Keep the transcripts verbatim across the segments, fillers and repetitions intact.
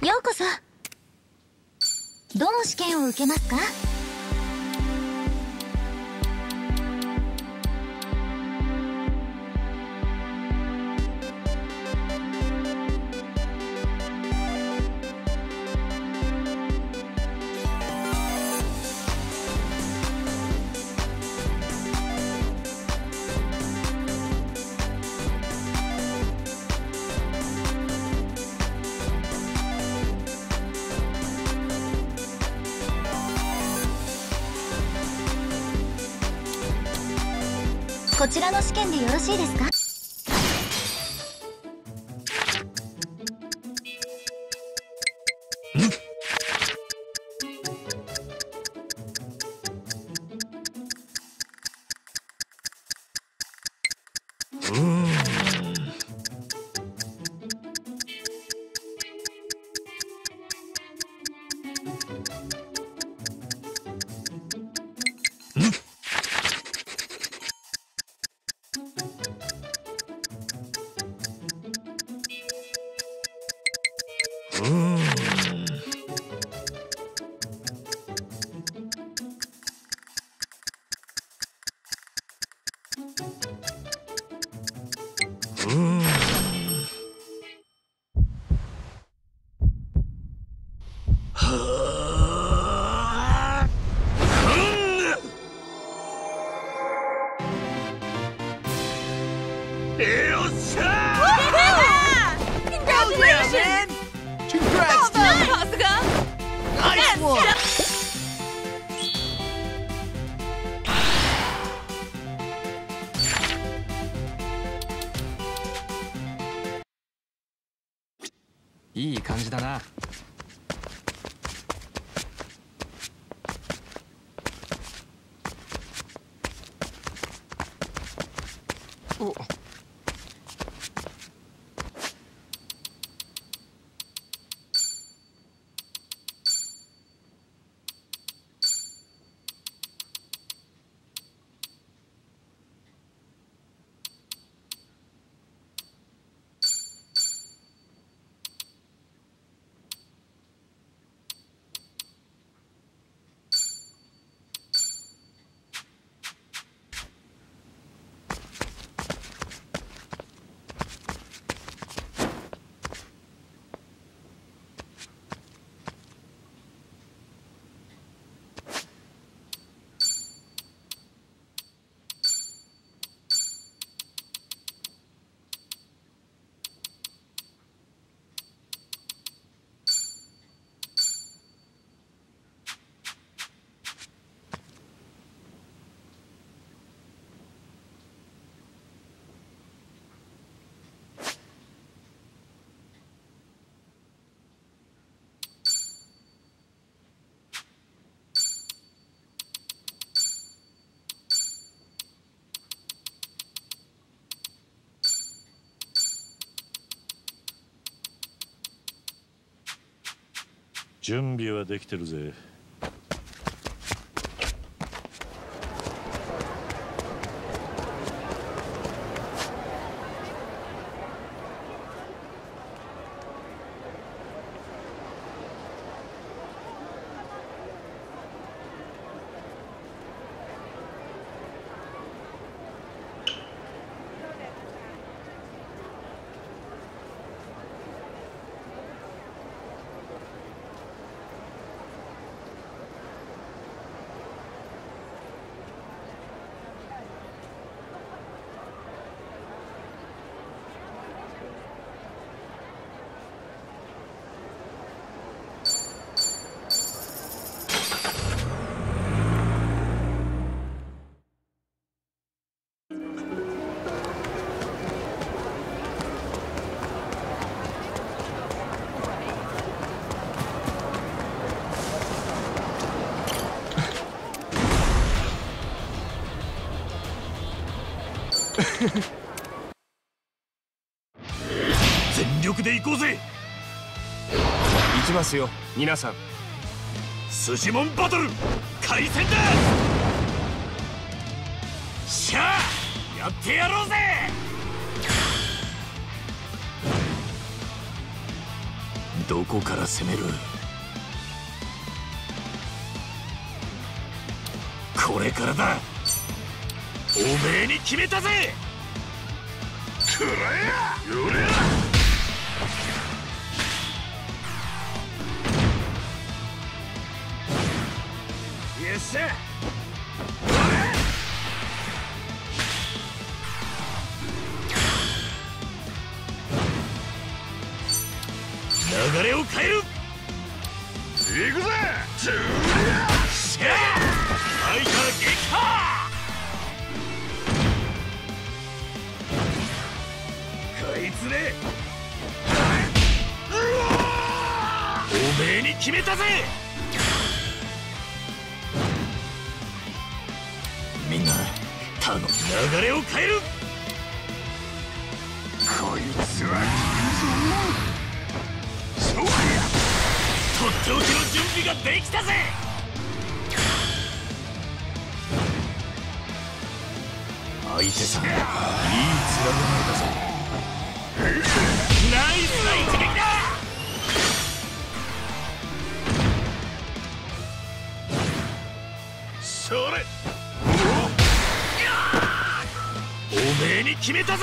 ようこそ。どの試験を受けますか？こちらの試験でよろしいですか？ いい感じだな。おっ。 準備はできてるぜ。全力で行こうぜ。 行きますよ皆さん。 筋モンバトル開戦だ。しゃあやってやろうぜ。 どこから攻める？これからだ。おめえに決めたぜ。くらえや、よれや。よっしゃ。流れを変える。行くぜ。ジュリアシャーファイター撃破。こいつね。おめえに決めたぜ。みんな頼む。流れを変える。こいつはそうや。とっておきの準備ができたぜ。相手さん、いい面構えだぜ。ナイスな一撃だ。それ。おめえに決めたぜ。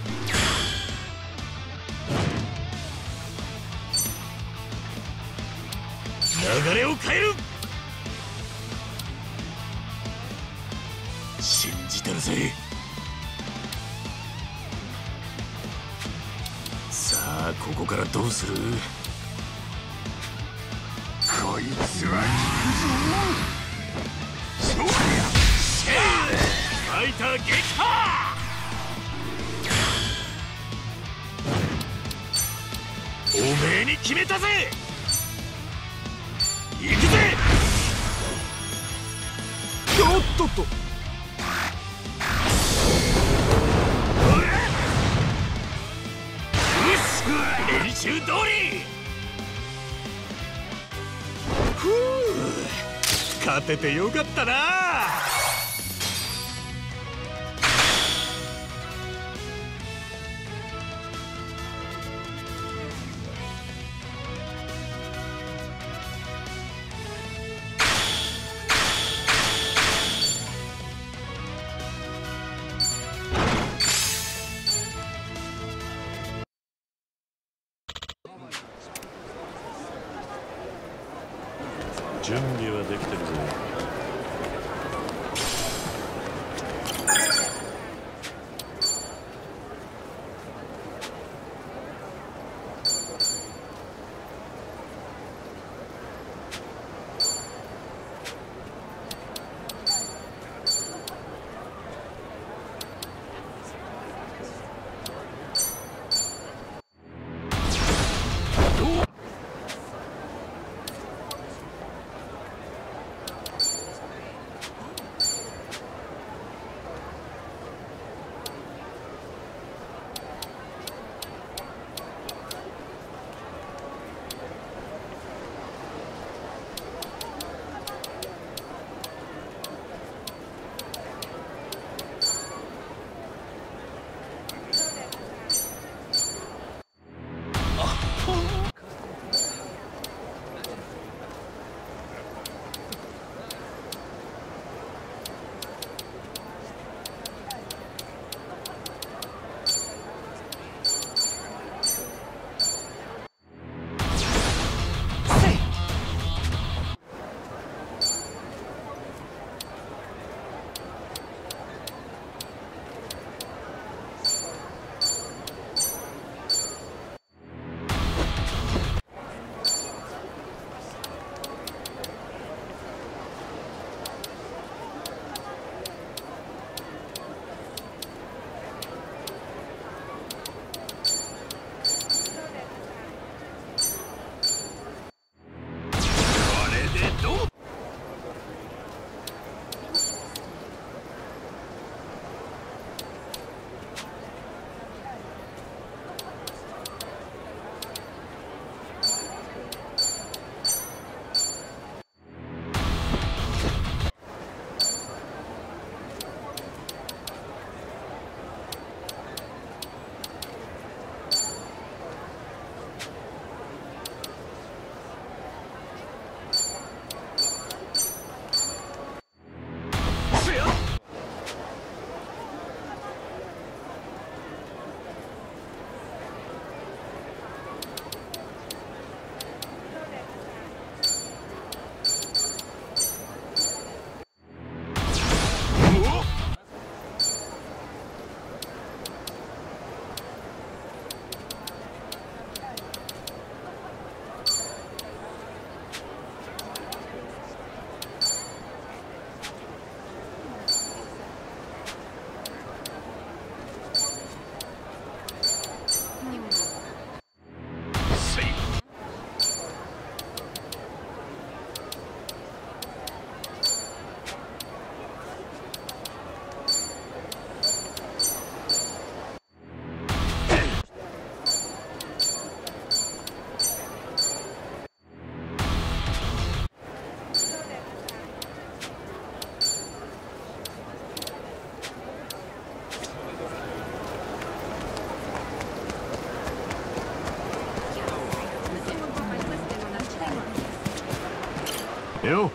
流れを変える。信じてるぜ。さあここからどうする？こいつはそうや。シェーファイター撃破。おめえに決めたぜ。行くぜ。おっとっと。練習通り。ふう、勝ててよかったな。準備はできてるぞ。 よ。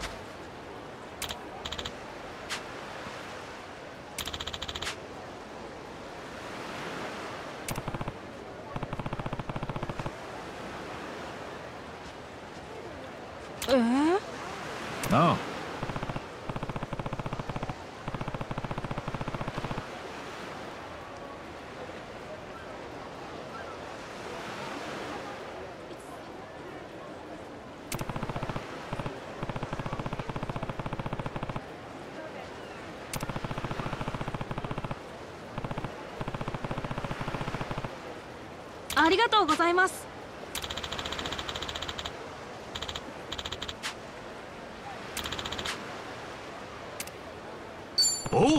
えー、 ああ。 ありがとうございます。 おう。そう。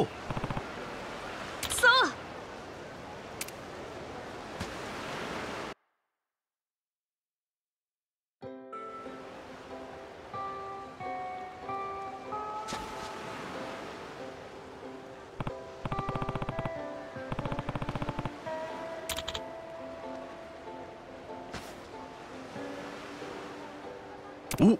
お。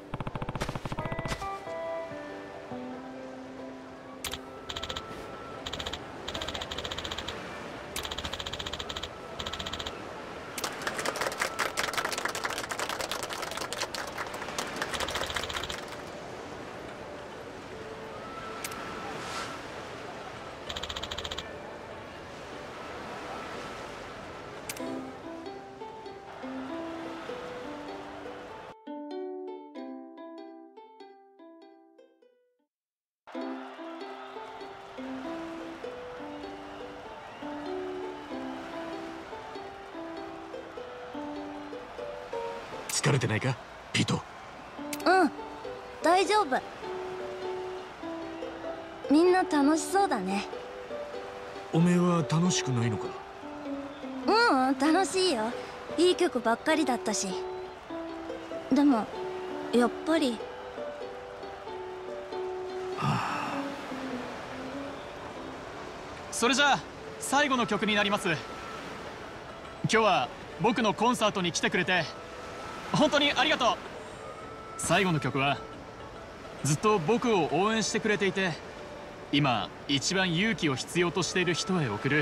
疲れてないか、ピート？ うん、大丈夫。みんな楽しそうだね。 おめえは楽しくないのか？ うん、楽しいよ。いい曲ばっかりだったし。でもやっぱり、 はあ、それじゃあ最後の曲になります。今日は僕のコンサートに来てくれて本当にありがとう。最後の曲はずっと僕を応援してくれていて今一番勇気を必要としている人へ送る。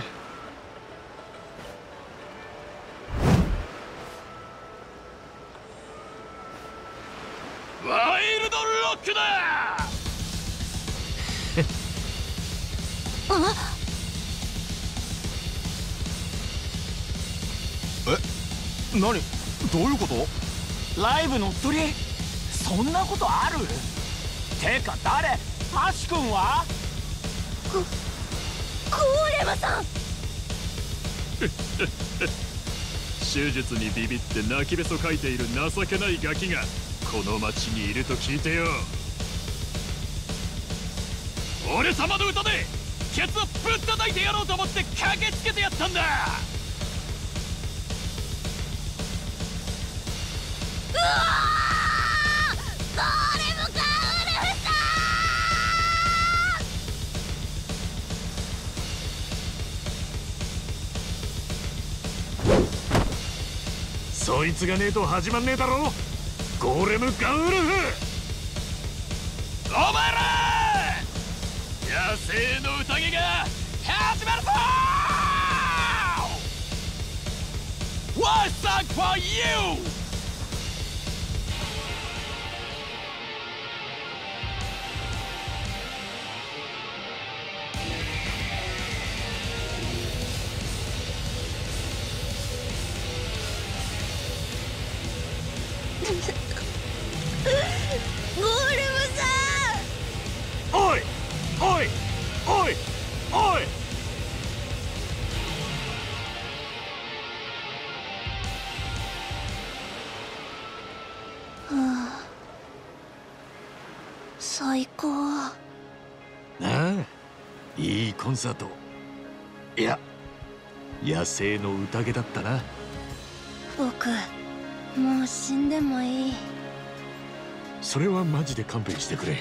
ワイルドロックだ。 あ、 え、何？どういうこと？ ライブ乗っ取り？そんなことある？てか誰？アシ君は？ ゴゴーレムさん手術にビビって泣きべそかいている情けないガキがこの町にいると聞いてよ。俺様の歌でケツをぶったたいてやろうと思って駆けつけてやったんだ。 うわー！ゴーレムかウルフさん！そいつがねえと始まんねえだろ。ゴーレムガンウルフ！お前ら野生の宴が始まるぞ！One song for you! ゴーレムさん！ おいおいおいおい！ はあ、最高。 ああ、いいコンサート。いや、野生の宴だったな。 僕もう死んでもいい。 それはマジで勘弁してくれ。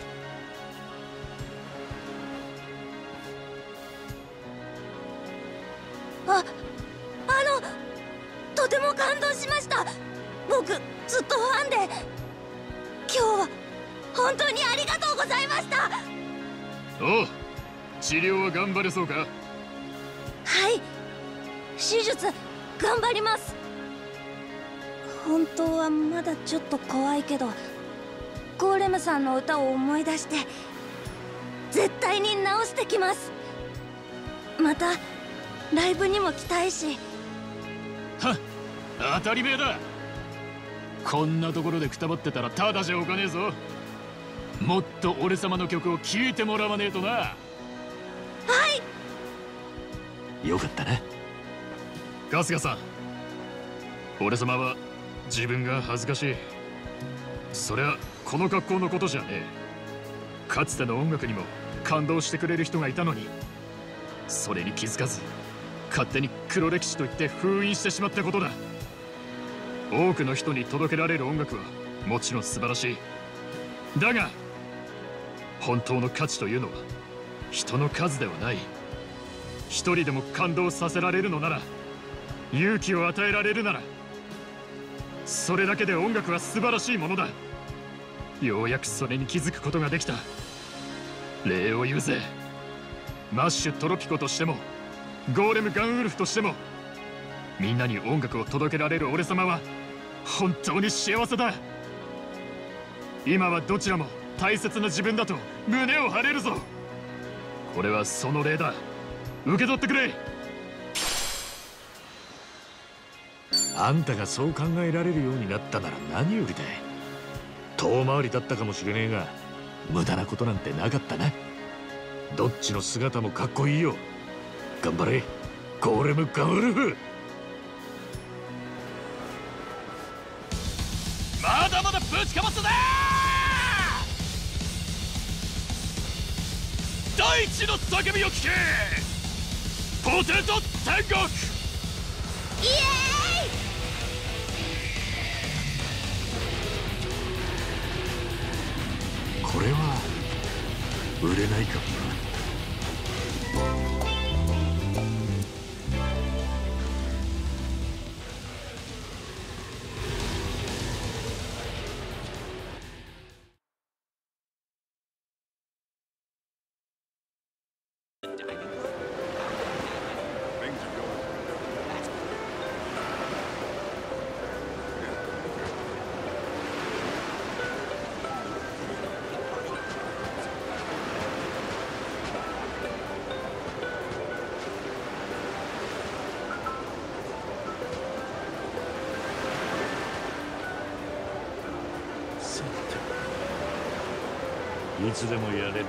あ、あのとても感動しました。僕ずっとファンで。今日は本当にありがとうございました。 おう、治療は頑張れそうか。 はい、手術頑張ります。本当はまだちょっと怖いけど、ゴーレムさんの歌を思い出して絶対に直してきます。またライブにも来たいし。 はっ、当たり前だ。こんなところでくたばってたらただじゃおかねえぞ。もっと俺様の曲を聴いてもらわねえとな。 はい。 よかったな。 春日さん、俺様は自分が恥ずかしい。そりゃこの格好のことじゃねえ。かつての音楽にも感動してくれる人がいたのに、それに気づかず勝手に黒歴史と言って封印してしまったことだ。多くの人に届けられる音楽はもちろん素晴らしい。だが本当の価値というのは人の数ではない。一人でも感動させられるのなら、勇気を与えられるなら、それだけで音楽は素晴らしいものだ。ようやくそれに気づくことができた。礼を言うぜ。マッシュトロピコとしてもゴーレムガンウルフとしても、みんなに音楽を届けられる俺様は本当に幸せだ。今はどちらも大切な自分だと胸を張れるぞ。これはその礼だ。受け取ってくれ。 あんたがそう考えられるようになったなら何よりだ。遠回りだったかもしれねえが、無駄なことなんてなかったな。どっちの姿もかっこいいよ。頑張れ、ゴーレムガンウルフ。 まだまだぶちかますぜ。大地の叫びを聞け、ポテト天国。 イエーイ。 これは売れないかもな。いつでもやれるぞ。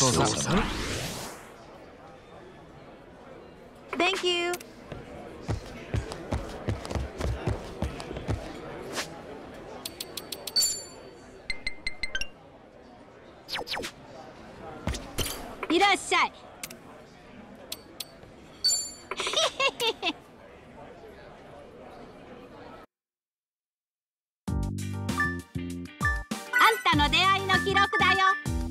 そうさ。 Thank you. いらっしゃい。あんたの出会いの記録だよ。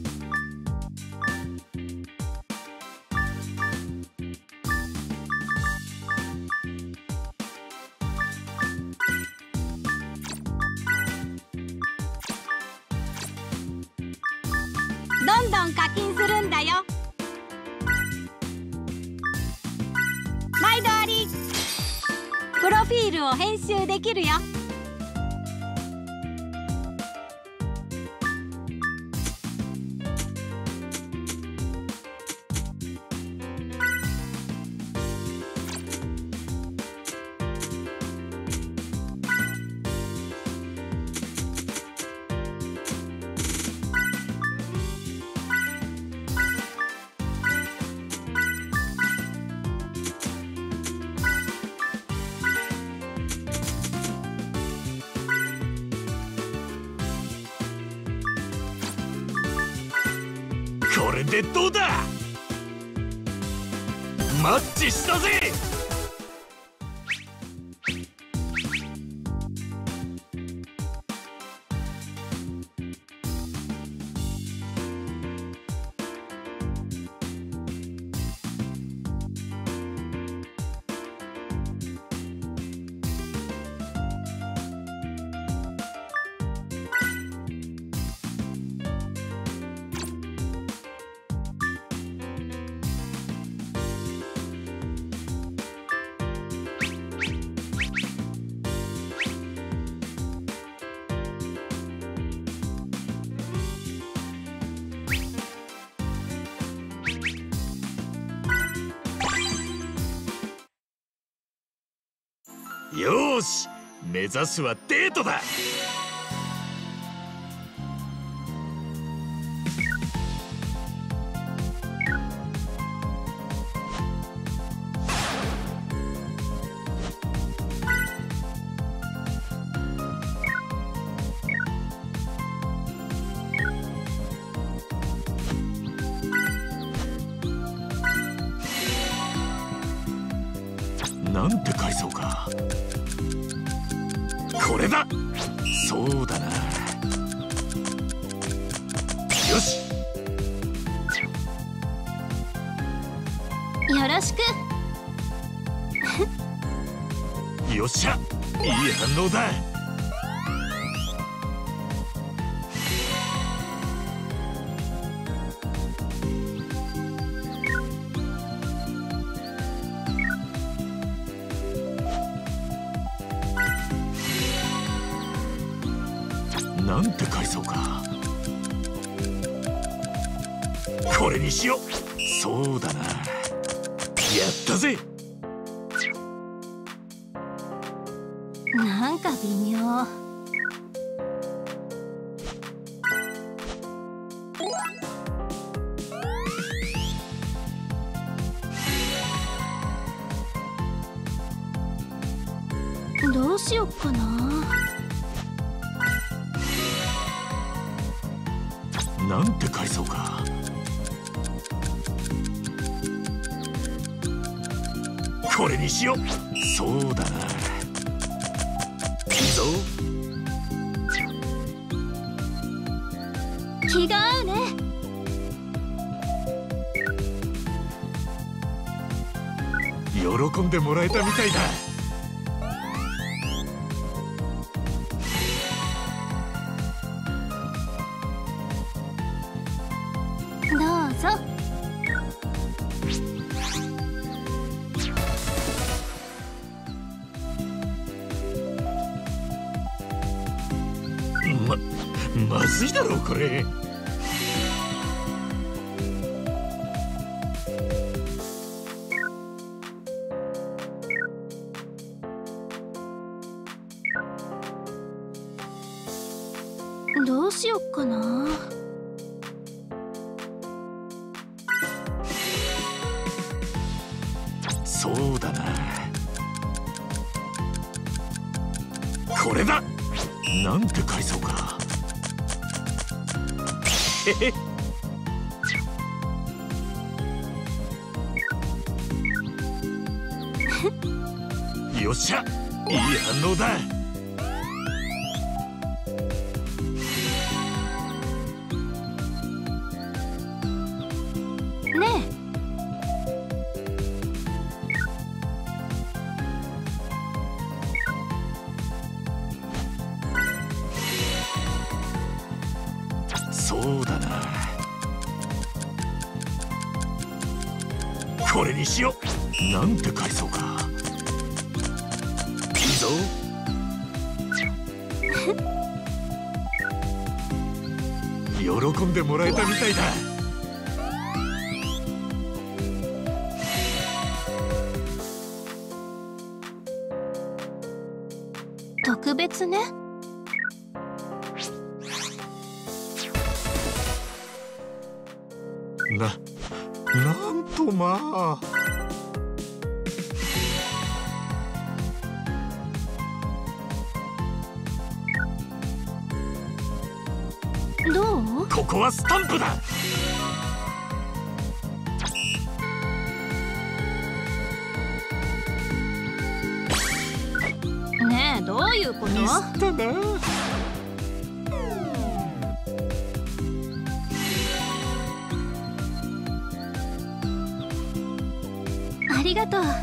どんどん課金するんだよ。毎度あり。プロフィールを編集できるよ。 これでどうだ。マッチしたぜ。よーし、目指すはデートだ。なんて返そうか。これだ。そうだな。よし。 よろしく。 よっしゃ、いい反応だ。なんて返そうか。これにしよう。そうだな。やったぜ。 なんか微妙。どうしよっかな。 なんて返そうか。これにしよう。そうだな。いいぞ。 気が合うね。 喜んでもらえたみたいだ。 どうぞ。 ま、まずいだろこれ。 どうしよっかな。 そうだな。これだ。なんて返そうか。へへ。よっしゃ、いい反応だ。 ねえ。そうだな。これにしよう。なんて返そうか。いいぞ。喜んでもらえたみたいだ。 特別ね。 な、なんとまあ。 どう？ ここはスタンプだ。 ねえ、どういうこと？ ミスったな。 ありがとう。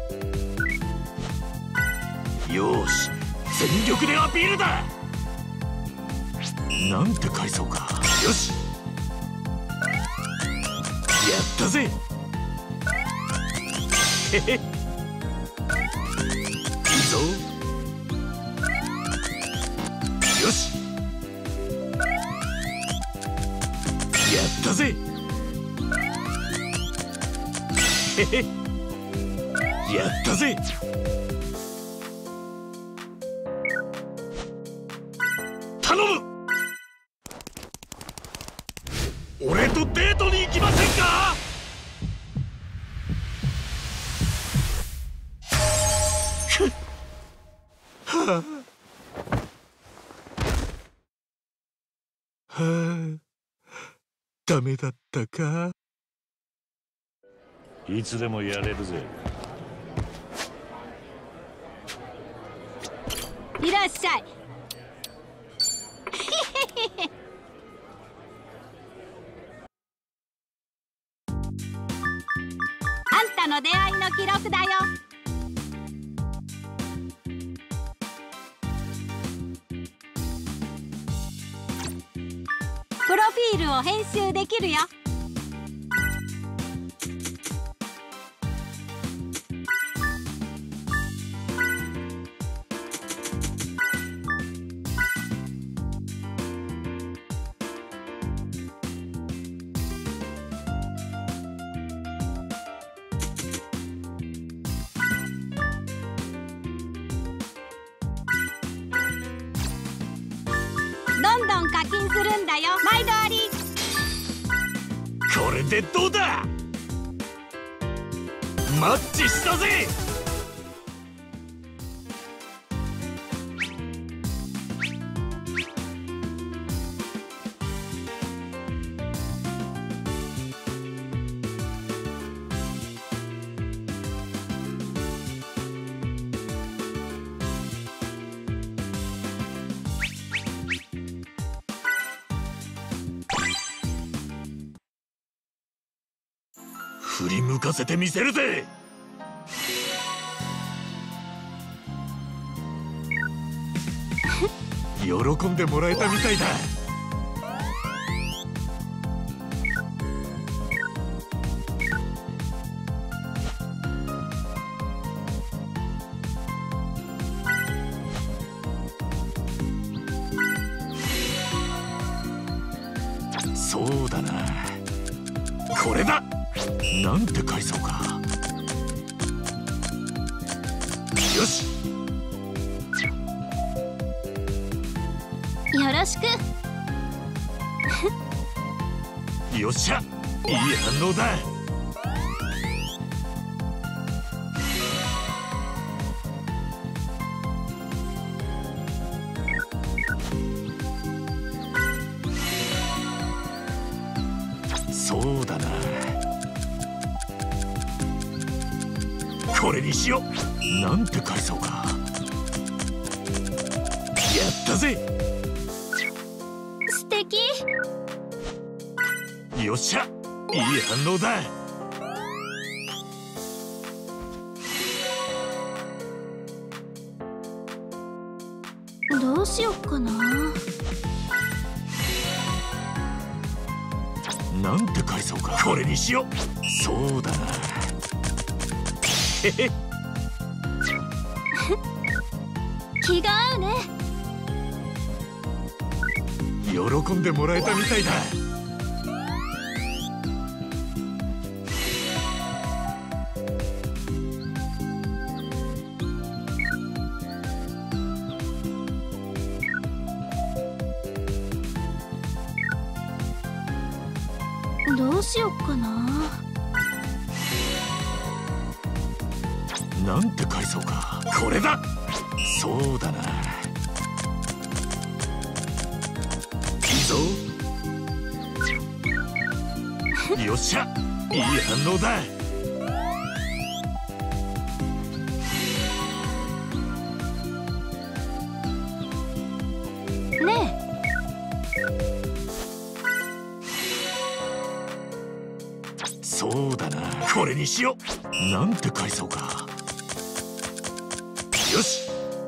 よし、全力でアピールだ。なんて返そうか。よし、やったぜ。へへ。いいぞ。よし、やったぜ。へへ。やったぜ。頼む。俺とデートに行きませんか。くっ、はあ、はあ、ダメだったか。 いつでもやれるぜ。 いらっしゃい。あんたの出会いの記録だよ。プロフィールを編集できるよ。どんどん課金するんだよ。毎度あり。 これでどうだ。マッチしたぜ。振り向かせてみせるぜ。喜んでもらえたみたいだ。そうだな、これだ。なんて返そうか。よし、 よろしく。 よっしゃ、いい反応だ。 これにしよう。なんて返そうか。やったぜ。 素敵。 よっしゃ、いい反応だ。 どうしよっかな。 なんて返そうか。これにしよう。そうだな。へへ。 気が合うね。 喜んでもらえたみたいだ。 どうしよっかな。 なんて返そうか。これだ。そうだな。いいぞ。よっしゃ、いい反応だ。 ねえ。 そうだな。これにしよう。なんて返そうか。よし。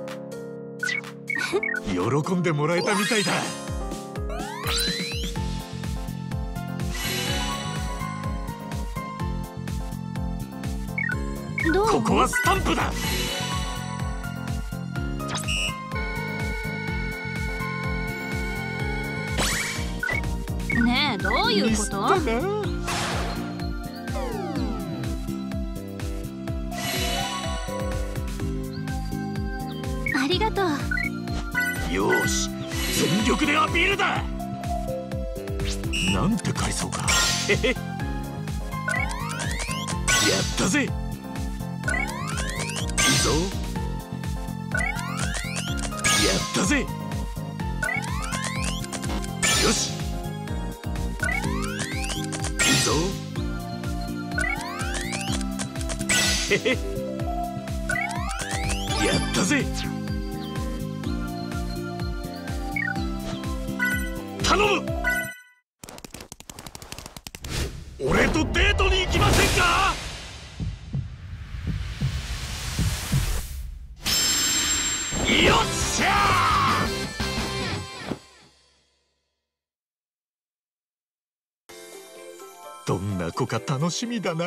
喜んでもらえたみたいだ。 どう？ ここはスタンプだ。 ねえ、どういうこと？ありがとう。 よし、全力でアピールだ。なんて返そうか。へへ。やったぜ。いいぞ。やったぜ。よし。いいぞ。へへ。やったぜ。頼む。俺とデートに行きませんか。よっしゃー。どんな子か楽しみだな。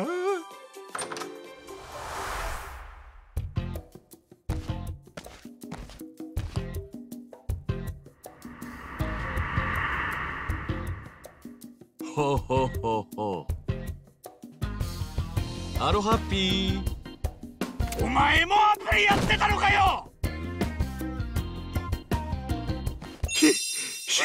ほほほほ。アロハッピー。 お前もアプリやってたのかよ。ひひ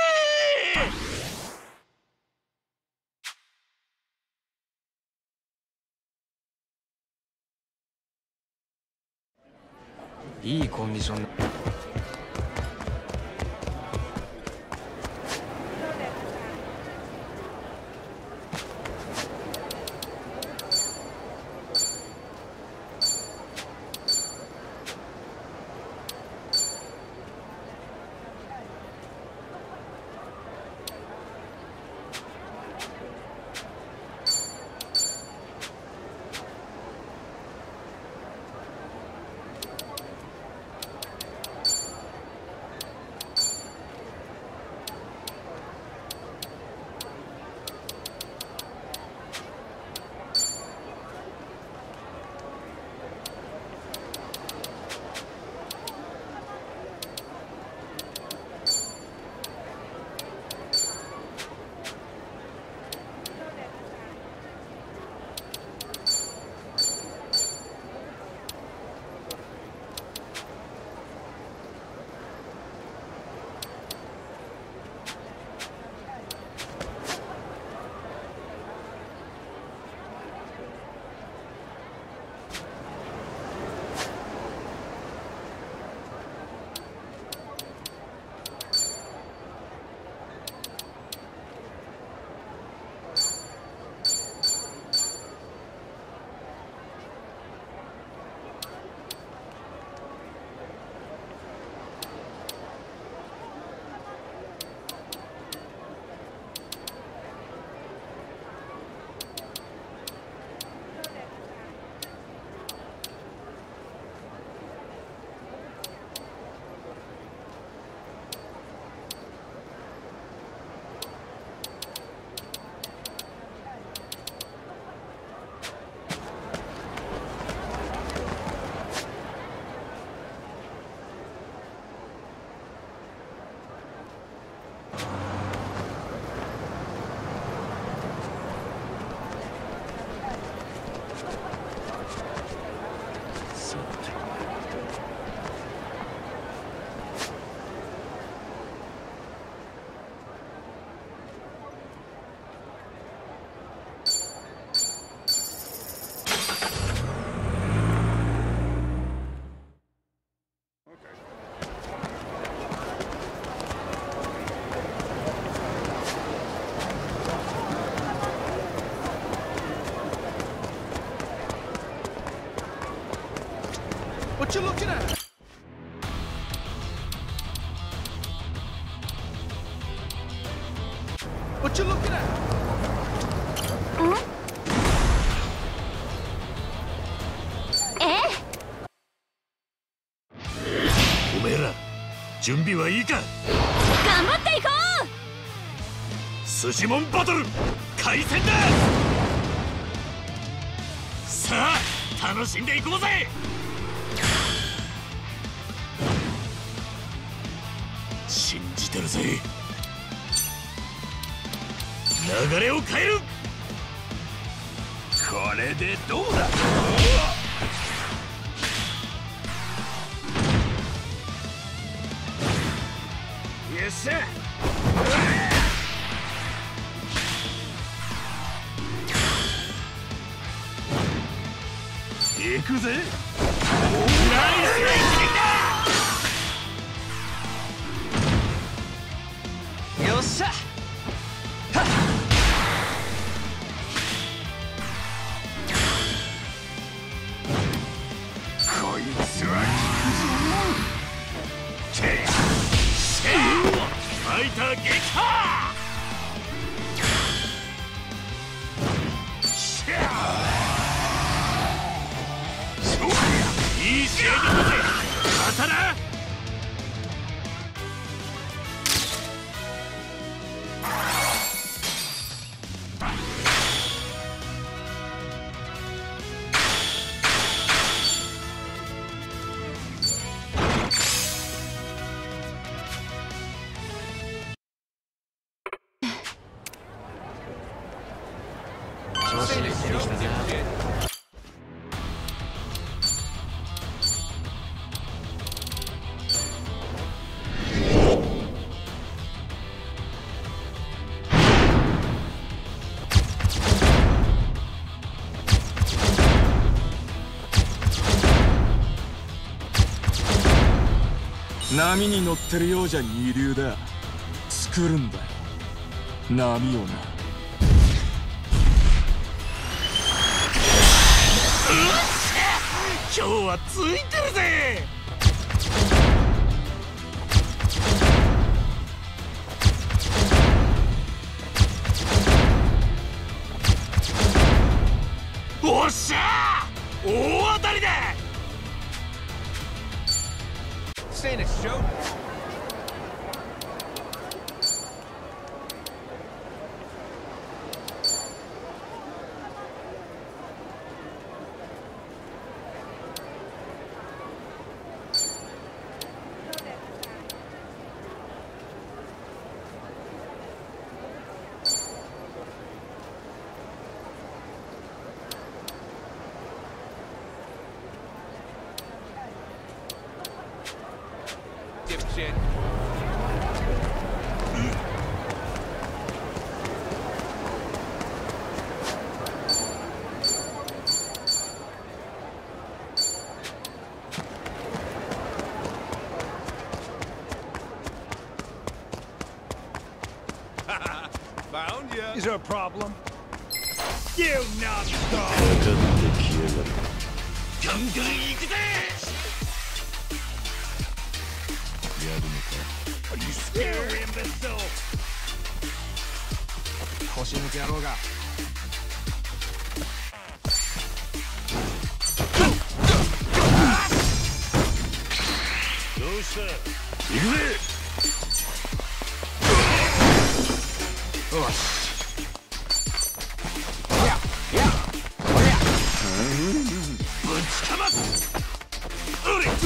ー。いいコンディション。 What you looking at? What you looking at? おめえら準備はいいか。 頑張っていこう。 スジモンバトル開戦だ。さあ楽しんでいこうぜ。信じてるぜ。流れを変える。 これでどうだ。よっしゃ。行くぜ。ナイスな一撃だ。よっしゃ。こいつはファイター撃破。いい試合だぜ。刀調子に乗ってきたぜ。 波に乗ってるようじゃ二流だ。作るんだよ波をな。 今日はついてるぜ。おっしゃー、大当たりだ。 Ain't a show. Dipshit. Found you. Is there a problem? You knocked ガンガン行くぜ。 腰抜け野郎が。 どうした。行くぜ。 よし。 ぶちかます。おれ。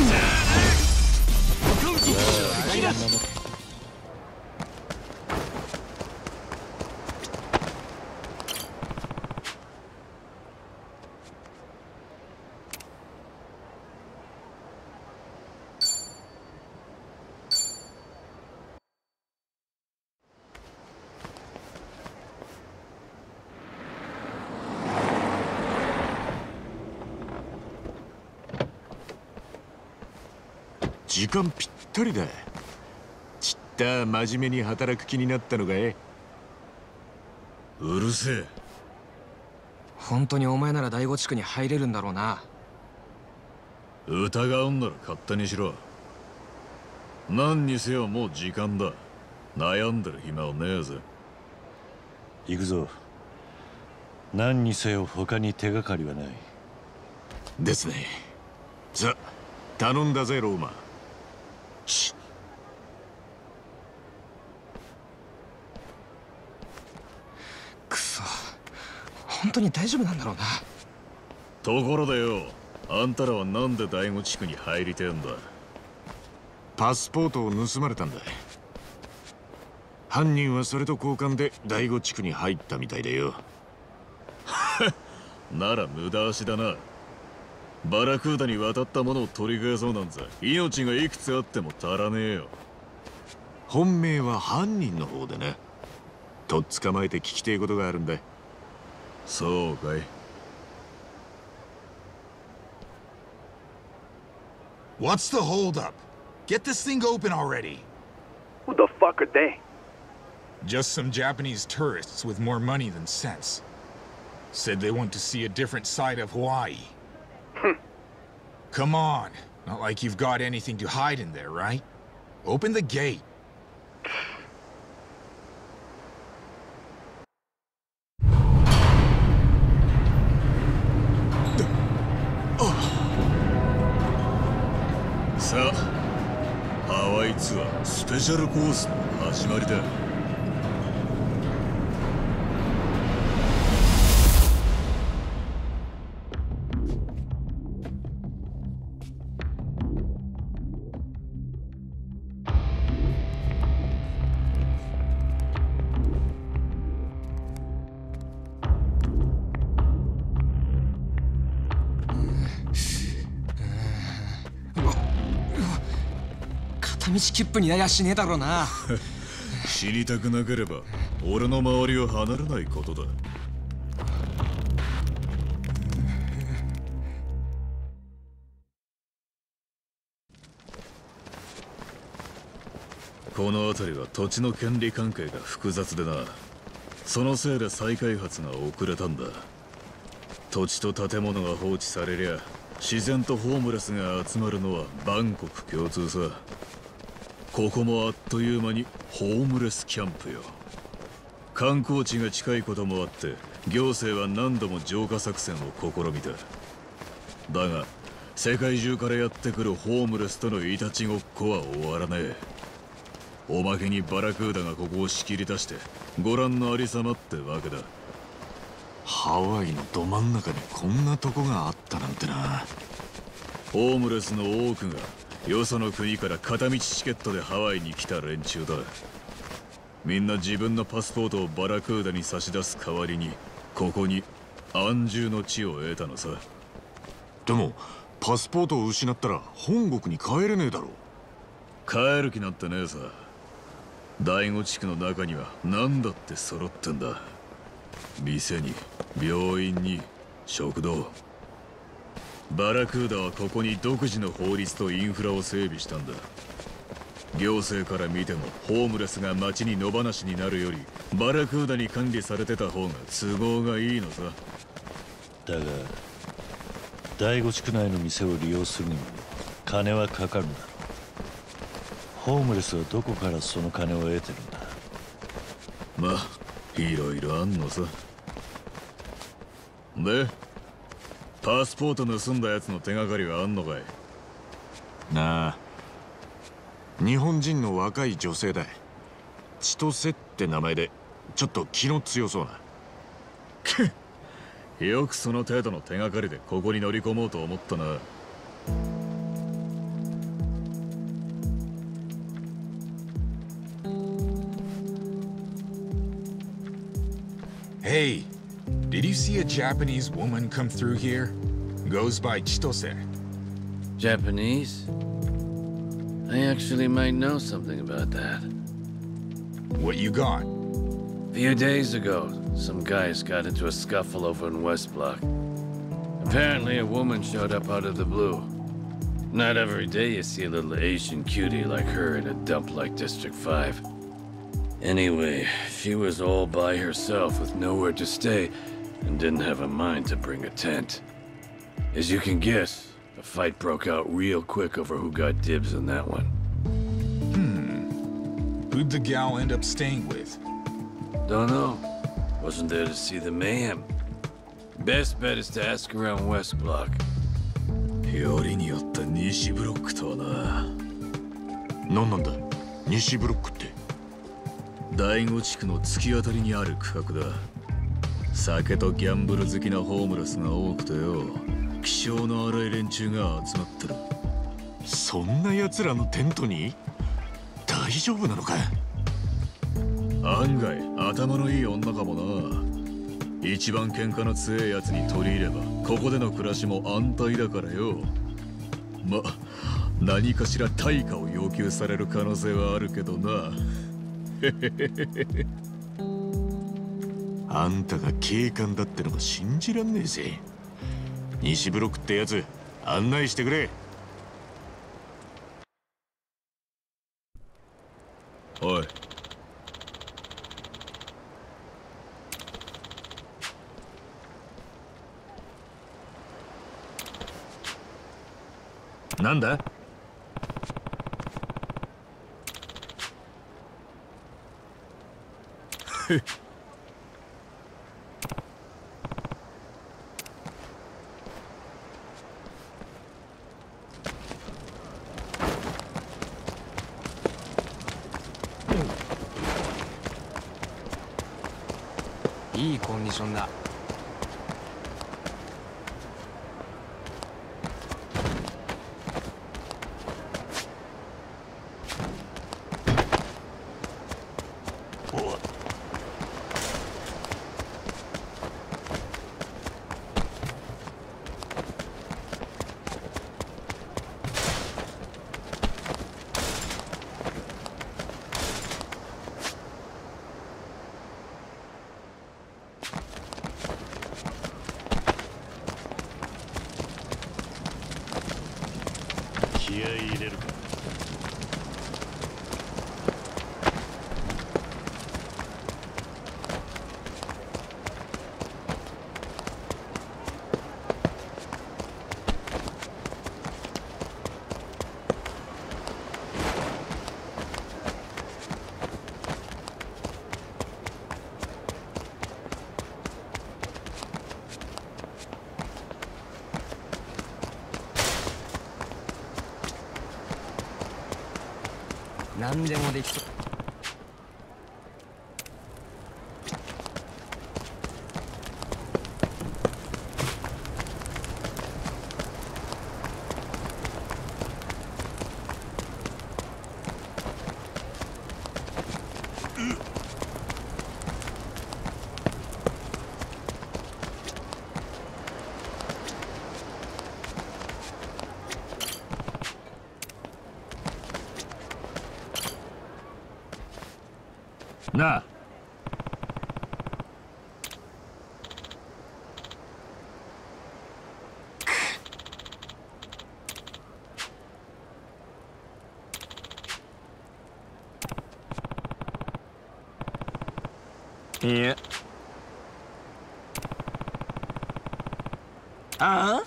時間ぴったりだ。ちった真面目に働く気になったのかい。うるせえ。 本当にお前なら第五地区に入れるんだろうな。 疑うんなら勝手にしろ。何にせよもう時間だ。悩んでる暇はねえぜ。 行くぞ。何にせよ他に手がかりはないですね。さあ頼んだぜローマ。 しくそ、本当に大丈夫なんだろうな。 ところでよ、あんたらはなんで第五地区に入りてえんだ。パスポートを盗まれたんだ。犯人はそれと交換で第五地区に入ったみたいでよ。なら無駄足だな。バラクーダに渡ったものを取り返そうなんざ命がいくつあっても足らねえよ。本命は犯人の方でな。とっ捕まえて聞きてえことがあるんだ。そうかい。 What's the holdup? Get this thing open already. Who the fuck are they? Just some Japanese tourists with more money than sense. Said they want to see a different side of Hawaii. Come on. Not like you've got anything to hide in there, right? Open the gate. Sa, Hawaiiツアースペシャルコースの始まりだ。 片道切符にあやしねえだろうな。 知りたくなければ俺の周りを離れないことだ。この辺りは土地の権利関係が複雑でな。そのせいで再開発が遅れたんだ。土地と建物が放置されりゃ自然とホームレスが集まるのは万国共通さ。ここもあっという間にホームレスキャンプよ。観光地が近いこともあって行政は何度も浄化作戦を試みた。だが世界中からやってくるホームレスとのいたちごっこは終わらねえ。おまけにバラクーダがここを仕切り出してご覧のありさまってわけだ。ハワイのど真ん中にこんなとこがあったなんてな。ホームレスの多くがよその国から片道チケットでハワイに来た連中だ。みんな自分のパスポートをバラクーダに差し出す代わりにここに安住の地を得たのさ。でもパスポートを失ったら本国に帰れねえだろ。帰る気なんてねえさ。第五地区の中には何だって揃ってんだ。店に病院に食堂。バラクーダはここに独自の法律とインフラを整備したんだ。行政から見てもホームレスが街に野放しになるよりバラクーダに管理されてた方が都合がいいのさ。 だが第五地区内の店を利用するにも金はかかるんだろう。ホームレスはどこからその金を得てるんだ。 まあいろいろあんのさ。でパスポート盗んだやつの手がかりはあんのかい。なあ、日本人の若い女性だ。千歳って名前でちょっと気の強そうな。よくその程度の手がかりでここに乗り込もうと思ったな。 Hey, did you see a Japanese woman come through here? Goes by Chitose. Japanese? I actually might know something about that. What you got? A few days ago, some guys got into a scuffle over in West Block. Apparently a woman showed up out of the blue. Not every day you see a little Asian cutie like her in a dump like District five. Anyway, she was all by herself with nowhere to stay and didn't have a mind to bring a tent. As you can guess, A fight broke out real quick over who got dibs on that one. Hmm. Who'd the gal end up staying with? Don't know. Wasn't there to see the mayhem. Best bet is to ask around West Block. よりによった西ブロックとはな。何なんだ西ブロックって。第五地区の突き当たりにある区画だ。酒とギャンブル好きなホームレスが多くてよ、気性の荒い連中が集まってる。そんな奴らのテントに大丈夫なのか。案外頭のいい女かもな。一番喧嘩の強いやつに取り入ればここでの暮らしも安泰だからよ。ま、何かしら対価を要求される可能性はあるけどな。あんたが警官だってのが信じらんねえぜ。西ブロックってやつ案内してくれ。おい。なんだ。 いいコンディションだ。 気合い入れるか。 何でもできそう。 なあ。 いや。ああ。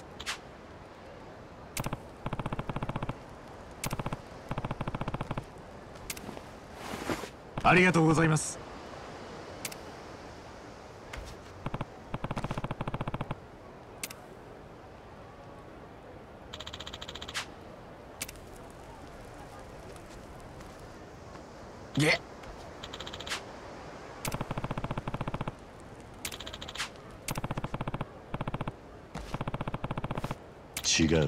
ありがとうございます。 げ。 違う。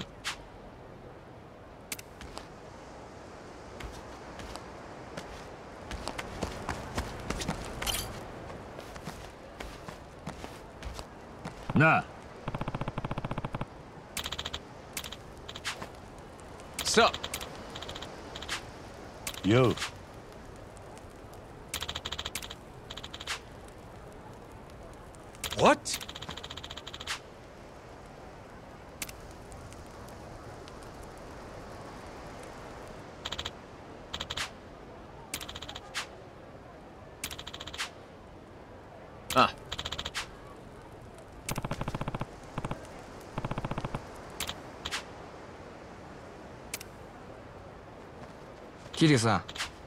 なあ。 さあ。よ。 What? あ。 桐生さん、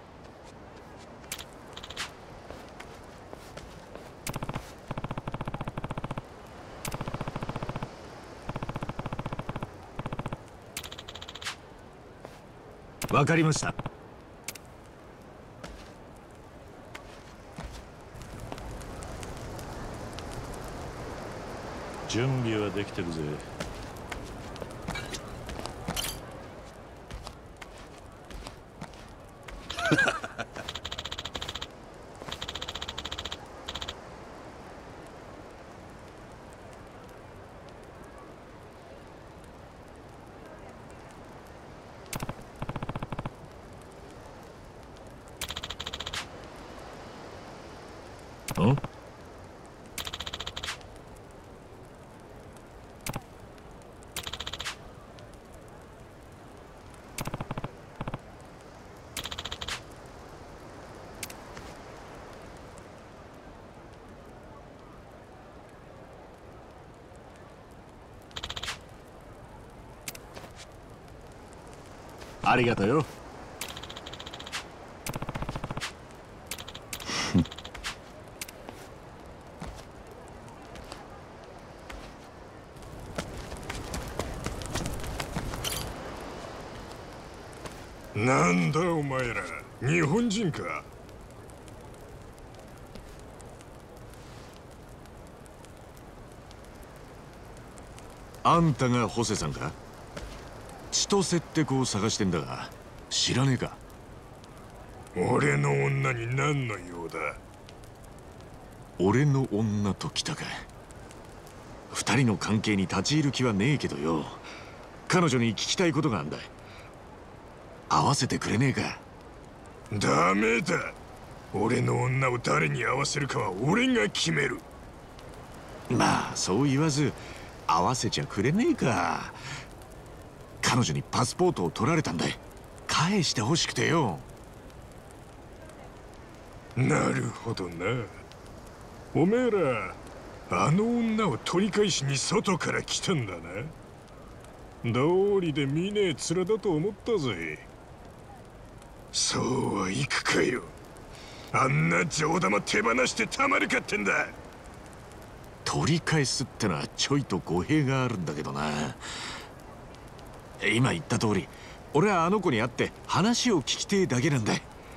わかりました。 準備はできてるぜ。 ん？ありがとうよ。 なんだお前ら、日本人か。 あんたがホセさんか？千歳って子を探してんだが、知らねえか？ 俺の女に何の用だ？ 俺の女と来たか。二人の関係に立ち入る気はねえけどよ、彼女に聞きたいことがあんだ。会わせてくれねえか？ ダメだ。俺の女を誰に会わせるかは俺が決める。 まあそう言わず会わせちゃくれねえか。彼女にパスポートを取られたんだ。返してほしくてよ。 なるほどな。おめえらあの女を取り返しに外から来たんだな。道理で見ねえ面だと思ったぜ。そうはいくかよ。あんな上玉手放してたまるかってんだ。 取り返すってのはちょいと語弊があるんだけどな。今言った通り、俺はあの子に会って話を聞きてえだけなんだ。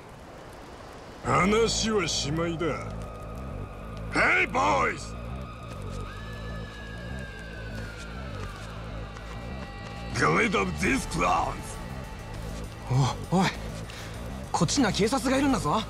話はしまいだ。Hey boys! Get rid of these clowns! おおい、こっちには警察がいるんだぞ。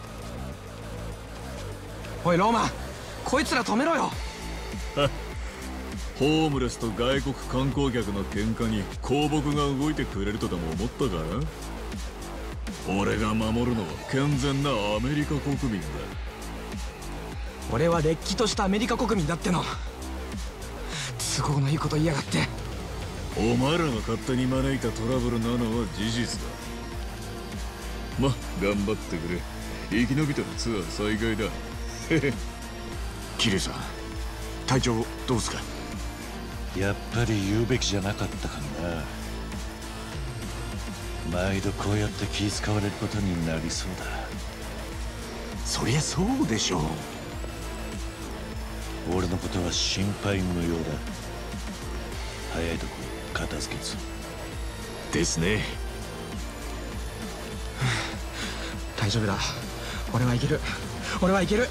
おいローマン、こいつら止めろよ。 ホームレスと外国観光客の喧嘩に公僕が動いてくれるとでも思ったか？俺が守るのは健全なアメリカ国民だ。 俺はれっきとしたアメリカ国民だっての。都合のいいこと言いやがって。 お前らが勝手に招いたトラブルなのは事実だ。ま、頑張ってくれ。生き延びたらツアー再開だ。 キリさん、体調どうすか？ やっぱり言うべきじゃなかったかな。毎度こうやって気遣われることになりそうだ。 そりゃそうでしょう。 俺のことは心配無用だ。早いとこ片付けずですね。 大丈夫だ。俺はいける。俺はいける。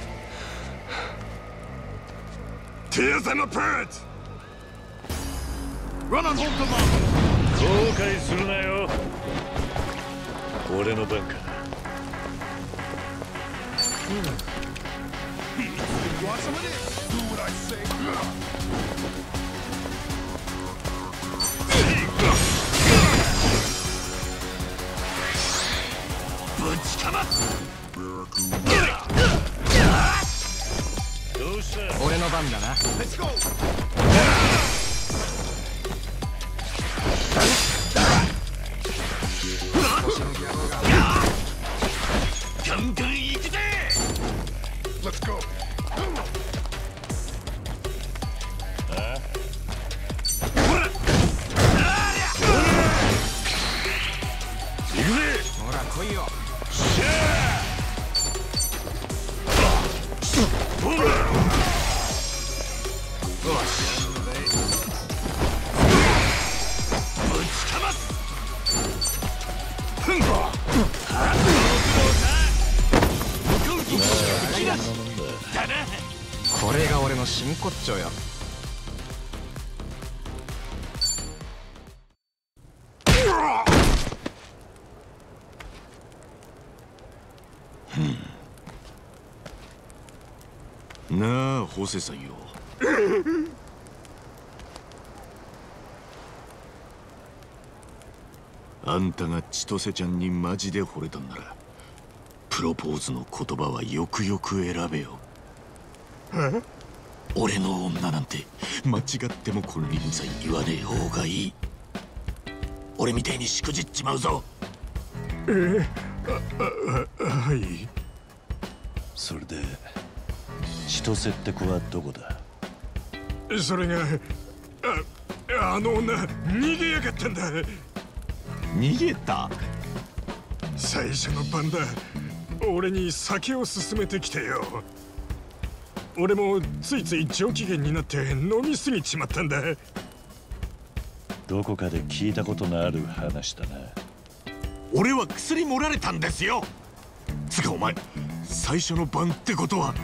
Tears and a bird! Run on home, come on! 後悔するなよ。俺の番か。 You want some of this? Do what I say. ぶちかまどうした？ 俺の番だな。 Let's go! ガンガン行くぜ！ Let's go! あ？ 行くぜ！ 来いよ。 シャーボンだ。よしぶちかます。ふんここれが俺の真骨頂よ。 なあホセさんよ。あんたが千歳ちゃんにマジで惚れたんならプロポーズの言葉はよくよく選べよ。俺の女なんて間違っても金輪際言わねえ方がいい。俺みたいにしくじっちまうぞ。 えああはい。 それで千歳って子はどこだ？ それがああの女逃げやがったんだ。 逃げた？ 最初の晩だ。俺に酒を勧めてきてよ。俺もついつい上機嫌になって飲みすぎちまったんだ。 どこかで聞いたことのある話だな。 俺は薬盛られたんですよ。つかお前最初の晩ってことは。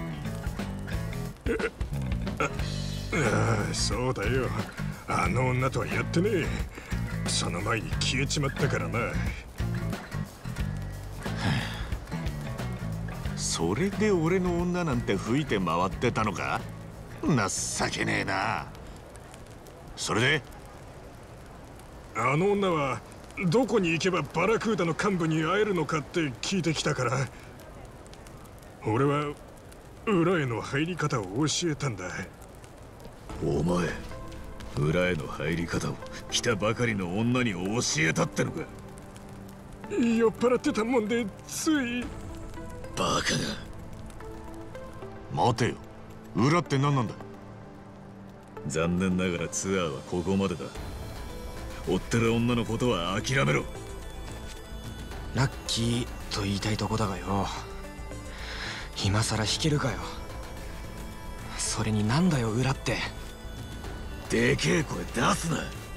ああそうだよ。あの女とはやってねえ。その前に消えちまったからな。 それで俺の女なんて吹いて回ってたのか。情けねえな。それであの女はどこに行けばバラクーダの幹部に会えるのかって聞いてきたから、俺は裏への入り方を教えたんだ。 お前裏への入り方を来たばかりの女に教えたってのか。 酔っ払ってたもんでつい。 バカが。 待てよ、裏って何なんだ。 残念ながらツアーはここまでだ。追ってる女のことは諦めろ。 ラッキーと言いたいとこだがよ、今さら弾けるかよ。それになんだよ裏って。 でけえ声出すな。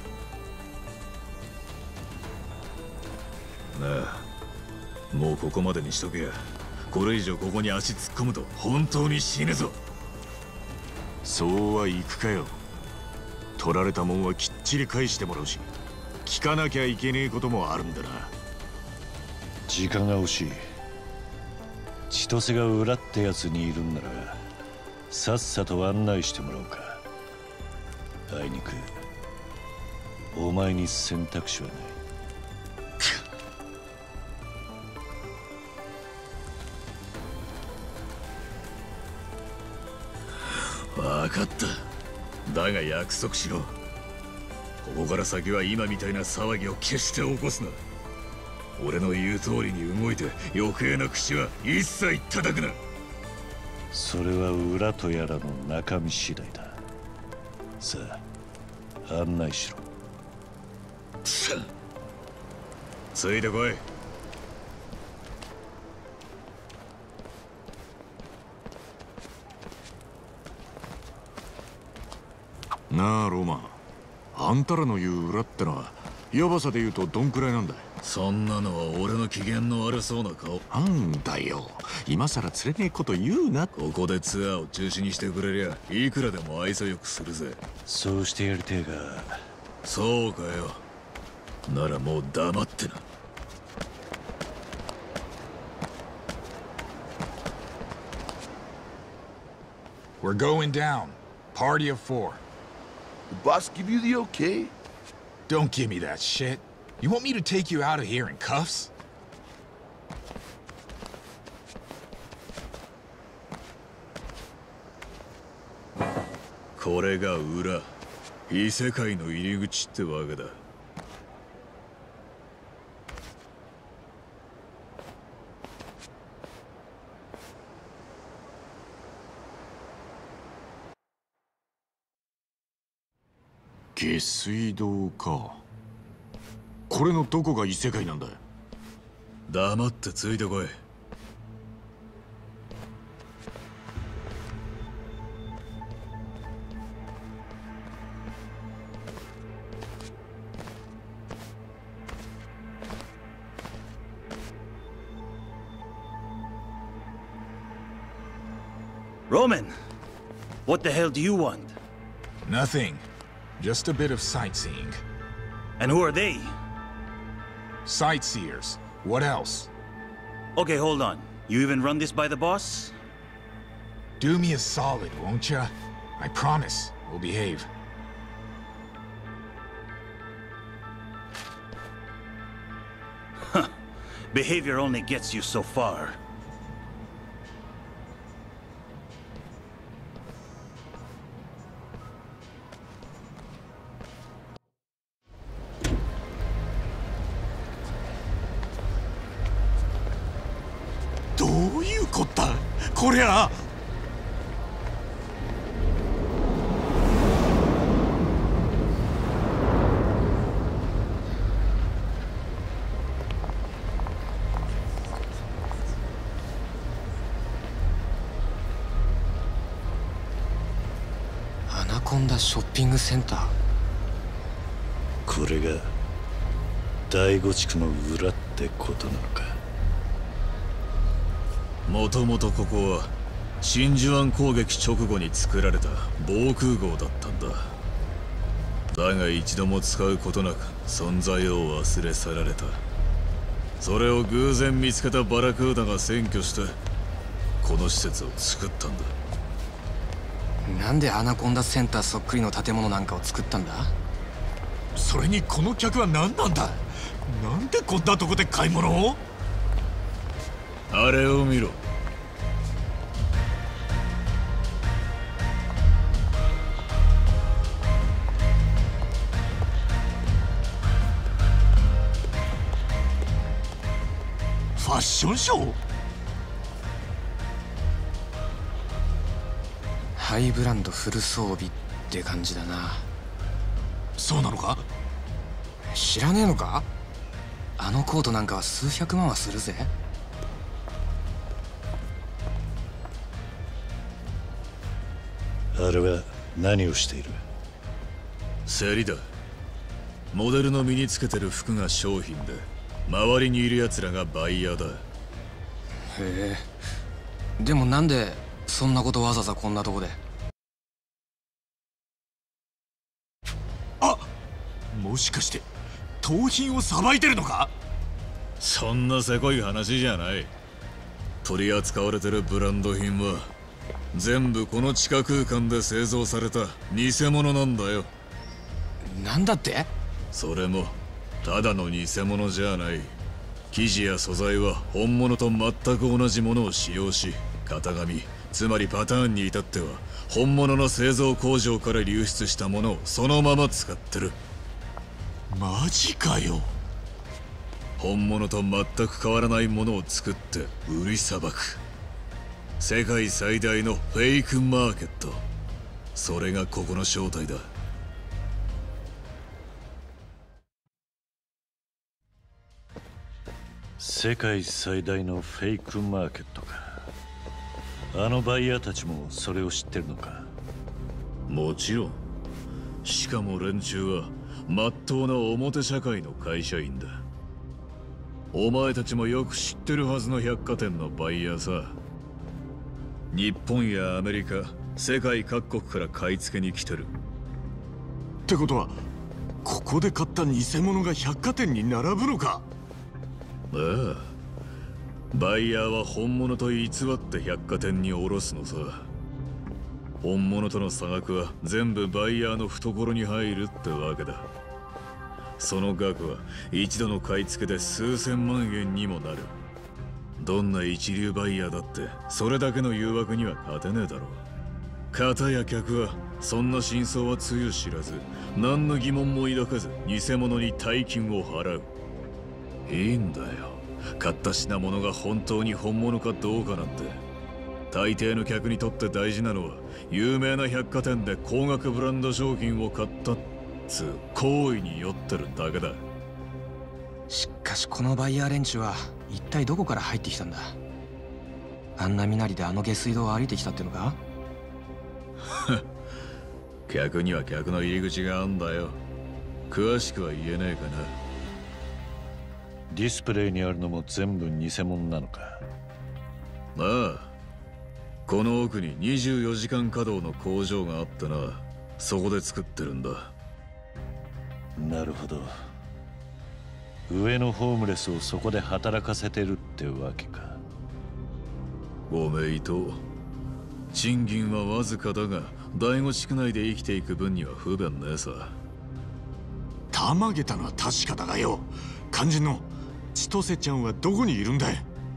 なあもうここまでにしとけや。これ以上ここに足突っ込むと本当に死ぬぞ。 そうはいくかよ。取られたもんはきっちり返してもらうし、聞かなきゃいけねえこともあるんだな。 時間が惜しい。千歳が裏ってやつにいるんならさっさと案内してもらおうか。あいにくお前に選択肢はない。 分かった。だが約束しろ。ここから先は今みたいな騒ぎを決して起こすな。俺の言う通りに動いて余計な口は一切叩くな。 それは裏とやらの中身次第だ。さあ案内しろ。 ついてこい。 なあロマン、あんたらの言う裏ってのはヤバさで言うとどんくらいなんだい。 そんなのは俺の機嫌の悪そうな顔。 なんだよ、今さら釣れねえこと言うな。 ここでツアーを中止にしてくれりゃいくらでも愛想よくするぜ。 そうしてやりてえが。 そうかよ。ならもう黙ってな。 We're going down. Party of four. The boss give you the okay? Don't give me that shit. You want me to take you out of here in cuffs? これが裏。異世界の入り口ってわけだ。 下水道か。これのどこが異世界なんだ。 黙ってついてこい。 Roman, what the hell do you want? Nothing. Just a bit of sightseeing. And who are they? Sightseers. What else? Okay, hold on. You even run this by the boss? Do me a solid, won't ya? I promise. We'll behave. Huh. Behavior only gets you so far. Korea! アナコンダショッピングセンター。 これが第五地区の裏ってことなのか。 もともとここは真珠湾攻撃直後に作られた防空壕だったんだ。だが一度も使うことなく存在を忘れ去られた。それを偶然見つけたバラクーダが占拠してこの施設を作ったんだ。 なんでアナコンダセンターそっくりの建物なんかを作ったんだ？ それにこの客は何なんだ？なんでこんなとこで買い物を？ あれを見ろ。 ファッションショー？ ハイブランドフル装備って感じだな。 そうなのか？ 知らねえのか？あのコートなんかは数百万はするぜ。 あれは何をしている？ 競りだ。モデルの身につけてる服が商品で周りにいる奴らがバイヤーだ。 へえ。でもなんでそんなことわざわざこんなとこで？ あ、もしかして盗品をさばいてるのか？ そんなせこい話じゃない。取り扱われてるブランド品は全部この地下空間で製造された偽物なんだよ。 なんだって？ それもただの偽物じゃない。生地や素材は本物と全く同じものを使用し、型紙つまりパターンに至っては本物の製造工場から流出したものをそのまま使ってる。 マジかよ。 本物と全く変わらないものを作って売りさばく世界最大のフェイクマーケット。それがここの正体だ。 世界最大のフェイクマーケットか。あのバイヤーたちもそれを知ってるのか？ もちろん。しかも連中はまっとうな表社会の会社員だ。お前たちもよく知ってるはずの百貨店のバイヤーさ。日本やアメリカ、世界各国から買い付けに来てる。 ってことはここで買った偽物が百貨店に並ぶのか？ ああ、バイヤーは本物と偽って百貨店に卸すのさ。本物との差額は全部バイヤーの懐に入るってわけだ。その額は一度の買い付けで数千万円にもなる。どんな一流バイヤーだってそれだけの誘惑には勝てねえだろう。かたや客はそんな真相はつゆ知らず、何の疑問も抱かず偽物に大金を払う。いいんだよ、買った品物が本当に本物かどうかなんて。大抵の客にとって大事なのは有名な百貨店で高額ブランド商品を買ったっつう行為に酔ってるだけだ。 しかしこのバイヤー連中は一体どこから入ってきたんだ？あんな身なりであの下水道を歩いてきたってのか？ 客には客の入り口があんだよ。詳しくは言えないかな。 ディスプレイにあるのも全部偽物なのか？ ああ、この奥ににじゅうよじかん稼働の工場があってな、そこで作ってるんだ。 なるほど。上のホームレスをそこで働かせてるってわけか。 ご名答。賃金はわずかだが、第五地区内で生きていく分には不便ねえさ。 たまげたのは確かだがよ、肝心の千歳ちゃんはどこにいるんだい？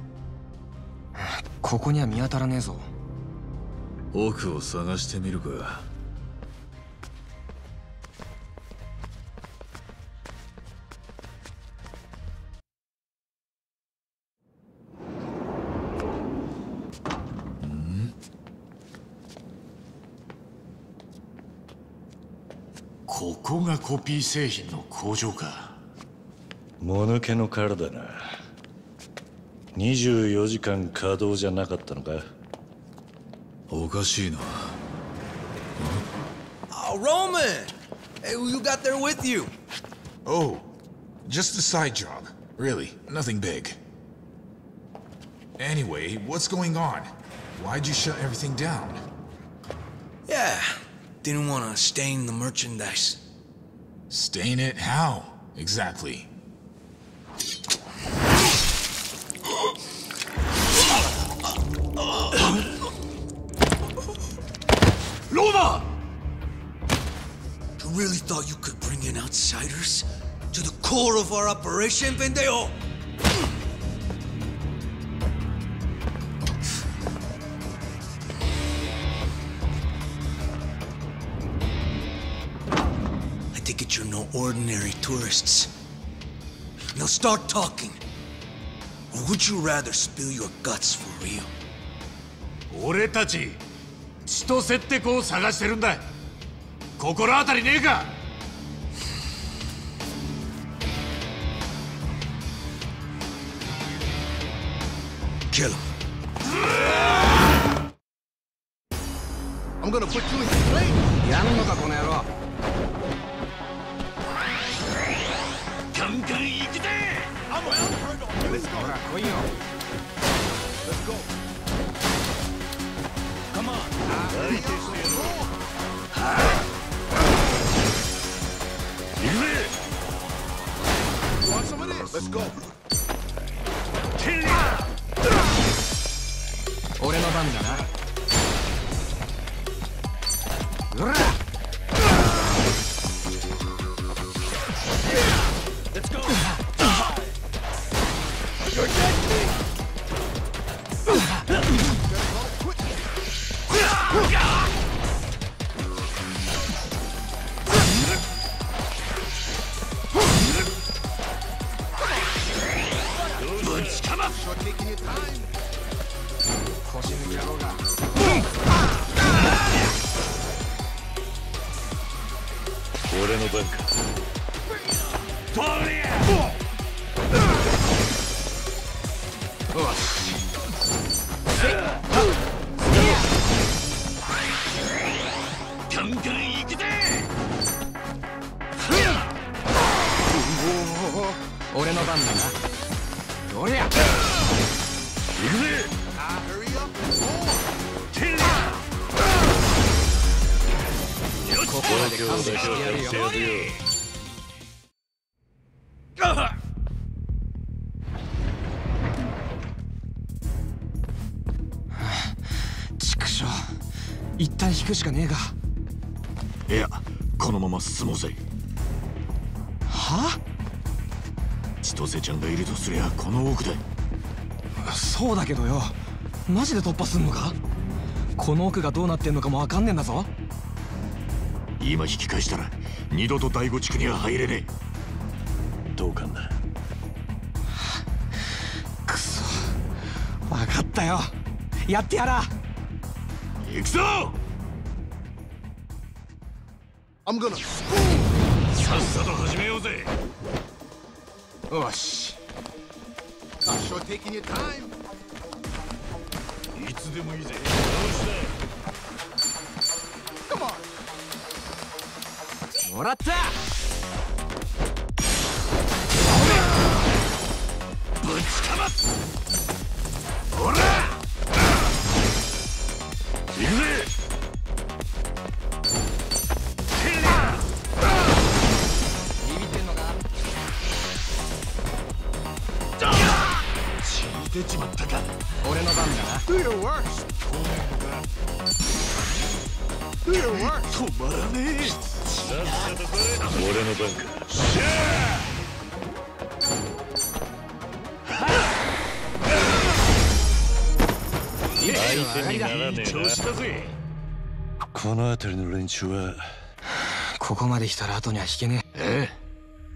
ここには見当たらねえぞ。 奥を探してみるか。 ここがコピー製品の工場か。 もぬけの殻だな。にじゅうよじかん稼働じゃなかったのか？ おかしいな。 Oh, Roman! Hey, who you got there with you? Oh, just a side job. Really, nothing big. Anyway, what's going on? Why'd you shut everything down? Yeah, didn't want to stain the merchandise. Stain it? How? Exactly. Loma! You really thought you could bring in outsiders? To the core of our operation, pendejo? I take it you're no ordinary tourists. Now start talking. Or would you rather spill your guts for real? 俺たち千歳って子を探してるんだ。心当たりねえか ？Kill him. I'm gonna put you in flame. やんのかこの野郎。 カンカン行くぜ。 ほら来いよ。 Let's go. Come on. Want some of this? Let's go. 俺の番だな。うら。 Let's go. You're dead to me. 腰抜き野郎が。 俺の番か。 取れや。 よし。 カンカン行くぜ。 俺の番だな。どれや。行くぜ。 ここまで勘弁してやるよ。畜生、一旦引くしかねえが。 いや、このまま進もうぜ。 は？ 千歳ちゃんがいるとすりゃこの奥だ。 そうだけどよ、マジで突破すんのか？この奥がどうなってんのかもわかんねえんだぞ。 今引き返したら二度と第五地区には入れねえ。同感だ。 くそ、分かったよ。やってやら。 行くぞ。 I'm gonna さっさと始めようぜ。 よし。 I'm sure taking your time. いつでもいいぜ。よし Come on. もらった。 ぶちかます。ほら。行くぜ。出ちまったか。 俺の番だな。 Do your worst. Do your worst. 止まらねえ。さっさとこれ。俺の番か。しゃあ。相手にならねえな。調子だぜ。 この辺りの連中はここまで来たら後には引けねえ。ええ。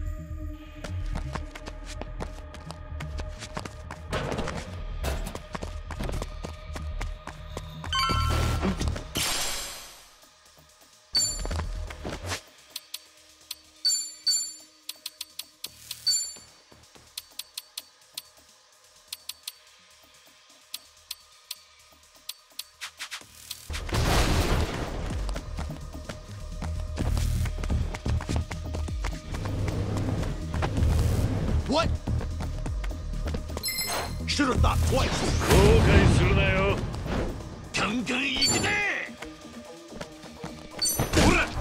What? Should have thought twice. 後悔するなよ。ガンガン行くぜ。ほら。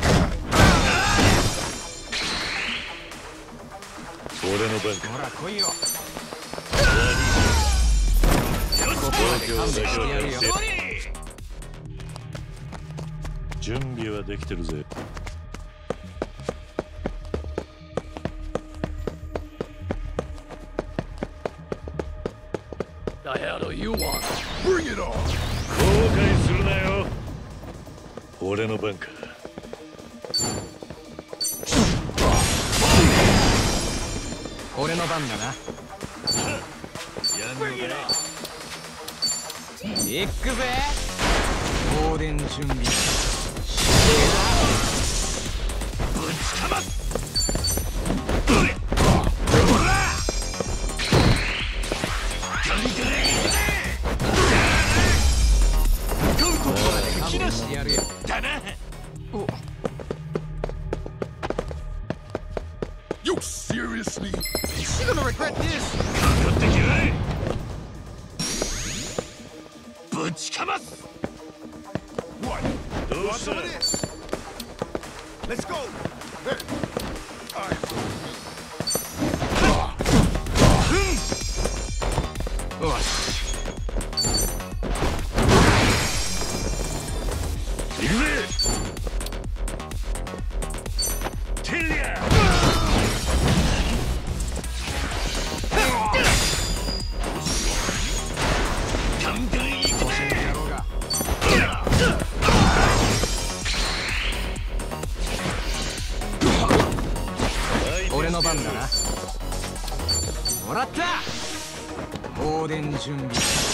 俺の番か。 ほら来いよ。 ここまで勘弁してやるよ。 準備はできてるぜ。 The hell do you want? Bring it on! 後悔するなよ。 俺の番か。 俺の番だな。 やんのかい。 行くぜ。放電準備。ぶちかます。 やるよ。 だな。 お。 You seriously? You're gonna regret this. かかってきやい。ぶちかます。 What? どう Want し some た。 of this? Let's go. There. All right. よし。 行くぜ。テリア。ガンガン行くぜ。 俺の番だな。もらった。放電準備。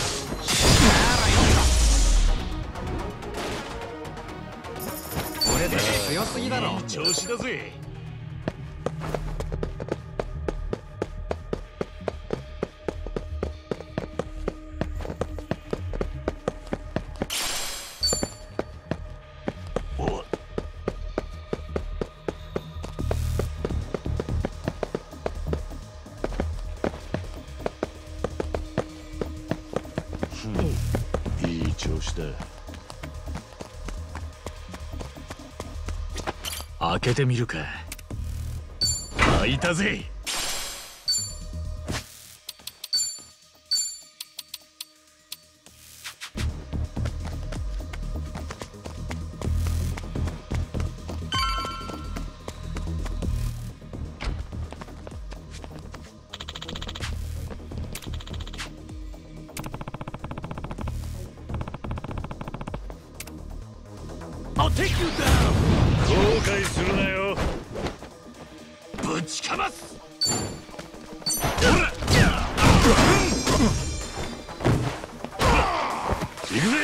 俺たち強すぎだろ。 いい調子だぜ。お。 いい調子だ。 開けてみるか。開いたぜ。I'll take you down. 後悔するなよ。ぶちかます。ほら。行くぜ。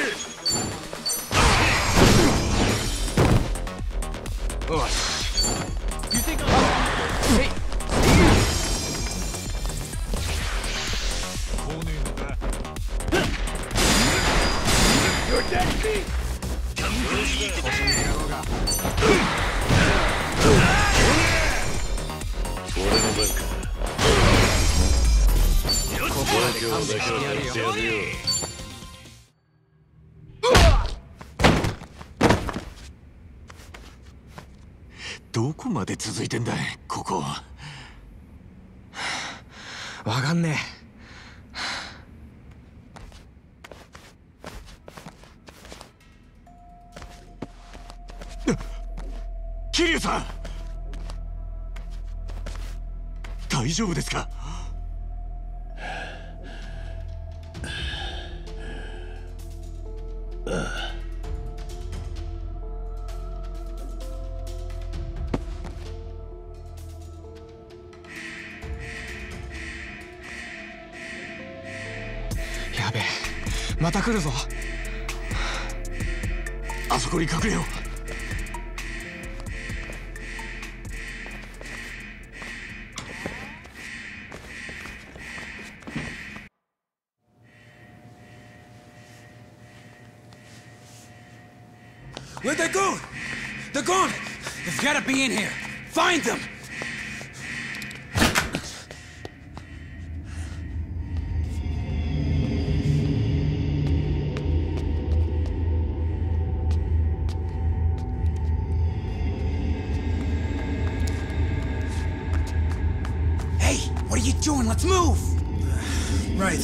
よし。You think I'm... Hey. 今日だけはやってやるよ。 どこまで続いてんだここ。 わかんねえ。桐生さん、大丈夫ですか？ ああ。 やべえ、また来るぞ。 あそこに隠れよう。 Where'd they go? They're gone! They've gotta be in here! Find them! Hey, what are you doing? Let's move! Right.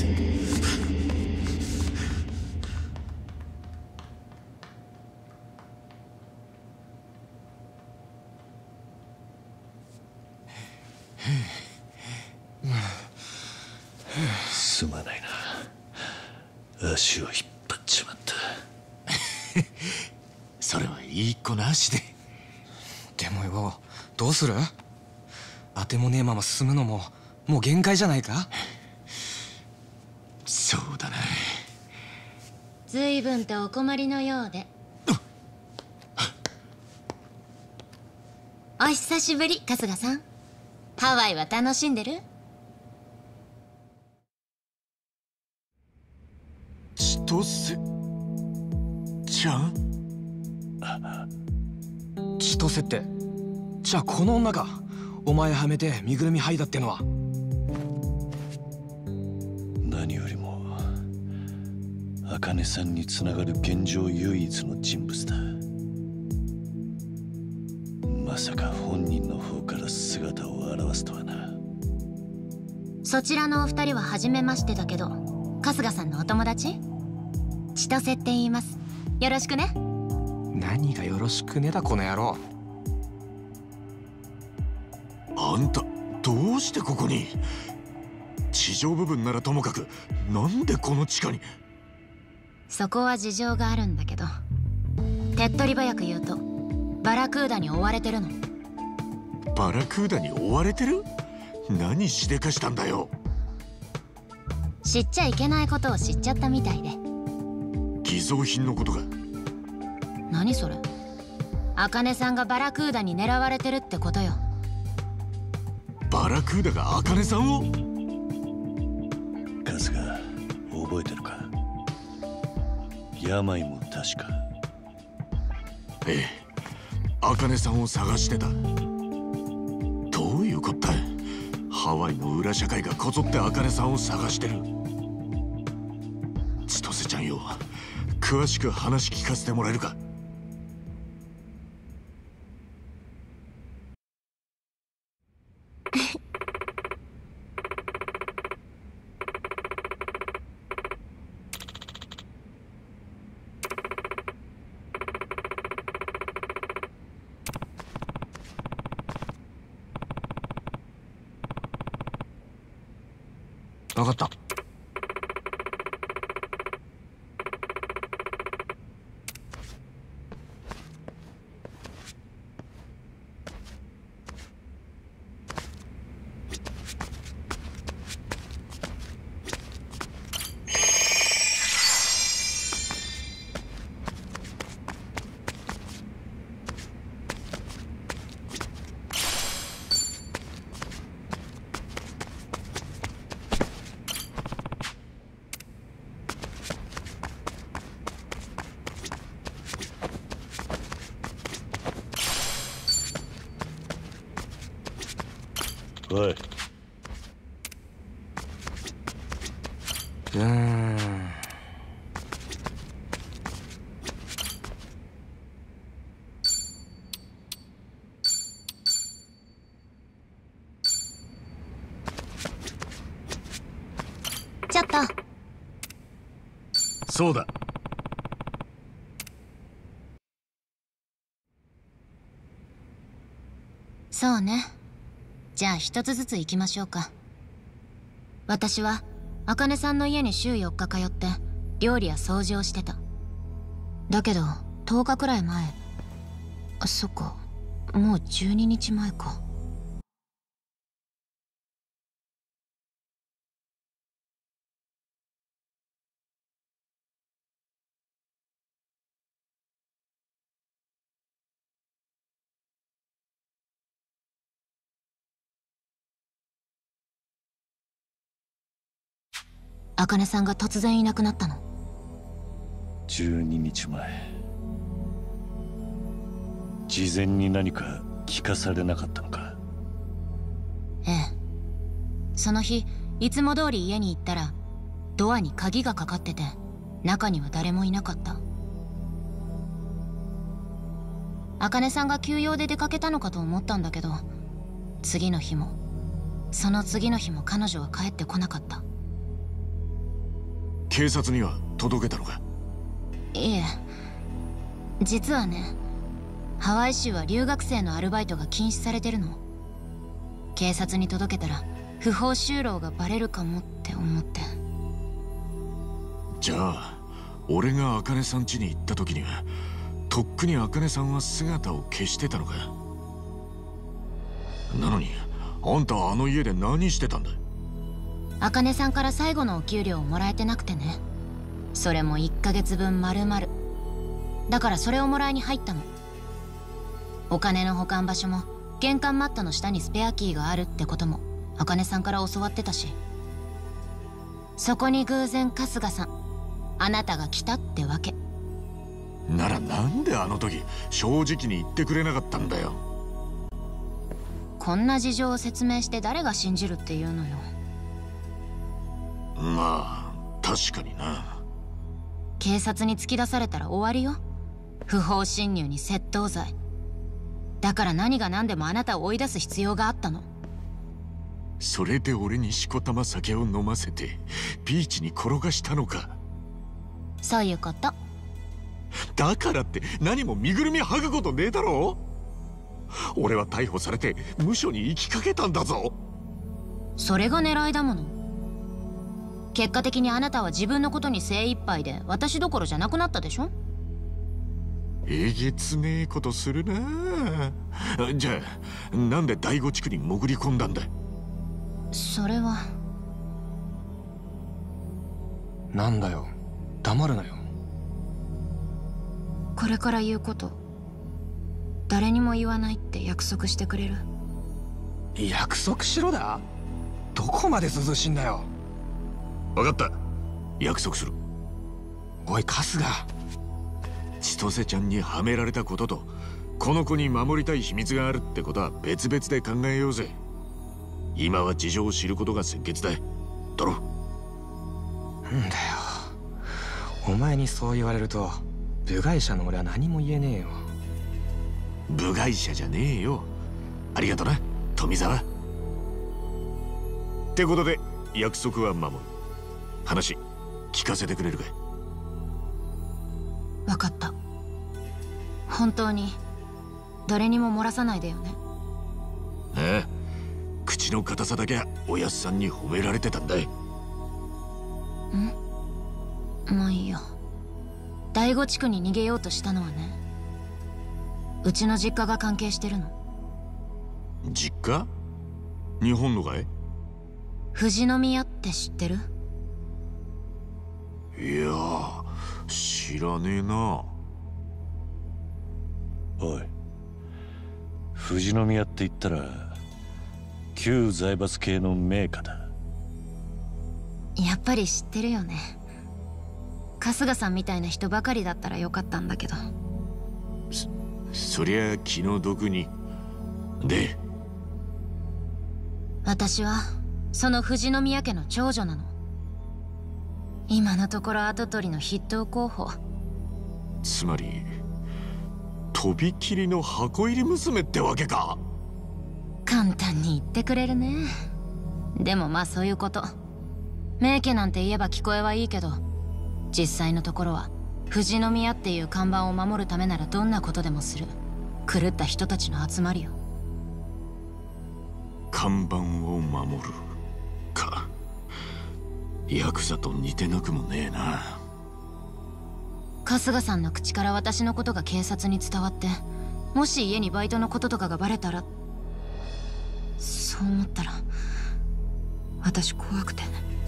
すまないな。足を引っ張っちまった。 それはいい子なしで。 でもよ、どうする？当てもねえまま進むのももう限界じゃないか？ そうだな。 随分とお困りのようで。お久しぶり、春日さん。ハワイは楽しんでる？ 千歳ちゃん？ 千歳って、じゃあこの女か。お前はめて身ぐるみ剥いだってのは。 何よりも茜さんにつながる現状唯一の人物だ。まさか本人の方から姿を現すとはな。 そちらのお二人は初めましてだけど、春日さんのお友達？千歳って言います。よろしくね。 何がよろしくねだこの野郎。 あんたどうしてここに？地上部分ならともかく、なんでこの地下に？ そこは事情があるんだけど、手っ取り早く言うとバラクーダに追われてるの。 バラクーダに追われてる？何しでかしたんだよ。 知っちゃいけないことを知っちゃったみたいで。 偽造品のことか？ 何それ？茜さんがバラクーダに狙われてるってことよ。 バラクーダが茜さんを？ 春日、覚えてるか？病も確か。 ええ、茜さんを探してた。どういうこった？ハワイの裏社会がこぞって茜さんを探してる。千歳ちゃんよ、詳しく話聞かせてもらえるか？ 分かった。 おい、 うーん。 ちょっと。 そうだ。 そうね。じゃあ一つずつ行きましょうか。私は茜さんの家に週よっか通って料理や掃除をしてた。だけどとおかくらい前、あ、そっか、もうじゅうににちまえか。茜さんが突然いなくなったの。 じゅうににちまえ。事前に何か聞かされなかったのか？ ええ。その日いつも通り家に行ったらドアに鍵がかかってて中には誰もいなかった。茜さんが休養で出かけたのかと思ったんだけど、次の日もその次の日も彼女は帰ってこなかった。 警察には届けたのか？ いえ、実はね、ハワイ州は留学生のアルバイトが禁止されてるの。警察に届けたら不法就労がバレるかもって思って。 じゃあ俺が茜さん家に行った時にはとっくに茜さんは姿を消してたのか？なのにあんたはあの家で何してたんだ？ 茜さんから最後のお給料をもらえてなくてね。それもいっかげつぶん丸々。だからそれをもらいに入ったの。お金の保管場所も玄関マットの下にスペアキーがあるってことも茜さんから教わってたし。そこに偶然春日さん、あなたが来たってわけ。 ならなんであの時正直に言ってくれなかったんだよ。 こんな事情を説明して誰が信じるっていうのよ。 まあ確かにな。 警察に突き出されたら終わりよ。不法侵入に窃盗罪。だから何が何でもあなたを追い出す必要があったの。 それで俺にしこたま酒を飲ませてビーチに転がしたのか？ そういうこと。 だからって何も身ぐるみ剥ぐことねえだろ。俺は逮捕されて無所に行きかけたんだぞ。 それが狙いだもの。結果的にあなたは自分のことに精一杯で私どころじゃなくなったでしょ。 えげつねえことするなあ。じゃあなんで第五地区に潜り込んだんだ？ それは。 なんだよ、黙るなよ。 これから言うこと誰にも言わないって約束してくれる？ 約束しろだ。どこまで涼しいんだよ。 分かった、約束する。 おい春日、 千歳ちゃんにはめられたこととこの子に守りたい秘密があるってことは別々で考えようぜ。今は事情を知ることが先決だ。だろ？ なんだよ、お前にそう言われると部外者の俺は何も言えねえよ。 部外者じゃねえよ。ありがとな富澤。ってことで約束は守る。話聞かせてくれるかい？ 分かった。本当に誰にも漏らさないでよね。 ああ、口の堅さだけはおやっさんに褒められてたんだい。 ん？まあいいよ。第五地区に逃げようとしたのはね、うちの実家が関係してるの。 実家？日本のかい？ 富士宮って知ってる？ いやー、知らねえな。 おい、富士宮って言ったら旧財閥系の名家だ。 やっぱり知ってるよね。春日さんみたいな人ばかりだったらよかったんだけど。 そ、そりゃ気の毒に。で、 私はその富士宮家の長女なの。 今のところ跡取りの筆頭候補。 つまりとびきりの箱入り娘ってわけか。 簡単に言ってくれるね。でもまあそういうこと。名家なんて言えば聞こえはいいけど、実際のところは富士宮っていう看板を守るためならどんなことでもする狂った人たちの集まりよ。 看板を守るか。ヤクザと似てなくもねえな。 春日さんの口から私のことが警察に伝わって、もし家にバイトのこととかがバレたら、そう思ったら私怖くて。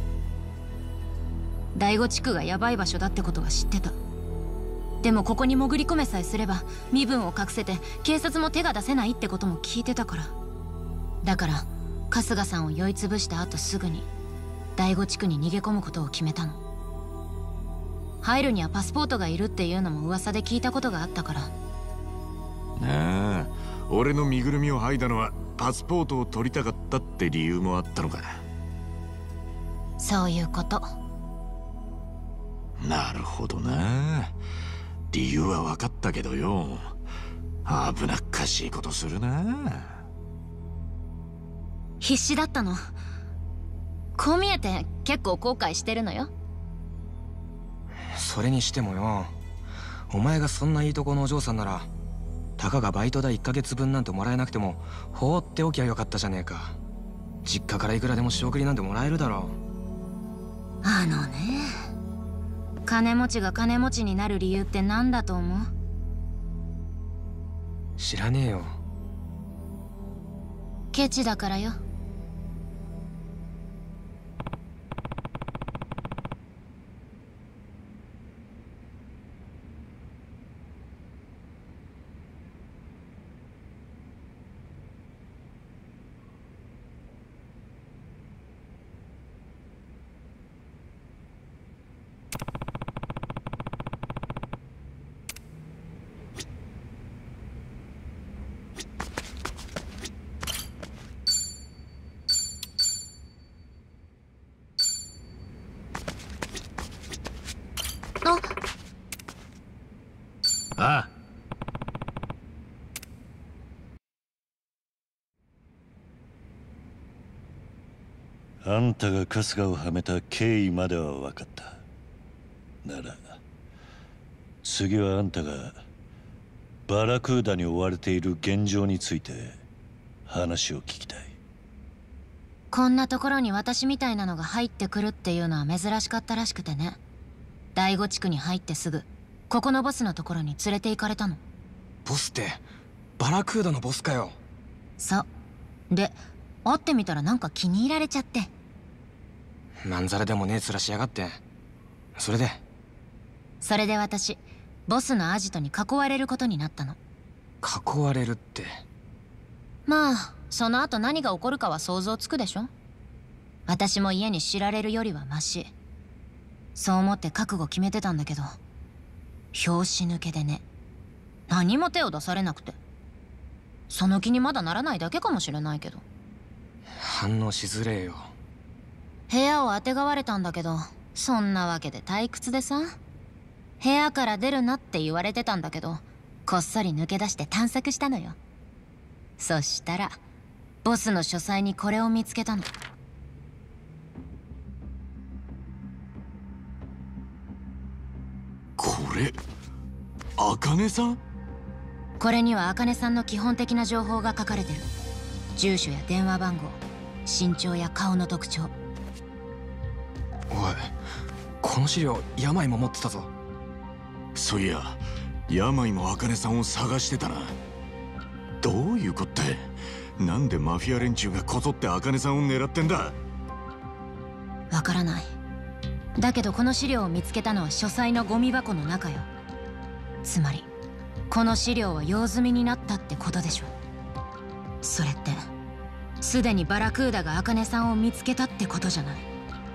第五地区がヤバい場所だってことは知ってた。でもここに潜り込めさえすれば身分を隠せて警察も手が出せないってことも聞いてたから。だから春日さんを酔いつぶした後すぐに第五地区に逃げ込むことを決めたの。入るにはパスポートがいるっていうのも噂で聞いたことがあったから。 なあ、俺の身ぐるみを剥いだのはパスポートを取りたかったって理由もあったのか。 そういうこと。 なるほどな。理由は分かったけどよ、危なっかしいことするな。 必死だったの。こう見えて結構後悔してるのよ。 それにしてもよ、お前がそんないいとこのお嬢さんなら、たかがバイト代いっかげつぶんなんてもらえなくても放っておきゃよかったじゃねえか。実家からいくらでも仕送りなんてもらえるだろう。あのね、金持ちが金持ちになる理由って何だと思う？ 知らねえよ。 ケチだからよ。 ああ。あんたが春日をはめた経緯までは分かった。なら次はあんたがバラクーダに追われている現状について話を聞きたい。 こんなところに私みたいなのが入ってくるっていうのは珍しかったらしくてね。第五地区に入ってすぐここのボスのところに連れて行かれたの。 ボスってバラクーダのボスかよ。 そうで、会ってみたらなんか気に入られちゃって。 まんざらでもねえ面しやがって。それでそれで私ボスのアジトに囲われることになったの。 囲われるって。 まあその後何が起こるかは想像つくでしょ。私も家に知られるよりはマシ。そう思って覚悟決めてたんだけど、拍子抜けでね、何も手を出されなくて。その気にまだならないだけかもしれないけど。 反応しづれえよ。 部屋をあてがわれたんだけど、そんなわけで退屈でさ、部屋から出るなって言われてたんだけど、こっそり抜け出して探索したのよ。そしたらボスの書斎にこれを見つけたの。 これ茜さん？ これには茜さんの基本的な情報が書かれてる。住所や電話番号、身長や顔の特徴。 おい、この資料病も持ってたぞ。 そういや病も茜さんを探してたな。どういうこって？なんでマフィア連中がこぞって茜さんを狙ってんだ？ わからない。だけどこの資料を見つけたのは書斎のゴミ箱の中よ。つまりこの資料は用済みになったってことでしょ。それってすでにバラクーダが茜さんを見つけたってことじゃない。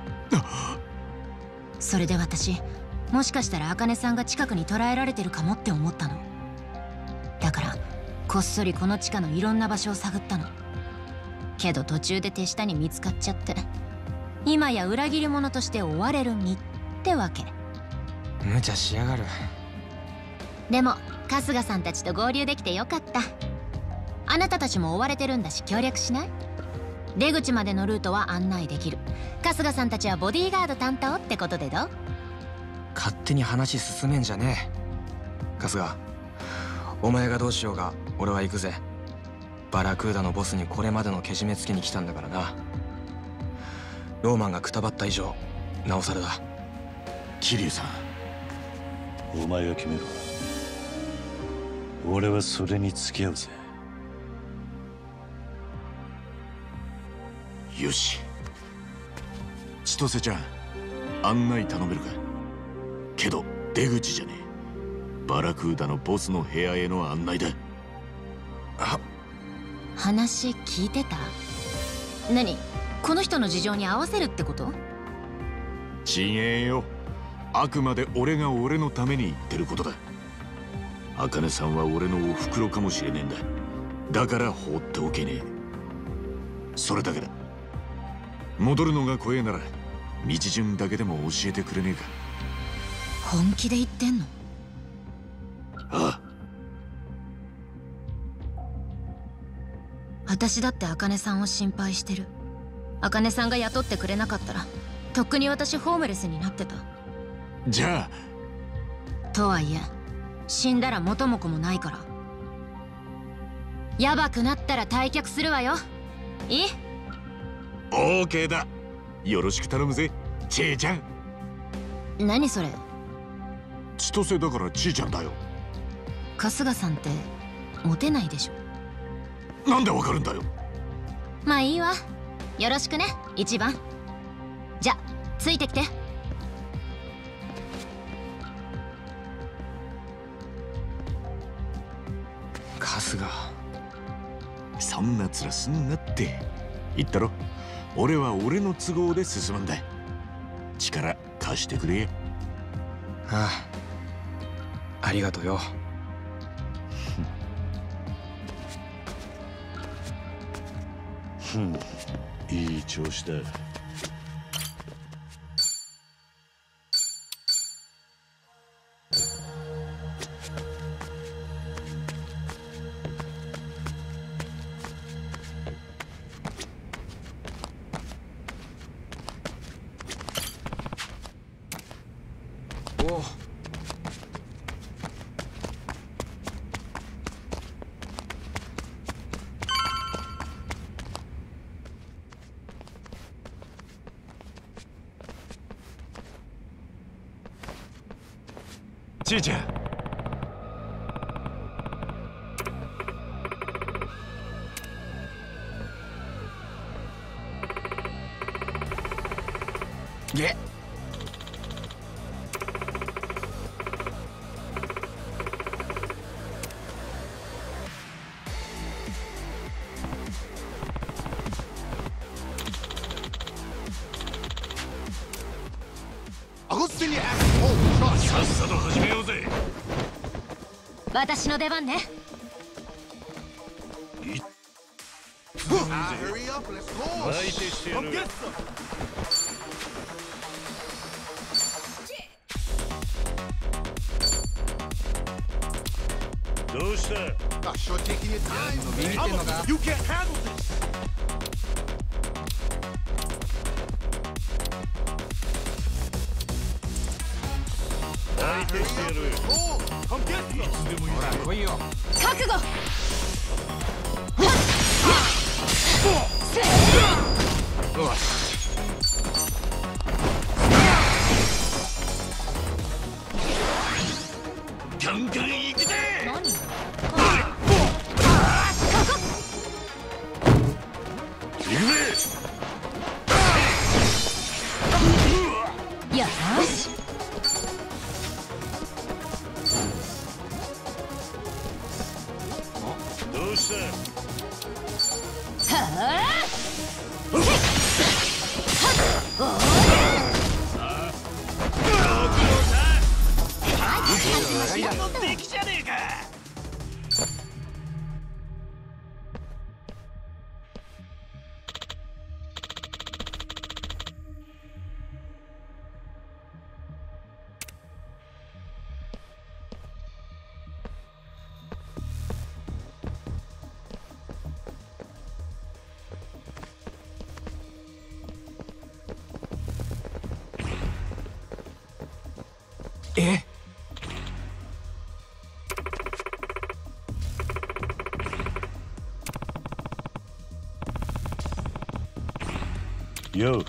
それで私、もしかしたら茜さんが近くに捕らえられてるかもって思ったの。だからこっそりこの地下のいろんな場所を探ったの。けど途中で手下に見つかっちゃって、今や裏切り者として追われる身っってわけ。 無茶しやがる。 でも春日さんたちと合流できてよかった。あなたたちも追われてるんだし協力しない？出口までのルートは案内できる。春日さんたちはボディーガード担当ってことでどう？ 勝手に話進めんじゃねえ。春日、お前がどうしようが俺は行くぜ。バラクーダのボスにこれまでのけじめつけに来たんだからな。ローマンがくたばった以上なおさらだ。 桐生さん、お前が決めろ。俺はそれに付き合うぜ。 よし、千歳ちゃん、案内頼めるか？けど出口じゃねえ。バラクーダのボスの部屋への案内だ。 あ、 話聞いてた？何、この人の事情に合わせるってこと？ ちげえよ。あくまで俺が俺のために言ってることだ。茜さんは俺のお袋かもしれねえんだ。だから放っておけねえ。それだけだ。戻るのが怖えなら道順だけでも教えてくれねえか？ 本気で言ってんの？ ああ。 私だって茜さんを心配してる。茜さんが雇ってくれなかったらとっくに私ホームレスになってた。 じゃあ。とはいえ死んだら元も子もないから。やばくなったら退却するわよ。いい？ オーケーだ。よろしく頼むぜ、ちーちゃん。 何それ？ 千歳だからちーちゃんだよ。 春日さんってモテないでしょ。 なんでわかるんだよ。 まあいいわ。よろしくね、一番。じゃ、ついてきて。 春日、 そんな面すんなって言ったろ。俺は俺の都合で進むんだ。力貸してくれ。 ああ、ありがとうよ。 ふん、いい調子だ。 おう。 ちーちゃん。 げ。 さっさと始めようぜ。 私の出番ね。 相手してやる。どうした？ ビビってんのか？ 相手してやる。いつでもいい。 ほら来いよ。 覚悟。 よし。 ガンガン行くぜ。 何？ 行くぜ。 よし。 どうした？ はあ。 できじゃねえか。 え？ よう。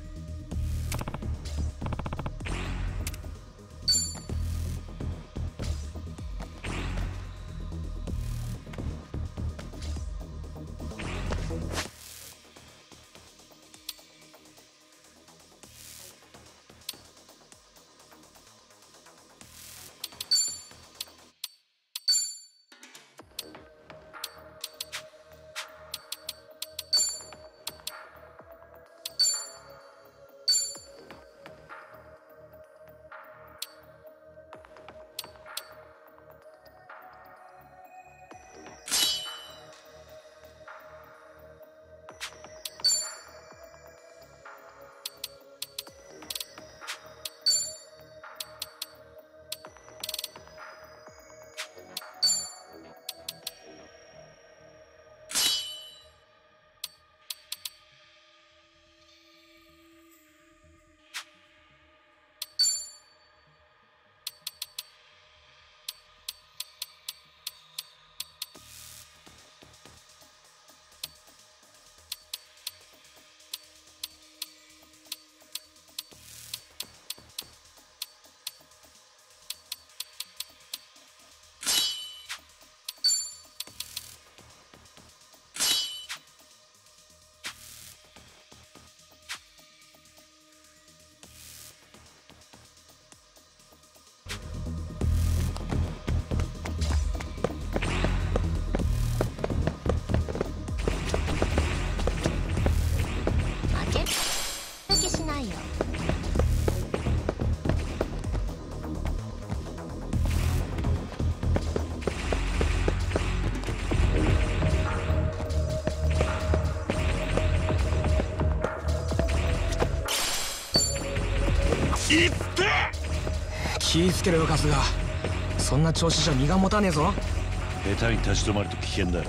気ぃつけろよ春日。そんな調子じゃ身が持たねえぞ。 下手に立ち止まると危険だ。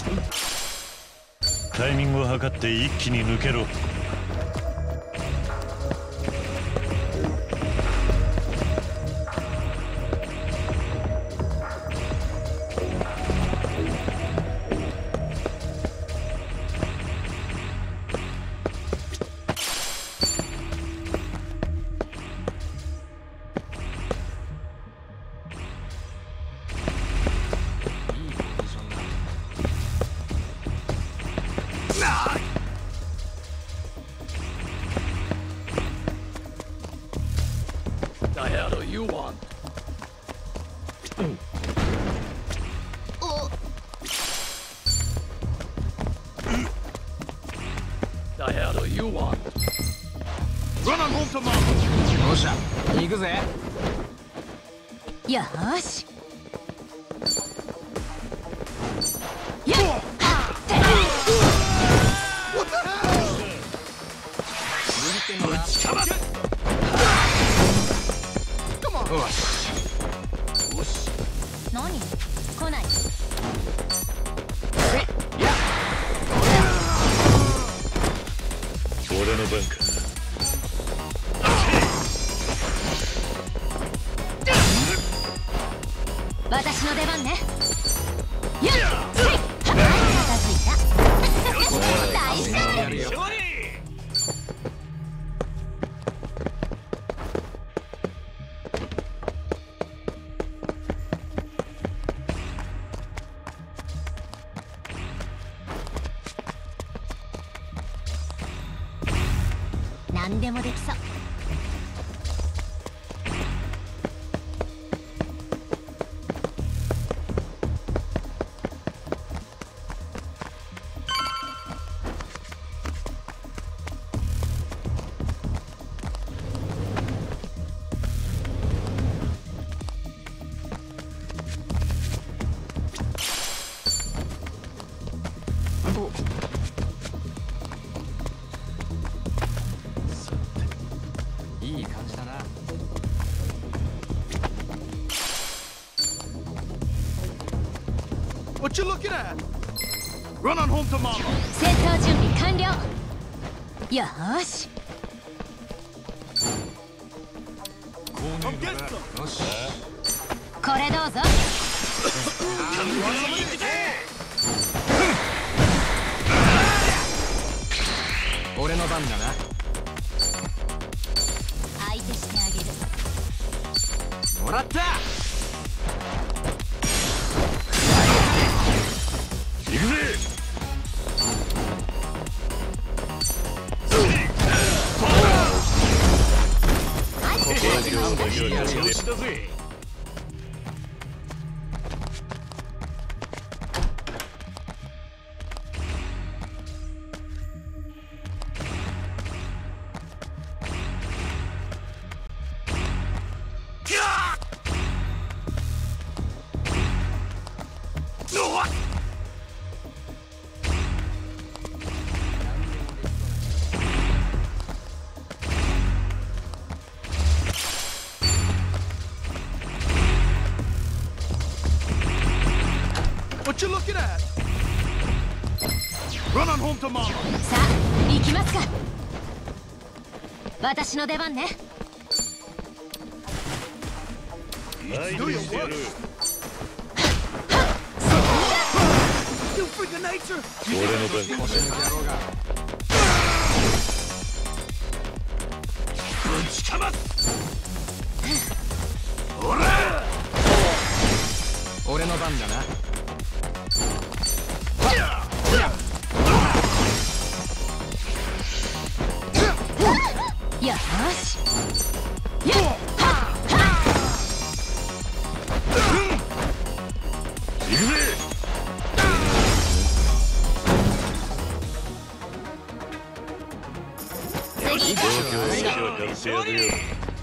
タイミングを測って一気に抜けろ。 よっしゃ、行くぜ。 よーし。 ぶちかます。よし。よし。 何？来ない。 俺の番か。 私の出番ね。よっ、片付いた。大勝利。何でもできそう。 いい感じだな。 What you looking at? Run on home to mama. 戦闘準備完了。よーし。 攻よし、 これどうぞ。 俺の番だな。 相手してあげる。 もらった。 行くぜ。よしだぜ。 What you looking at? Run on home tomorrow. さあ行きますか。私の出番ね。 Do your work. You freak of nature. 俺の番。 ぶちかます。 ほら。俺の番だな。 よし。よっ。 行くぜ。 次。 状況は完成だよ。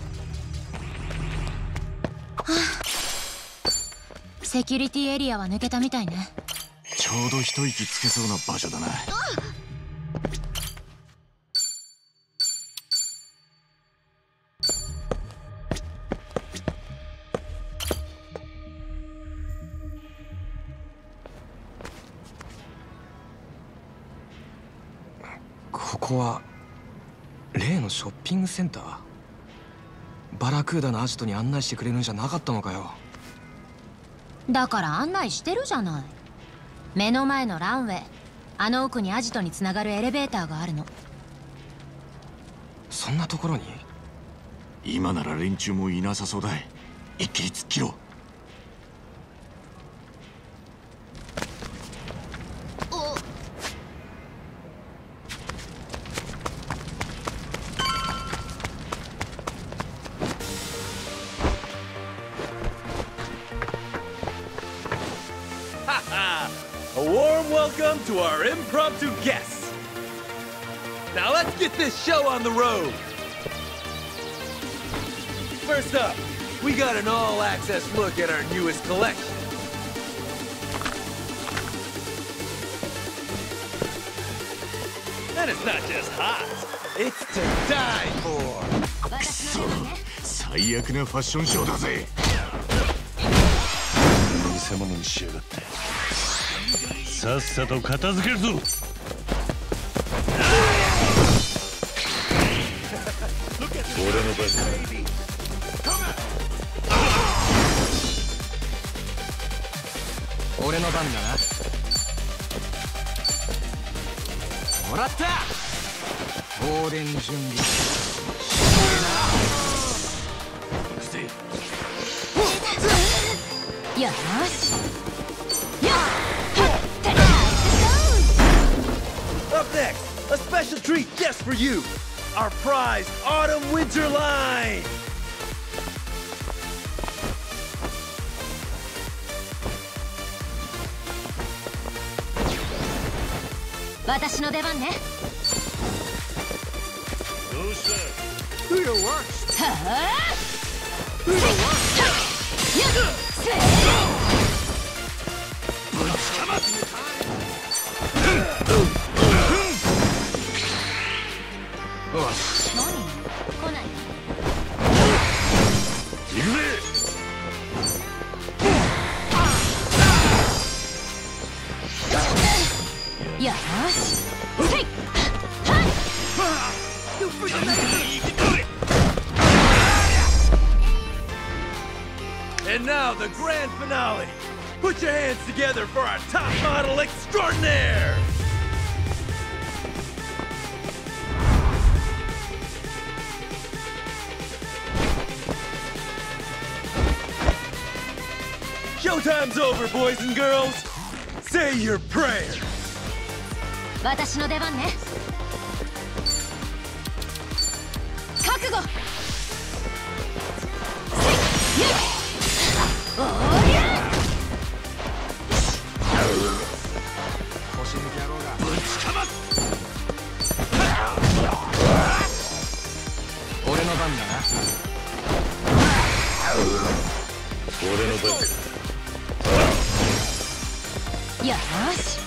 セキュリティエリアは抜けたみたいね。 ちょうど一息つけそうな場所だな。 ここは例のショッピングセンター？バラクーダのアジトに案内してくれるんじゃなかったのかよ。 だから案内してるじゃない。目の前のランウェイ、あの奥にアジトにつながるエレベーターがあるの。 そんなところに？ 今なら連中もいなさそうだ。一気に突っ切ろう。 A warm welcome to our impromptu guests. Now let's get this show on the road. First up, we got an all-access look at our newest collection. And it's not just hot, it's to die for. くそ、最悪なファッションショーだぜ。 偽物にしやがって。さっさと片付けるぞ。俺の番だ。 俺の番だな。もらった。放電準備。 よし。 Up next, a special treat just for you. Our prized autumn winter line. 私の出番ね。 どうした？ Do your work. はあ。 Do your work. ぶちかます。 よし。 何？来ない。 行くぜ。 よし。せい。 You freak of nature. now the grand finale. Put your hands together for our top model extraordinaire. Showtime's over, boys and girls. Say your prayer. 私の出番ね。覚悟。おりゃ。 腰抜け野郎が。 ぶちかます。 俺の番だな。 俺の番か。 よし。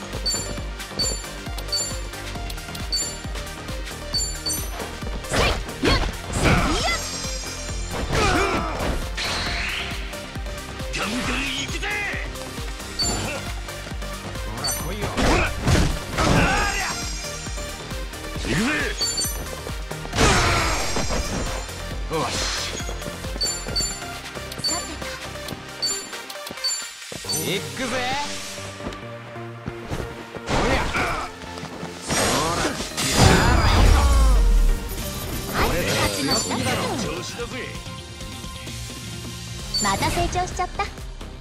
行くぜ。 また成長しちゃった。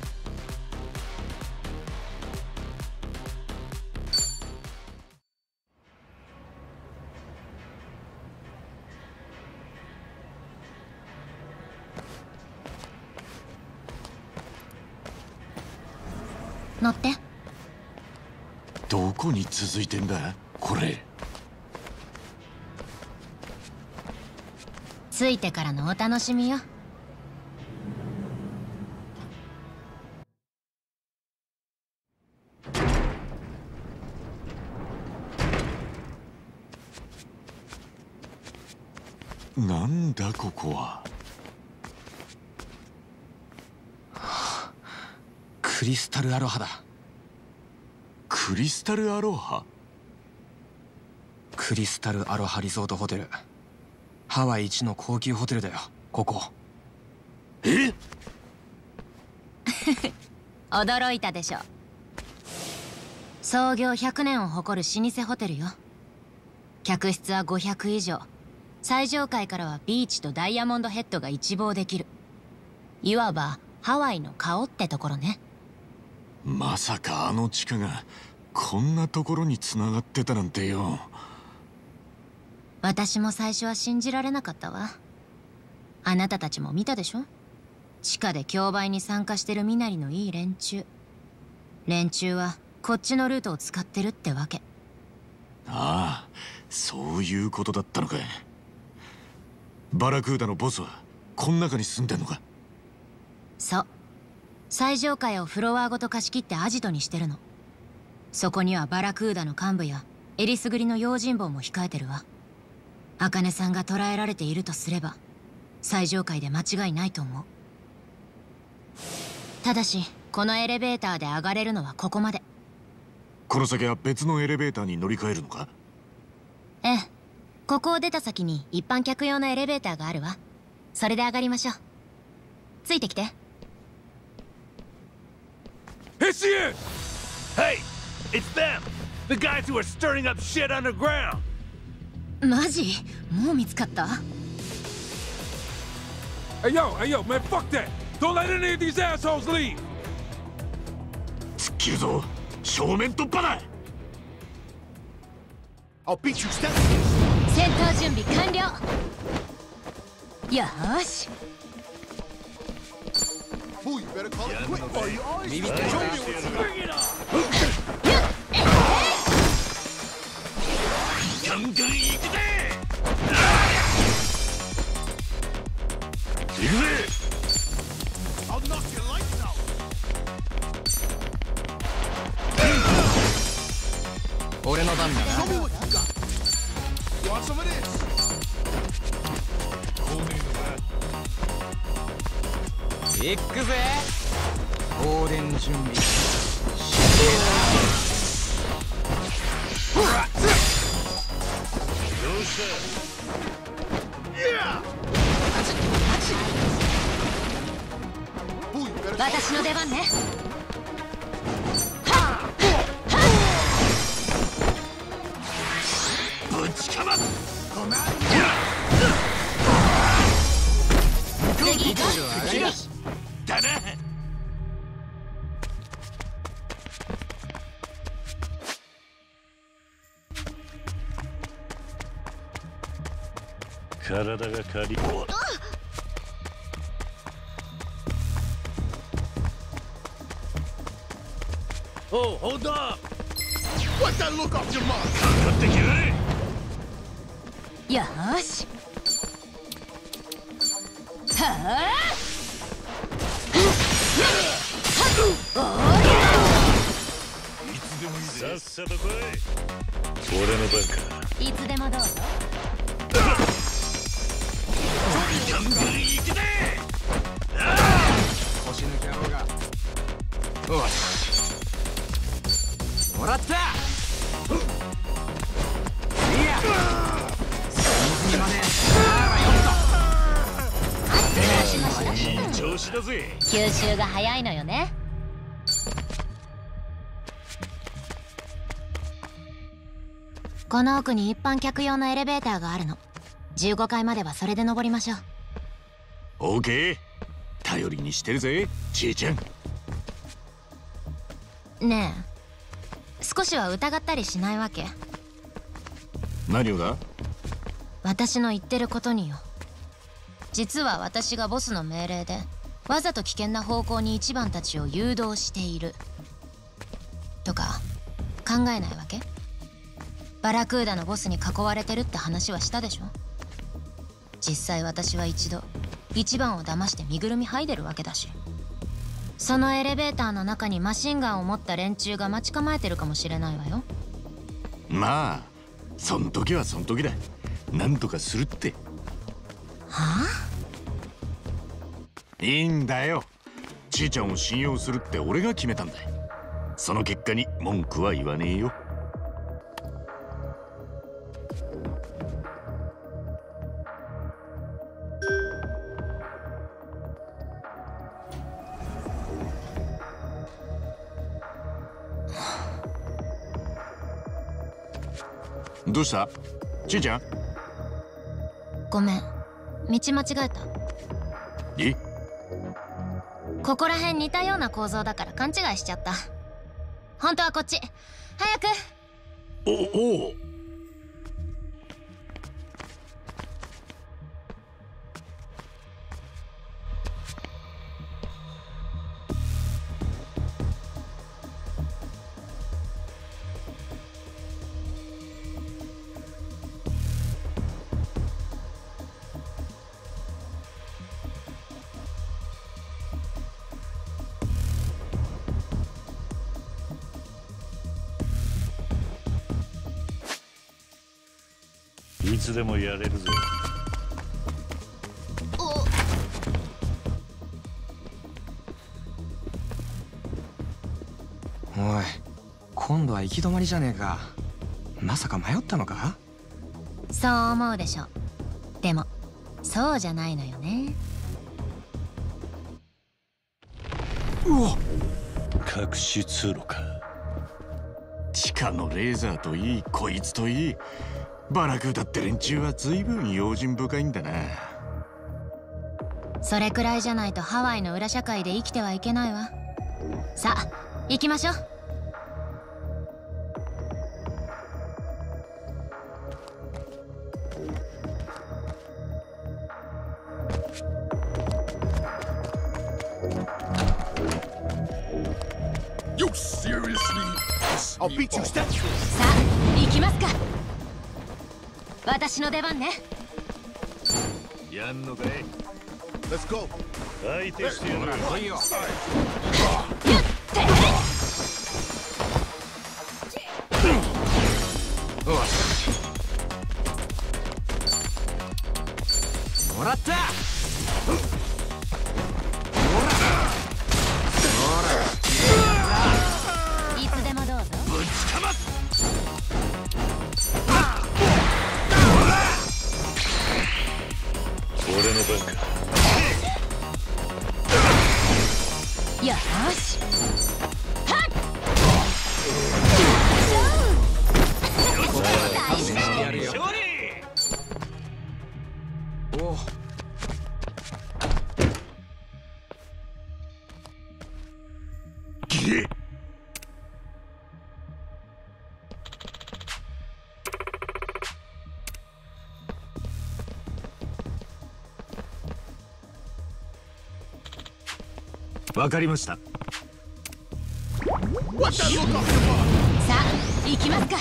乗って。 どこに続いてんだこれ。 ついてからのお楽しみよ。 なんだここは。 クリスタルアロハだ。 クリスタルアロハ？ クリスタルアロハリゾートホテル。ハワイ一の高級ホテルだよここ。 え？ 驚いたでしょ。創業ひゃくねんを誇る老舗ホテルよ。客室はごひゃく以上。最上階からはビーチとダイヤモンドヘッドが一望できる。いわばハワイの顔ってところね。 まさかあの地下がこんなところに繋がってたなんてよ。 私も最初は信じられなかったわ。あなたたちも見たでしょ。地下で競売に参加してる身なりのいい連中。連中はこっちのルートを使ってるってわけ。 ああ、そういうことだったのか。バラクーダのボスはこん中に住んでんのか。 そう。最上階をフロアごと貸し切ってアジトにしてるの。そこにはバラクーダの幹部やえりすぐりの用心棒も控えてるわ。茜さんが捕らえられているとすれば最上階で間違いないと思う。ただしこのエレベーターで上がれるのはここまで。 この先は別のエレベーターに乗り換えるのか。 ええ、ここを出た先に一般客用のエレベーターがあるわ。それで上がりましょう。ついてきて。 It's you! Hey, it's them! The guys who are stirring up shit underground! マジ？もう見つかった？ Hey yo, hey yo, man, fuck that! Don't let any of these assholes leave! 突っ切るぞ。正面突破だ。 I'll beat you step! 戦闘準備完了。よーし。 Fool, you better call it quick! Oh, you always Maybe show that's me what's up! Bring it on! ガンガン行くぜ。行くぜ。 I'll knock your lights out! 俺の番だな。 Show me what you got! You want some of this? 行くぜ。放電準備。 ほら。どうした。いや。 私の出番ね。 ぶちかます。 次行こう。だな。 体が借り。 Oh, hold up! What that look off your mark? かかってきやれ。 よーし。はあ。 いつでもいいぜ。 さっさと来い。俺の番か。 いつでもどうぞ。 ガンガン行くぜ。 腰抜け野郎が。よし。もらった。いや。水まで。 いい調子だぜ。 吸収が早いのよね。この奥に一般客用のエレベーターがあるの。じゅうごかいまではそれで登りましょう。 オーケー。頼りにしてるぜ、ちいちゃん。 ねえ、少しは疑ったりしないわけ？ 何をだ？ 私の言ってることによ。実は私がボスの命令でわざと危険な方向に一番たちを誘導しているとか考えないわけ？バラクーダのボスに囲われてるって話はしたでしょ。実際私は一度一番を騙して身ぐるみ剥いでるわけだし。そのエレベーターの中にマシンガンを持った連中が待ち構えてるかもしれないわよ。 まあそん時はそん時だ。なんとかするって。 はあ？いいんだよ。ちいちゃんを信用するって俺が決めたんだ。その結果に文句は言わねえよ。どうした？ちいちゃん？ ごめん、道間違えた。 え？ ここら辺似たような構造だから勘違いしちゃった。本当はこっち。早く。 おお。 いつでもやれるぜ。 おい、今度は行き止まりじゃねえか。まさか迷ったのか？ そう思うでしょ。でもそうじゃないのよね。 うわ、 隠し通路か。 地下のレーザーといい、こいつといい、バラクーダって連中は随分用心深いんだな。 それくらいじゃないとハワイの裏社会で生きてはいけないわ。さあ行きましょう。 You seriously? I'll beat you step. さあ行きますか。私の出番ね。 やんのかい？ Let's go. 相手してやる。 来いよ。よし。もらった。 いつでもどうぞ。 ぶちかます。 俺の番か。 よし。 おわかりました。 さあ行きますか。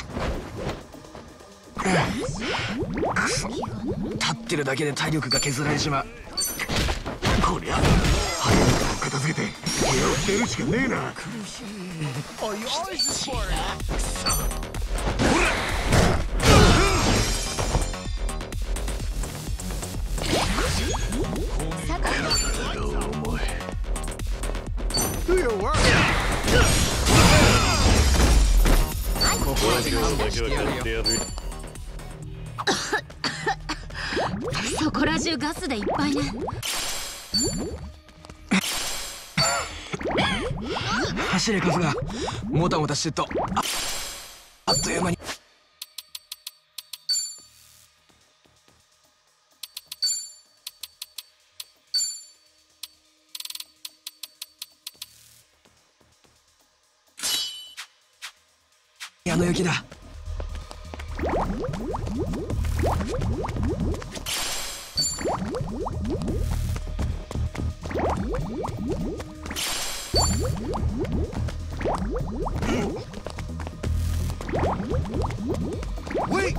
立ってるだけで体力が削られちまう。 こりゃ早く片付けて部屋を出るしかねえな。 そこら中ガスでいっぱいね。 走れカフがもたもたしてっと あ, あっという間に。矢の雪だ。 Wait!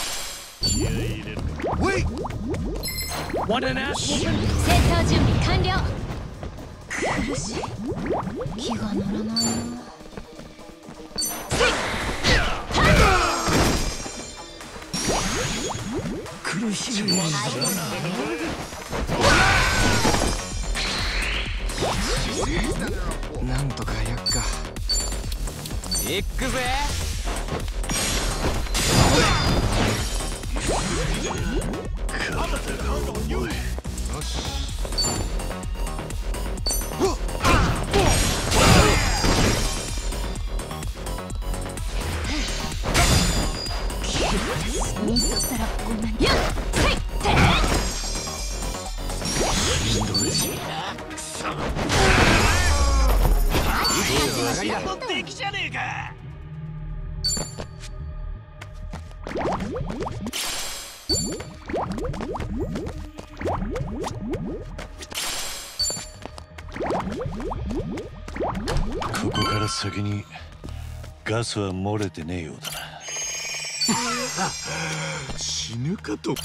Wait! What an ass woman! 戦闘準備完了。苦しい。気が乗らないな。 苦しい。なんとかやっか。いっくぜ。よし。 ミスったらごめん。やっはいてひどいな。くそ。 できじゃねえか。 ここから先にガスは漏れてねえようだな。 死ぬかと。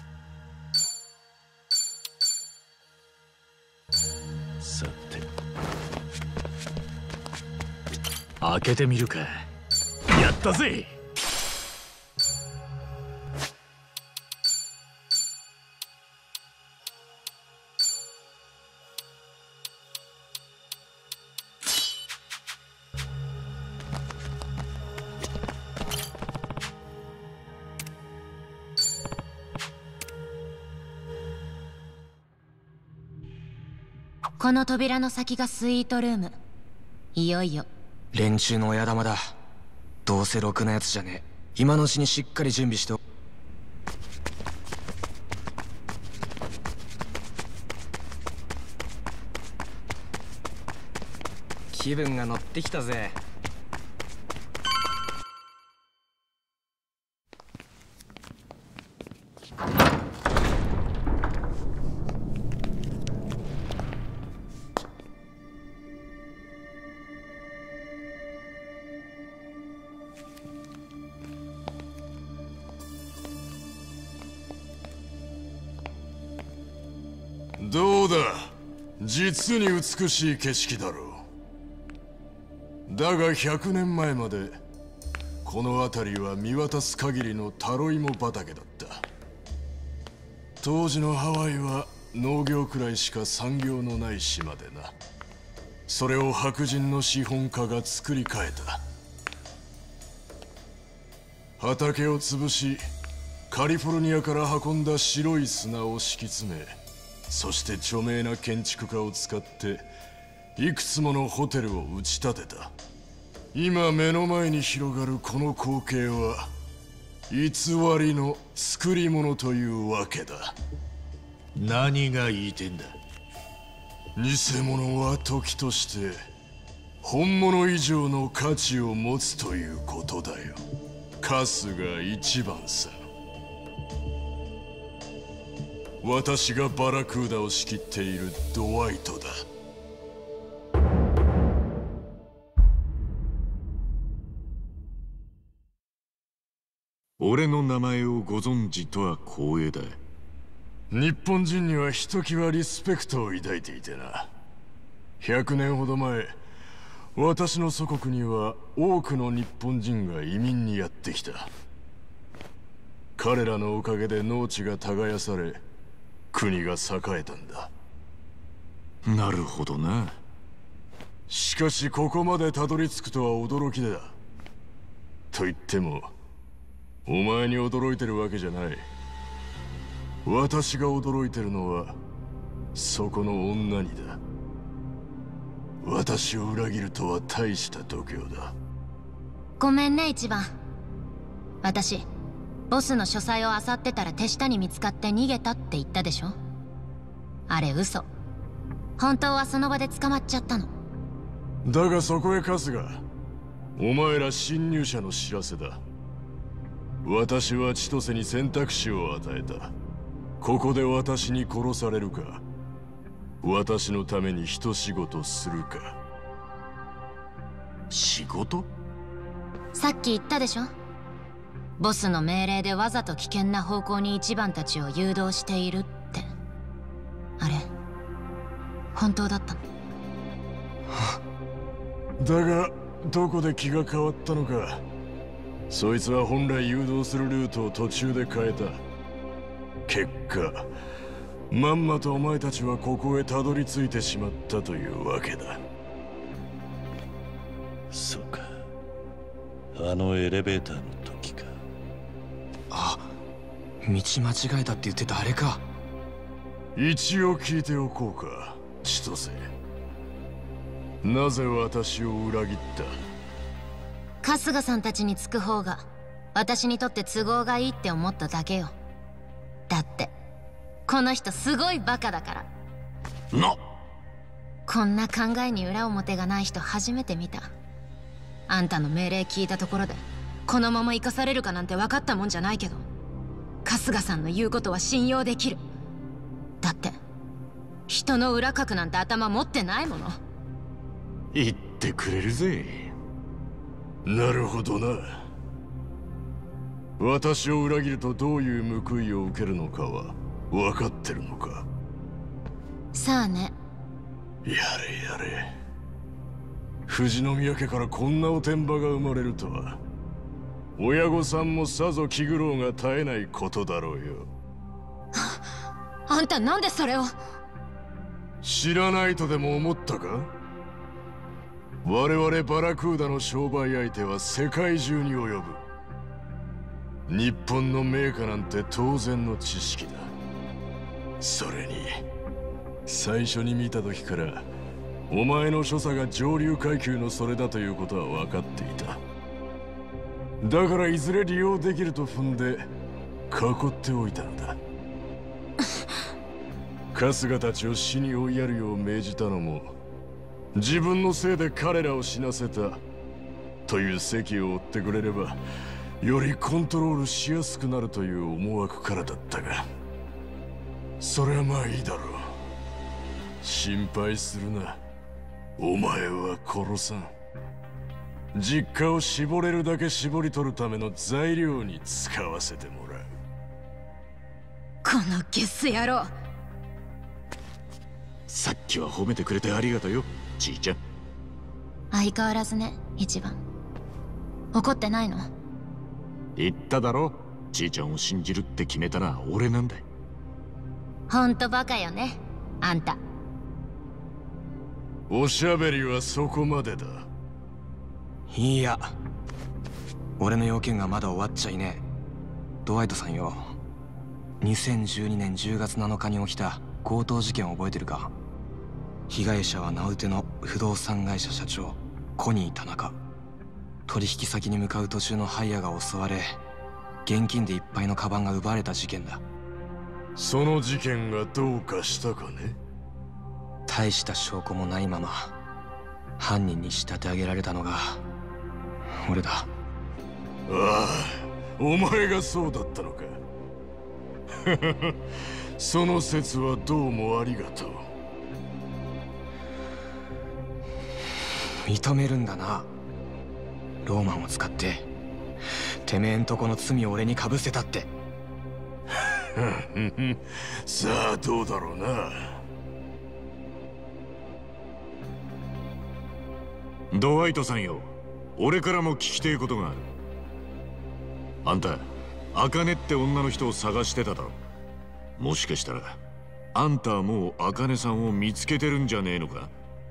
さて開けてみるか。やったぜ。 この扉の先がスイートルーム。いよいよ連中の親玉だ。どうせろくなやつじゃねえ。今のうちにしっかり準備してお。気分が乗ってきたぜ。 どうだ、実に美しい景色だろう。だがひゃくねんまえまでこの辺りは見渡す限りのタロイモ畑だった。当時のハワイは農業くらいしか産業のない島でな。それを白人の資本家が作り変えた。畑を潰しカリフォルニアから運んだ白い砂を敷き詰め、そして著名な建築家を使っていくつものホテルを打ち立てた。今目の前に広がるこの光景は偽りの作り物というわけだ。 何が言いてんだ。 偽物は時として本物以上の価値を持つということだよ。カスが一番さ。私がバラクーダを仕切っているドワイトだ。 俺の名前をご存知とは光栄だ。 日本人にはひときわリスペクトを抱いていてな。ひゃくねんほど前、私の祖国には多くの日本人が移民にやってきた。彼らのおかげで農地が耕され、国が栄えたんだ。 なるほどな。 しかしここまでたどり着くとは驚きだ。と言ってもお前に驚いてるわけじゃない。私が驚いてるのはそこの女にだ。私を裏切るとは大した度胸だ。 ごめんね一番。私ボスの書斎を漁ってたら手下に見つかって逃げたって言ったでしょ。あれ嘘。本当はその場で捕まっちゃったの。 だがそこへカスが、お前ら侵入者の知らせだ。私は千歳に選択肢を与えた。ここで私に殺されるか、私のために一仕事するか。 仕事？ さっき言ったでしょ。ボスの命令でわざと危険な方向に一番たちを誘導しているって。あれ本当だったの？ だがどこで気が変わったのか。そいつは本来誘導するルートを途中で変えた。結果まんまとお前たちはここへたどり着いてしまったというわけだ。 そうか、あのエレベーターの時か。 あ、道間違えたって言ってたあれか。 一応聞いておこうか千歳。なぜ私を裏切った？ 春日さんたちにつく方が私にとって都合がいいって思っただけよ。だってこの人すごいバカだから。 なこんな考えに裏表がない人初めて見た。あんたの命令聞いたところでこのまま生かされるかなんて分かったもんじゃないけど、春日さんの言うことは信用できる。だって人の裏かくなんて頭持ってないもの。 言ってくれるぜ。 なるほどな。私を裏切るとどういう報いを受けるのかは分かってるのか。 さあね。 やれやれ。富士宮家からこんなおてんばが生まれるとは、親御さんもさぞ気苦労が絶えないことだろうよ。 あんたなんでそれを。 知らないとでも思ったか？我々バラクーダの商売相手は世界中に及ぶ。日本の名家なんて当然の知識だ。それに最初に見た時からお前の所作が上流階級のそれだということは分かっていた。だからいずれ利用できると踏んで囲っておいたのだ。春日たちを死に追いやるよう命じたのも、自分のせいで彼らを死なせたという責を負ってくれればよりコントロールしやすくなるという思惑からだったが、それはまあいいだろう。心配するな。お前は殺さん。実家を絞れるだけ絞り取るための材料に使わせてもらう。 このゲス野郎。 さっきは褒めてくれてありがとうよじいちゃん。 相変わらずね一番。怒ってないの？ 言っただろ、じいちゃんを信じるって決めたのは俺なんだ。 ほんとバカよねあんた。 おしゃべりはそこまでだ。 いや、俺の要件がまだ終わっちゃいねえ。ドワイトさんよ、にせんじゅうにねんじゅうがつなのかに起きた強盗事件を覚えてるか？ 被害者は名うての不動産会社社長コニー田中。取引先に向かう途中のハイヤが襲われ、現金でいっぱいのカバンが奪われた事件だ。 その事件がどうかしたかね。 大した証拠もないまま犯人に仕立て上げられたのが俺だ。 ああ、お前がそうだったのか。その説はどうもありがとう。 認めるんだな。ローマンを使っててめえんとこの罪を俺にかぶせたって。 さあどうだろうな。 ドワイトさんよ、俺からも聞きてえことがある。あんたアカネって女の人を探してただろ。もしかしたらあんたはもうアカネさんを見つけてるんじゃねえのか。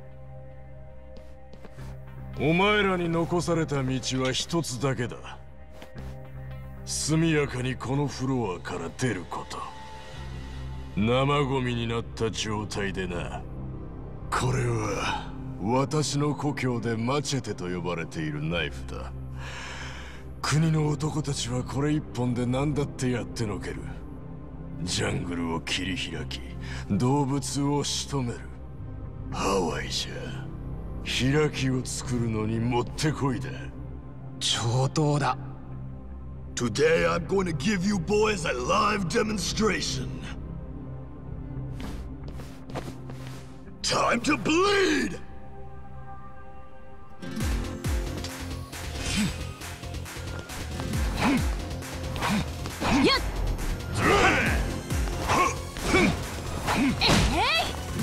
お前らに残された道は一つだけだ。速やかにこのフロアから出ること。生ゴミになった状態でな。これは私の故郷でマチェテと呼ばれているナイフだ。国の男たちはこれ一本で何だってやってのける。ジャングルを切り開き、動物を仕留める。ハワイじゃ開きを作るのにもってこいだ。 上等だ。 Today I'm going to give you boys a live demonstration. Time to bleed! Yeah! Hey!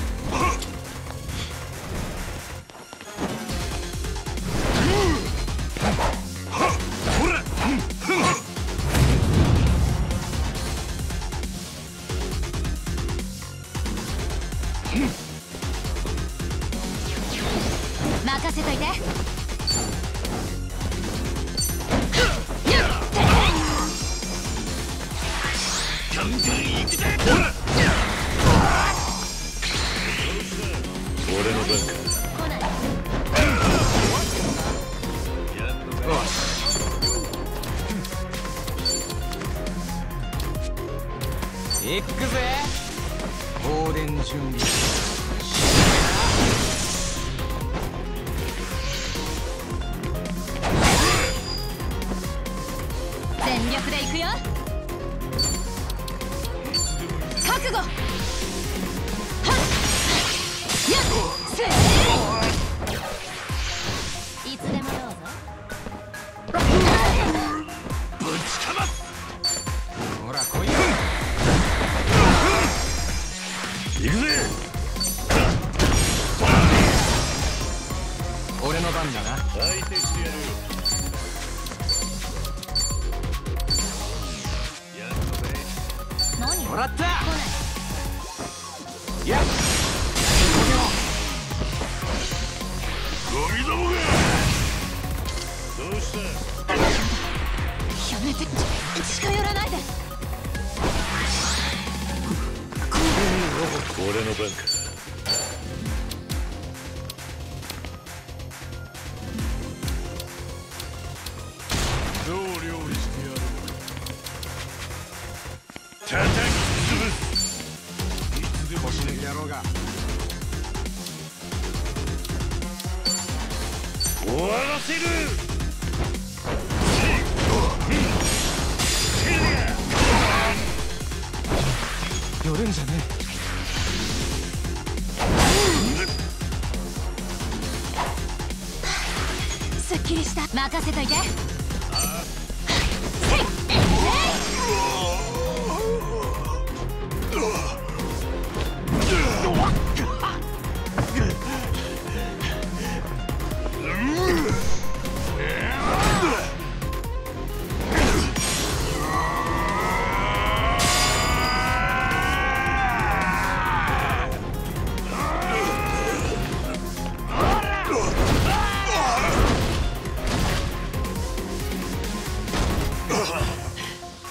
任せといて。ガンガン行くぜ。 俺の番か。 行くぜ。放電準備。 全力で行くよ。覚悟。はっ。やっ。せい。いつでもどうぞ。ぶちかます。 ほら来いよ。 行くぜ。 俺の番だな。 相手してやるよ。 何もらった。 いや。ゴミどもが。 どうした。 やめて。近寄らないで。 俺の番か。 どう料理してやる。 叩き潰す。いつでも腰抜け野郎が。 終わらせる。 寄るんじゃねえ。 すっきりした。任せといて。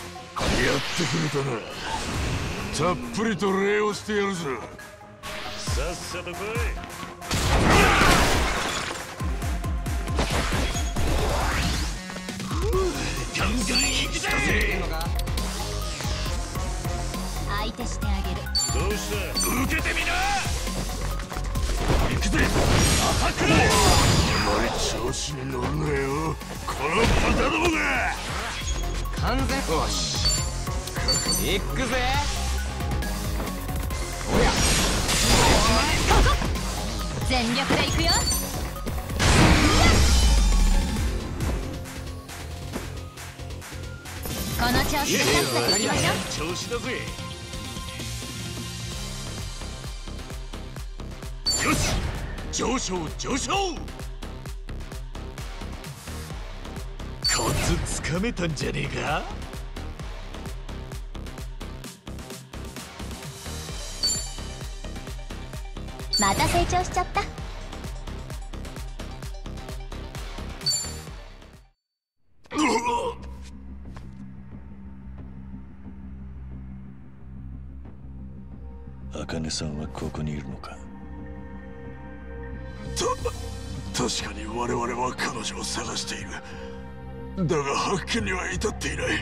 やってくれたな。たっぷりと礼をしてやるぞ。 さっさと来い。ガンガン行くぜ。 相手してあげる。 どうした？受けてみな。行くぜ。アタックだ。あまり調子に乗るなよ、このバカどもが。 完全よし行くぜ。おやここ全力で行くよ。この調子でさっさと行きましょう。 調子だぜ。よし、上昇上昇。コツつかめたんじゃねえか。 また成長しちゃった。 茜さんはここにいるのか。 た確かに我々は彼女を探している。だが発見には至っていない。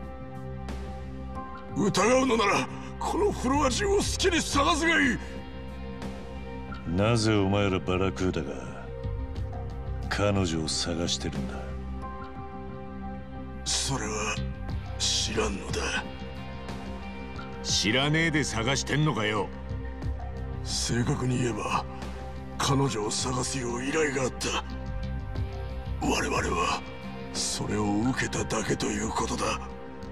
疑うのならこのフロア中を好きに探すがいい。 なぜお前らバラクーダが彼女を探してるんだ。 それは知らんのだ。 知らねえで探してんのかよ。 正確に言えば彼女を探すよう依頼があった。我々はそれを受けただけということだ。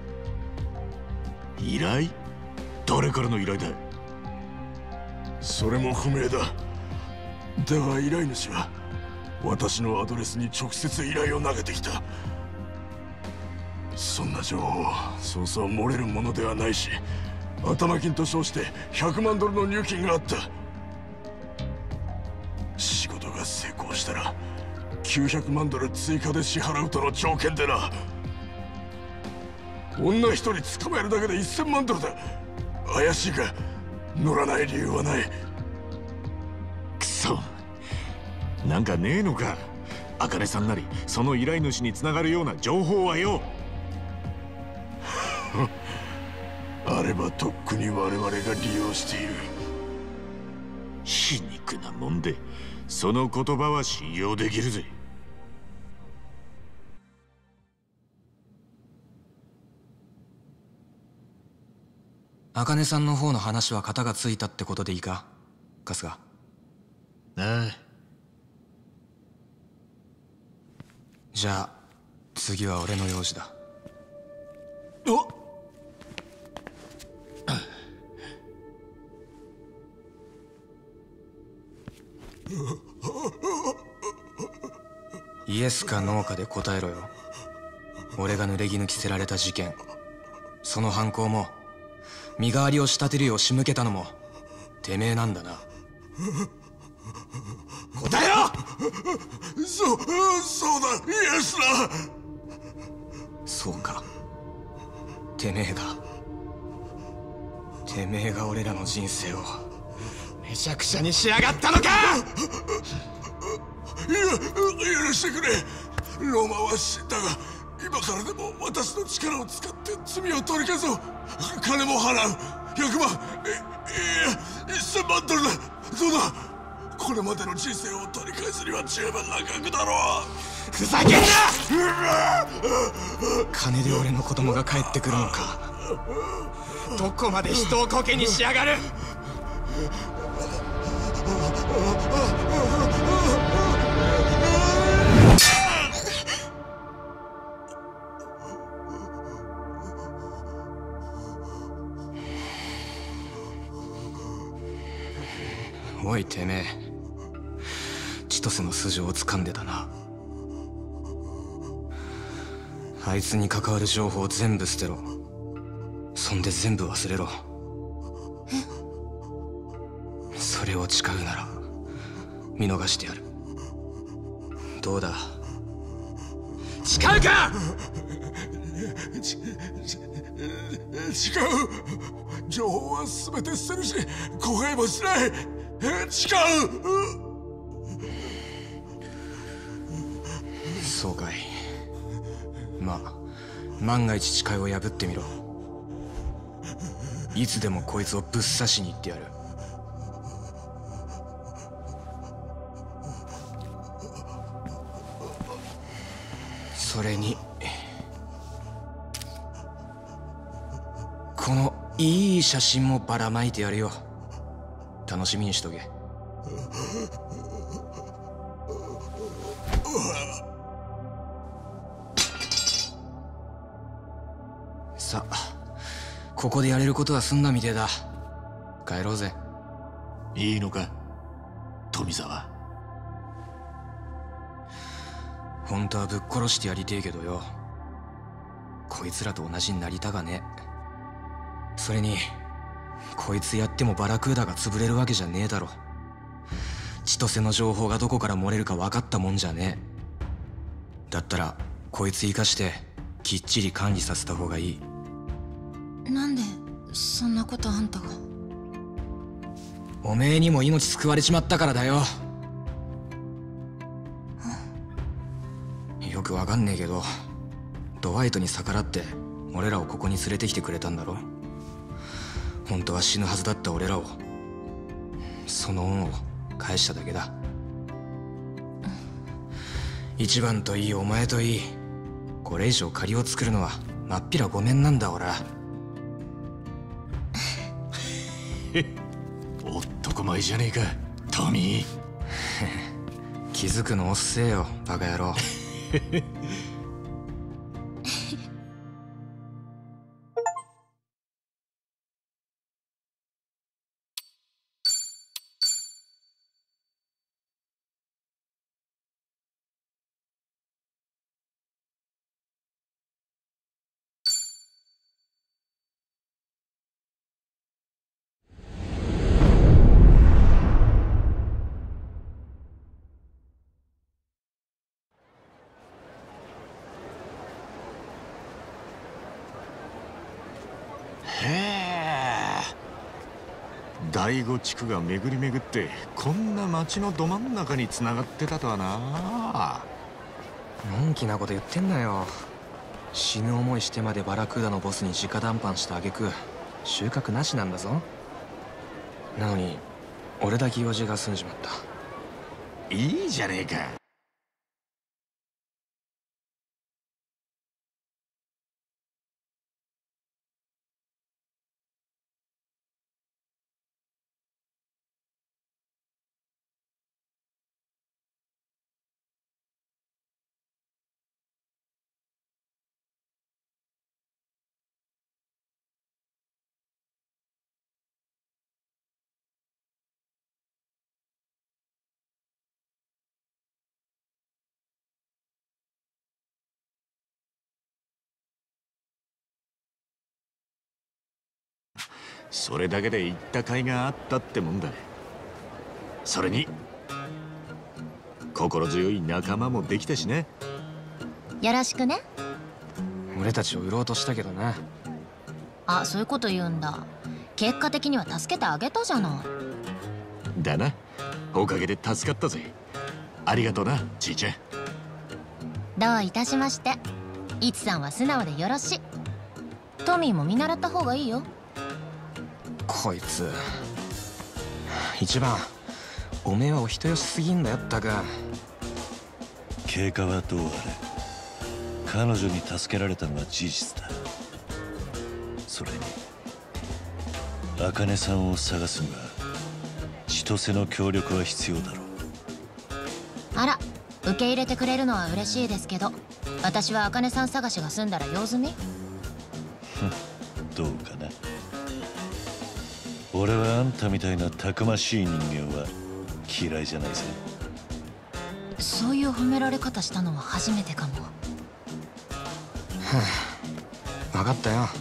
依頼？誰からの依頼だ？ それも不明だ。だが依頼主は私のアドレスに直接依頼を投げてきた。そんな情報そうそう漏れるものではないし、頭金と称してひゃくまんドルの入金があった。仕事が成功したらきゅうひゃくまんドル追加で支払うとの条件でな。女一人捕まえるだけでせんまんドルだ。怪しいか？乗らない理由はない。 くそ、なんかねえのか。茜さんなりその依頼主につながるような情報はよ。 あればとっくに我々が利用している。 皮肉なもんでその言葉は信用できるぜ。 茜さんの方の話は型がついたってことでいいか、春日。ああ。 じゃあ次は俺の用事だ。 おっイエスかノーかで答えろよ。俺が濡れ衣着せられた事件、その犯行も身代わりを仕立てるよう仕向けたのもてめえなんだな。答えろ。 そ、そうだ、イエスだ。 そうか、てめえがてめえが俺らの人生をめちゃくちゃにしやがったのか。 いや、許してくれ。ローマは死んだが今からでも私の力を使って罪を取り消そう。金も払う。ひゃくまん、いやせんまんドルだ。どうだ、これまでの人生を取り返すには十分な額だろう。 ふざけんな。金で俺の子供が帰ってくるのか。どこまで人をコケにしやがる。おいてめえ、千歳の素性を掴んでたな。あいつに関わる情報を全部捨てろ。そんで全部忘れろ。それを誓うなら見逃してやる。どうだ、誓うか。 ち違う。情報は全て捨てるし後悔もしない。 誓う。 そうかい。まあ万が一誓いを破ってみろ。いつでもこいつをぶっ刺しに行ってやる。それにこのいい写真もばらまいてやるよ。楽しみにしとけ。さあ、ここでやれることは済んだみてえだ。帰ろうぜ。 いいのか、富沢。 本当はぶっ殺してやりてえけどよ、こいつらと同じになりたがね。それにこいつやってもバラクーダが潰れるわけじゃねえだろ。千歳の情報がどこから漏れるか分かったもんじゃねえ。だったらこいつ生かしてきっちり管理させた方がいい。 なんでそんなことあんたが。 おめえにも命救われちまったからだよ。よくわかんねえけど、ドワイトに逆らって俺らをここに連れてきてくれたんだろ。本当は死ぬはずだった俺らを、その恩を返しただけだ。一番といいお前といい、これ以上借りを作るのはまっぴらごめんなんだ俺は。 男前じゃねえかトミー。 気づくのおっせえよバカ野郎。 第五地区が巡り巡ってこんな町のど真ん中に繋がってたとはな。 のんきなこと言ってんなよ。死ぬ思いしてまでバラクーダのボスに直談判した挙句収穫なしなんだぞ。なのに俺だけ用事が済んじまった。 いいじゃねえか。それだけで言った甲斐があったってもんだ。それに心強い仲間もできたしね。 よろしくね。 俺たちを売ろうとしたけどな。 あ、そういうこと言うんだ。結果的には助けてあげたじゃない。 だな、おかげで助かったぜ。ありがとうなちいちゃん。 どういたしまして。イチさんは素直でよろしい。トミーも見習った方がいいよ。 こいつ一番おめえはお人よしすぎんだよったか。 経過はどうあれ彼女に助けられたのは事実だ。それに茜さんを探すには千歳の協力は必要だろう。 あら、受け入れてくれるのは嬉しいですけど、私は茜さん探しが済んだら用済み。 どうかな。俺はあんたみたいなたくましい人間は嫌いじゃないぜ。 そういう褒められ方したのは初めてかも。 分かったよ。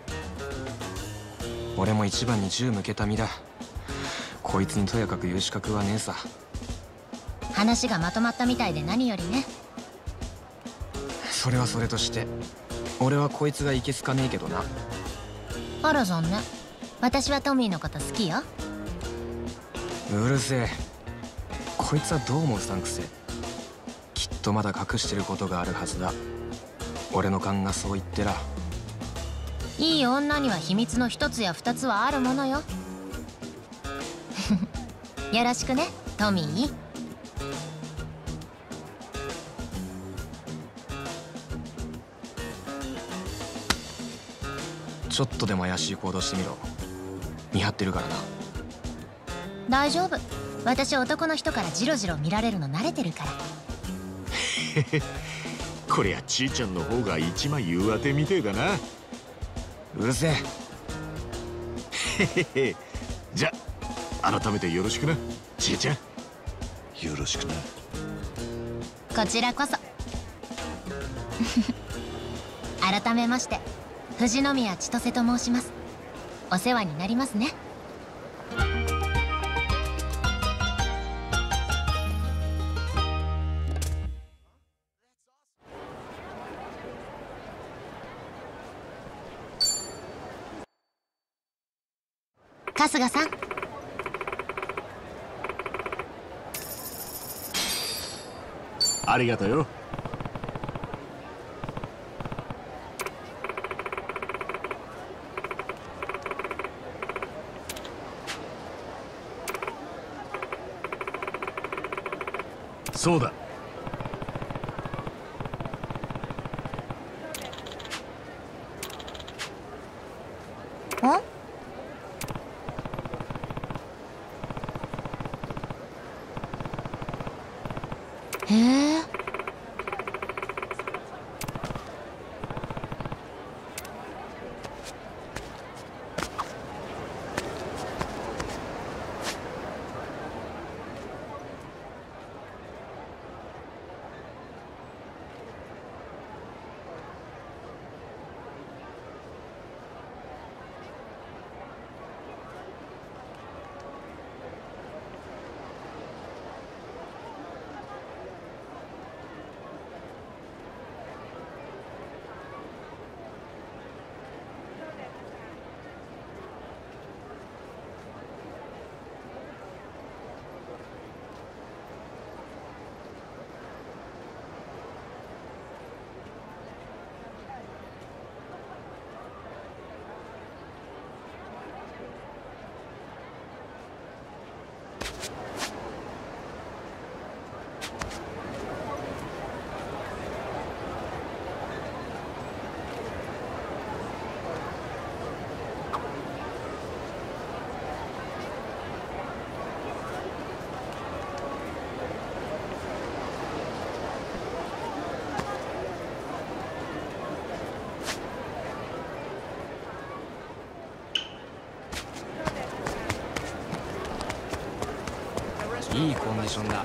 俺も一番に銃向けた身だ。こいつにとやかく言う資格はねえさ。 話がまとまったみたいで何よりね。 それはそれとして俺はこいつがいけすかねえけどな。 あら残念。私はトミーのこと好きよ。 うるせえ。こいつはどうもうさんくせえ。きっとまだ隠してることがあるはずだ。俺の勘がそう言ってら。 いい女には秘密の一つや二つはあるものよ。よろしくね、トミー。 ちょっとでも怪しい行動してみろ。見張ってるからな。 大丈夫。私男の人からジロジロ見られるの慣れてるから。 こりゃちーちゃんの方が一枚上手みてえだな。 うるせえ。じゃあ改めてよろしくな、ちーちゃん。 よろしくな。 こちらこそ。改めまして富士宮千歳と申します。お世話になりますね。春日さん。 ありがとうよ。そうだ。 ん？へえ。 いいコンディションだ。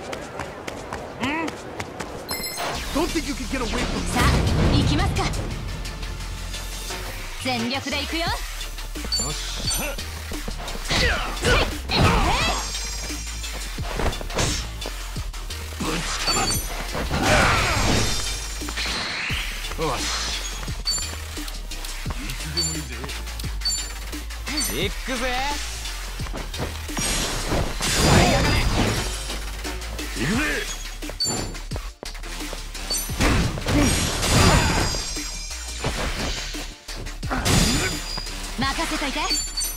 さあ行きますか。全力で行くよ。よし。 ぶちかます。よし。いつでもいいぜ。 行くぜ。 行くぜ。 任せといて。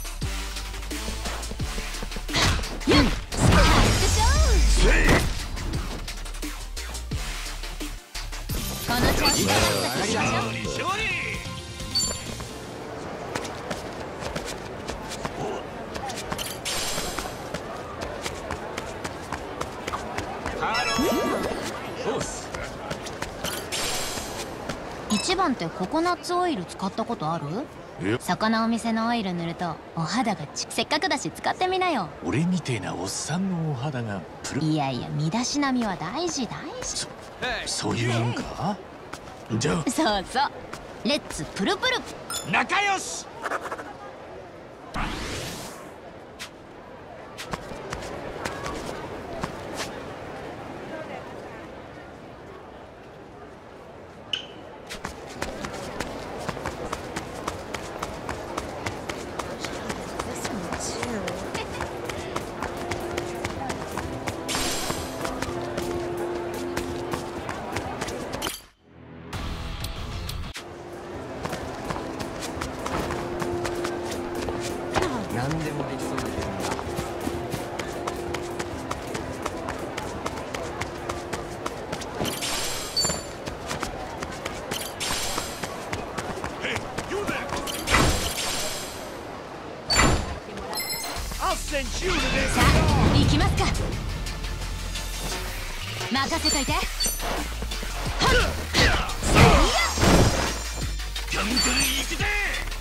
よっ、スタートショー。この調子で勝ちましょう。一番ってココナッツオイル使ったことある？そこのお店のオイル塗るとお肌がちせっかくだし使ってみなよ。 俺みてえなおっさんのお肌がプル。 いやいや、身だしなみは大事大事。 そ, そういうもんか。じゃあそうそう、レッツプルプル仲良し。 何でもできそうな気分だ。 さあ行きますか。任せといて。はっガンガン行くぜ。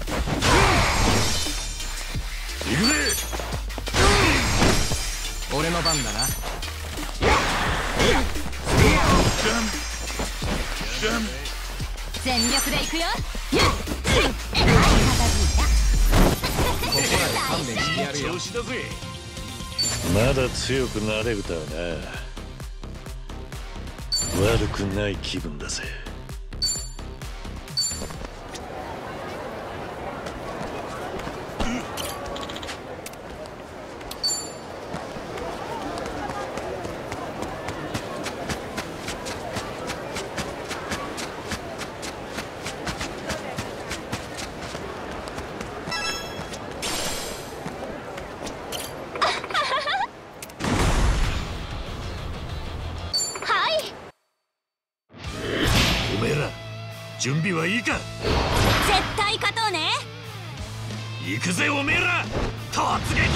行くぜ。 俺の番だな。 全力で行くよ。 ここらで勘弁してやるよ。 まだ強くなれるとはな。悪くない気分だぜ。 準備はいいか。 絶対勝とうね。 行くぜおめえら、突撃。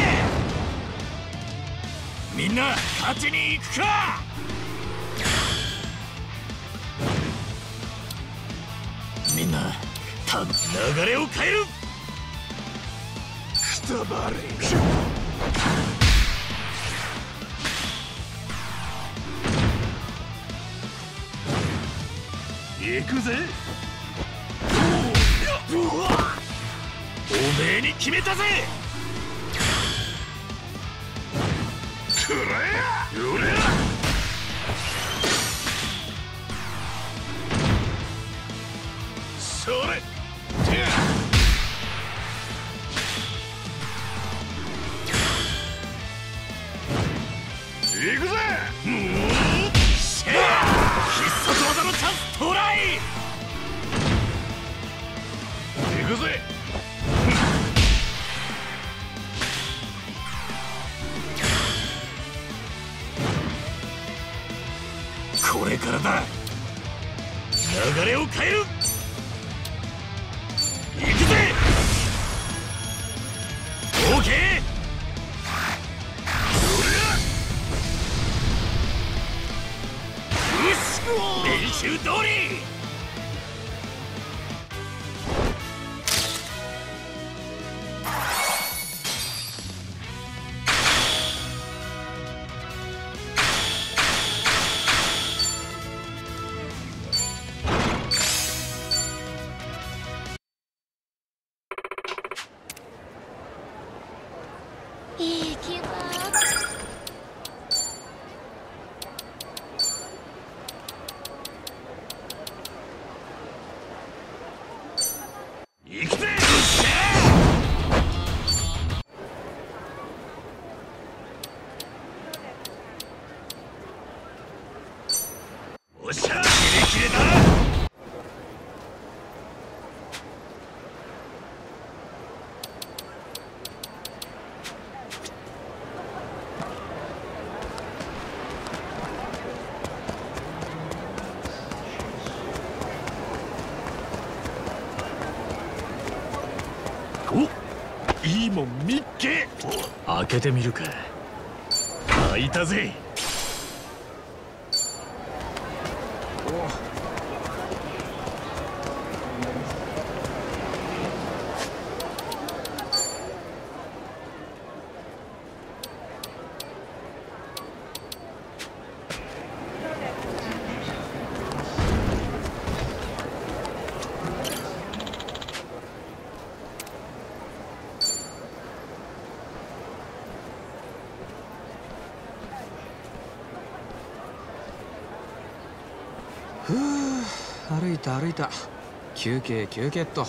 みんな勝ちに行くか。みんなた流れを変える。くたばれ。行くぜ。おめえに決めたぜ。くらえや。うれや。それ。行くぜ。しゃあ必殺技のチャンストライ。行くぜ。これからだ。流れを変える。行くぜ。オーケー。練習通り。 いい気分。 行くぜ。おっしゃ、キレキレだ。お、いいもん見っけ。開けてみるか。開いたぜ。 ふう、歩いた歩いた。休憩休憩っと。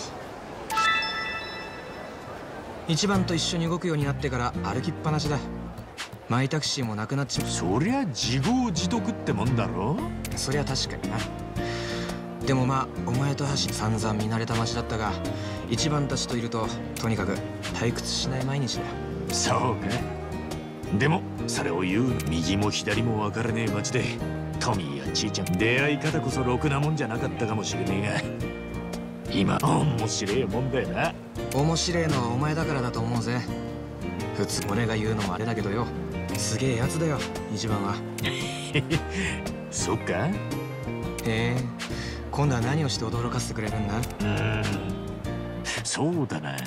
一番と一緒に動くようになってから歩きっぱなしだ。マイタクシーもなくなっちまう。 そりゃ自業自得ってもんだろ。 そりゃ確かにな。 でもまあお前と橋散々見慣れた街だったが、一番たちといるととにかく退屈しない毎日だよ。 そうか。でもそれを言う右も左も分からねえ街でトミーやちいちゃん出会い方こそろくなもんじゃなかったかもしれねえが、今面白えもんだよな。 面白えのはお前だからだと思うぜ。普通俺が言うのもあれだけどよ、すげえやつだよ一番は。 そっか。へえ、今度は何をして驚かせてくれるんだ？うーん、そうだな。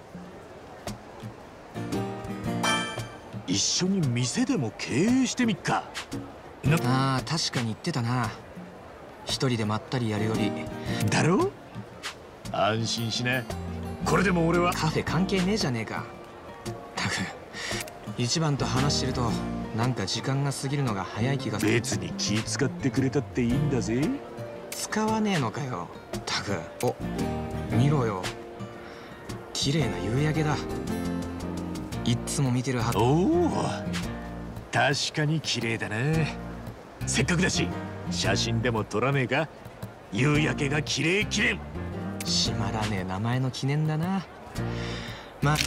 一緒に店でも経営してみっか。 ああ、確かに言ってたな。一人でまったりやるより。 だろ？安心しな。これでも俺はカフェ関係ねえじゃねえか。たく一番と話してるとなんか時間が過ぎるのが早い気がする。 別に気使ってくれたっていいんだぜ。 使わねえのかよ。たく、お、見ろよ、綺麗な夕焼けだ。いっつも見てるはず。 おお、確かに綺麗だな。せっかくだし写真でも撮らねえか。夕焼けが綺麗記念。 しまらねえ名前の記念だな。ま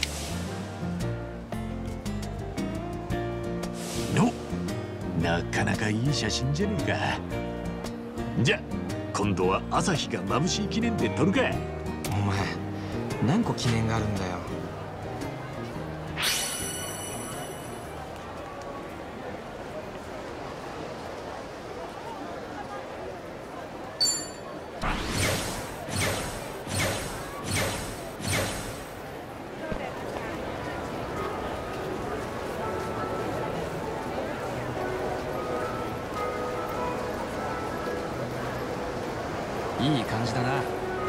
のなかなかいい写真じゃねえか。じゃ今度は朝日が眩しい記念で撮るか。 お前何個記念があるんだよ。いい感じだな。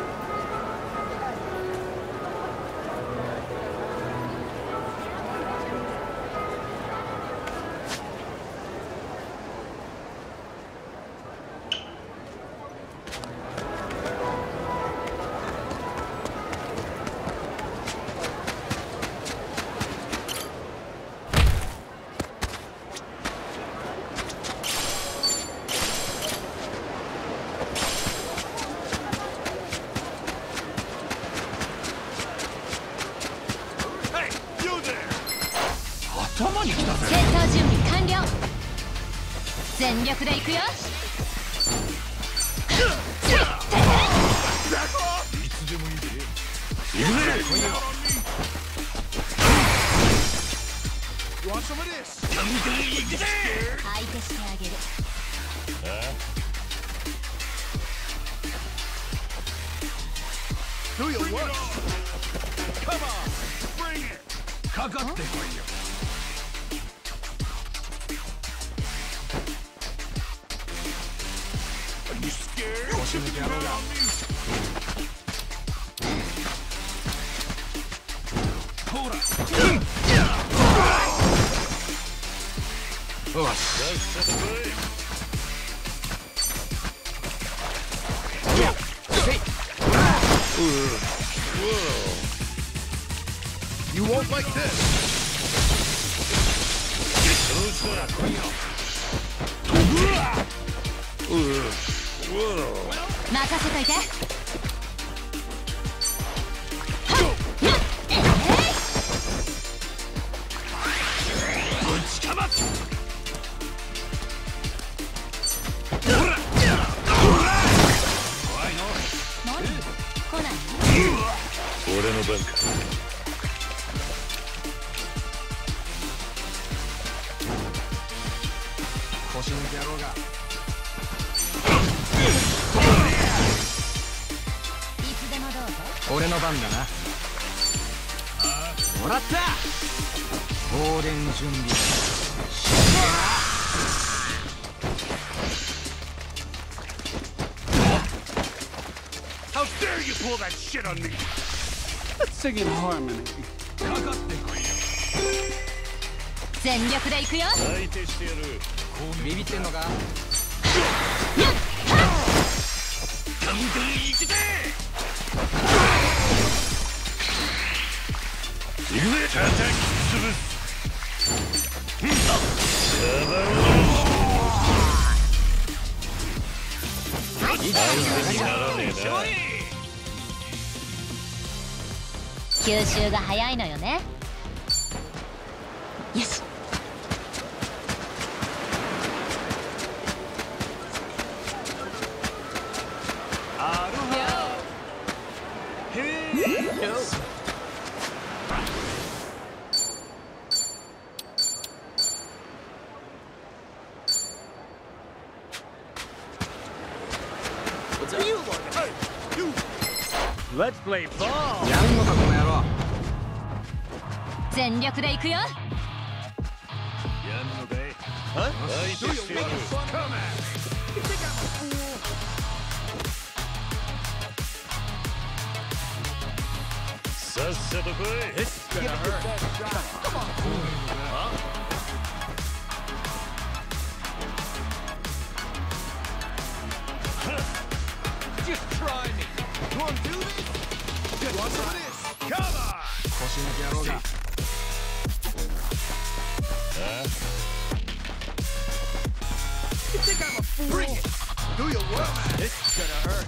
頭に来たぜ。 戦闘準備完了。全力で行くよ。 いつでもいいで。行くぜ。ガンガン行くぜ。 相手してあげる。 Do you want? Come on, bring it. かかってこいよ。Are you scared? 腰抜け野郎だ。ほら。よし。You won't like this. 任せといて。 ぶちかまつ。俺の番か。 腰抜け野郎が。 いつでもどうぞ。 俺の番だな。もらった。放電準備しねえな。 How dare you pull that shit on me? Let's sing in harmony. かかってこいよ。 全力で行くよ。 相手してやる。 ビビってんのか。 ガンガン行くぜ。行くぜ。叩き潰す。シャバを。 吸収が早いのよね。よし。 Let's play ball. やんのかこの野郎。 全力で行くよ。 やんのかい。相手してやる。 さっさと来い。 It's gonna hurt. Come on. Just try me. You want to do this? You want some of this? Come on. 腰抜き野郎が。 You think I'm a fool? Bring it. Do your work. It's gonna hurt.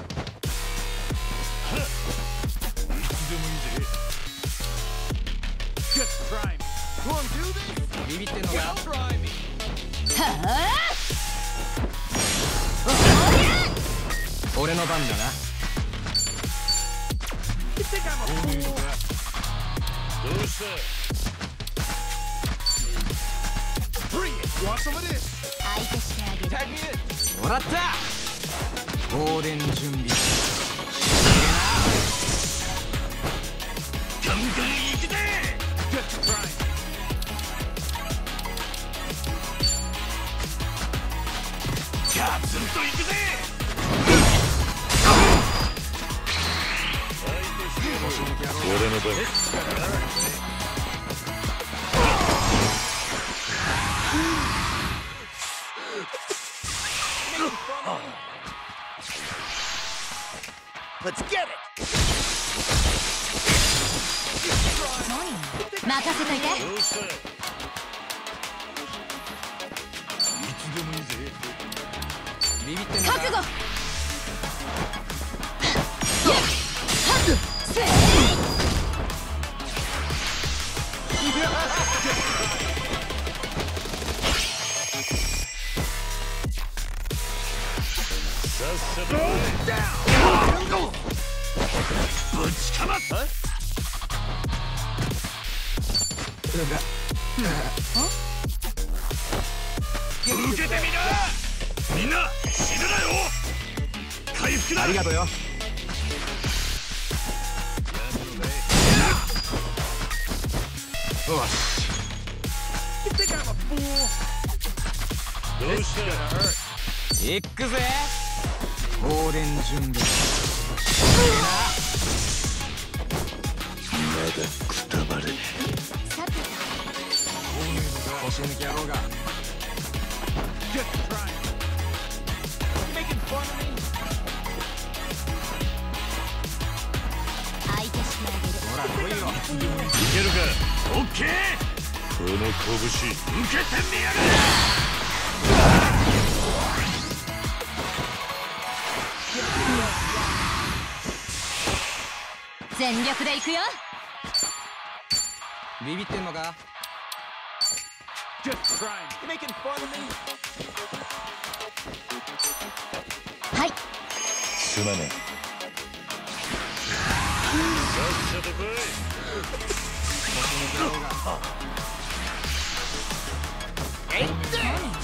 Just try me. You want to do this? ビビってんのか。 Try me. はあ。 俺の番だな。 You think I'm a fool? どうした？ Bring it. You want some of this? 相手してあげる。 Tag me in. もらった。放電準備。 ガンガン行くぜ。Just try me. ガツンと行くぜ。 俺の番。 Let's get it. 任せといて。 どうした？いつでもいいぜ。 ビビってんのか。 覚悟。 さっさと来い。 ぶちかまった。受けてみな。みんな死ぬなよ。回復だ。 ありがとうよ。よし。 どうした？ 行くぜ。放電準備。 まだくたばれ。 腰抜き野郎が。 Just try. You making fun of me? 相手してあげる。 ほら来いよ。 いけるか？ オッケー。 この拳受けてみやがれ。 全力で行くよ。 ビビってんのか。 Just try. You making fun of me? はい。 すまねえ。さっさと来い。 えいって。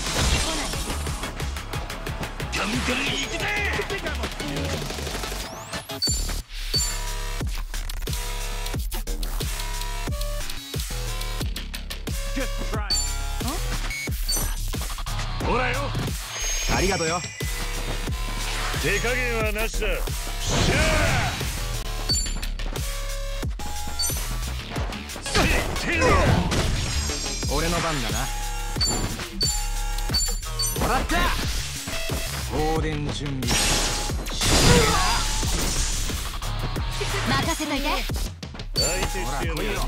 ガンガン行くぜ。 ほらよ。 ありがとうよ。 手加減はなしだ。しゃ俺の番だな。もらった。放電準備。 任せといて。 相手してやるよ。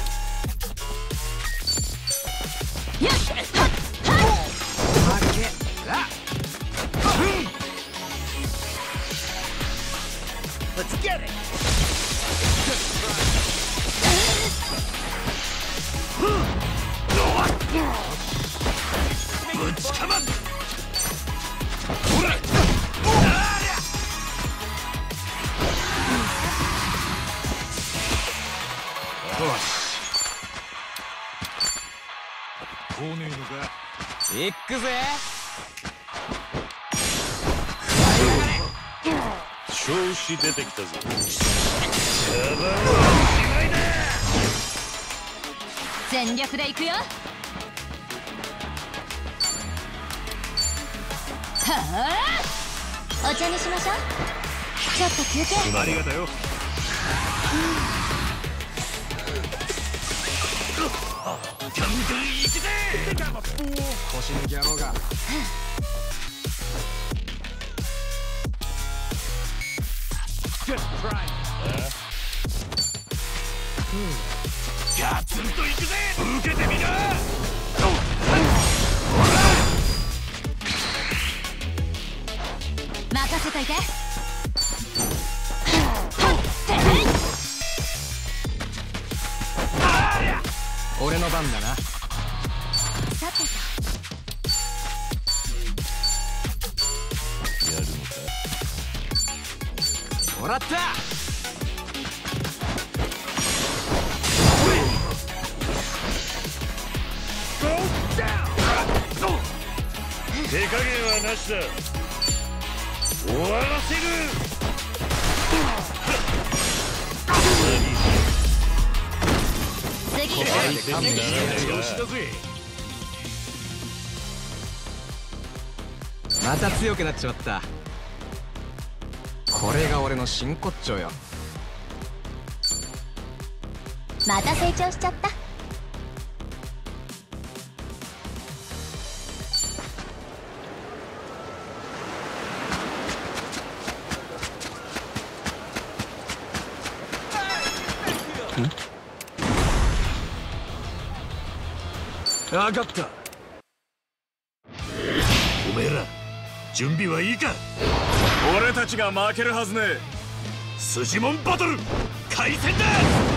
よし。 負けだ。 来ねえのか。 行くぜ。 調子出てきたぞ。 全力で行くよ。はあ、お茶にしましょう。ちょっと休憩。 ありがとよ。 ガンガン行くぜ。 腰抜き野郎が。 ガツンと行くぜ。受けてみな。 任せといて。 俺の番だな。 さてやるのか。 もらった。 手加減はなしだ。終わらせる。 次。 調子だぜ。 また強くなっちまった。これが俺の真骨頂よ。 また成長しちゃった。 分かった。おめえら準備はいいか。 俺たちが負けるはずねえ。 筋モンバトル開戦だ。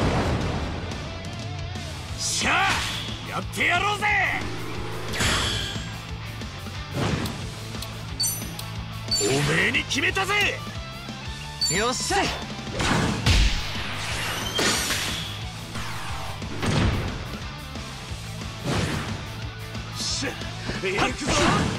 しゃあやってやろうぜ。おめえに決めたぜ。 よっしゃ。 しゃ行くぞ。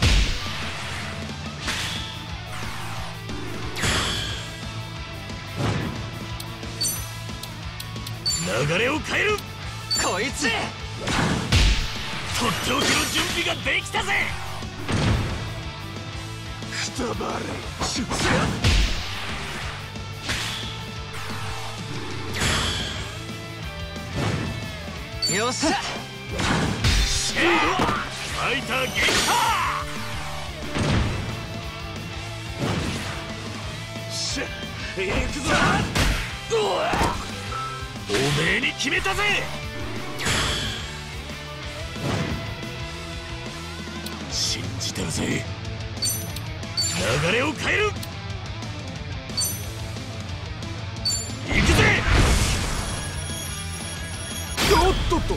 流れを変える。 こいつ。 とっておきの準備ができたぜ。くたばれ。出世。よっしゃ。 ファイター撃破。しゃ行くぞ。おめえに決めたぜ。信じてるぜ。流れを変える。行くぜ。 おっとっと。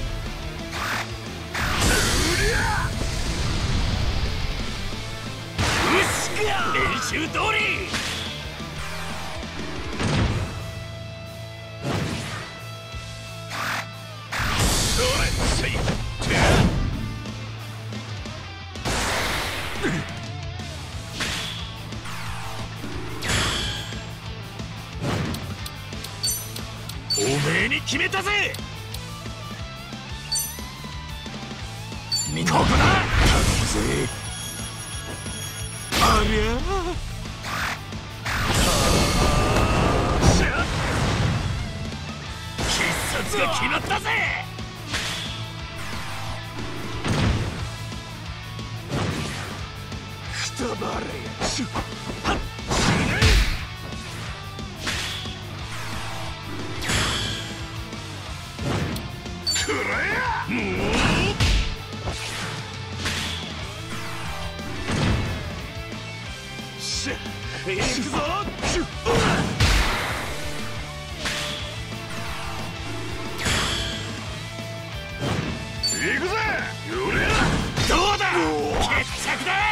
練習通り。それせい。おめえに決めたぜ。みんなここだ。頼むぜ。ありゃ必殺が決まったぜ。くたばれ。シュッはっ死ね。くらえ。もう行くぞ。行くぜ。どうだ。決着だ。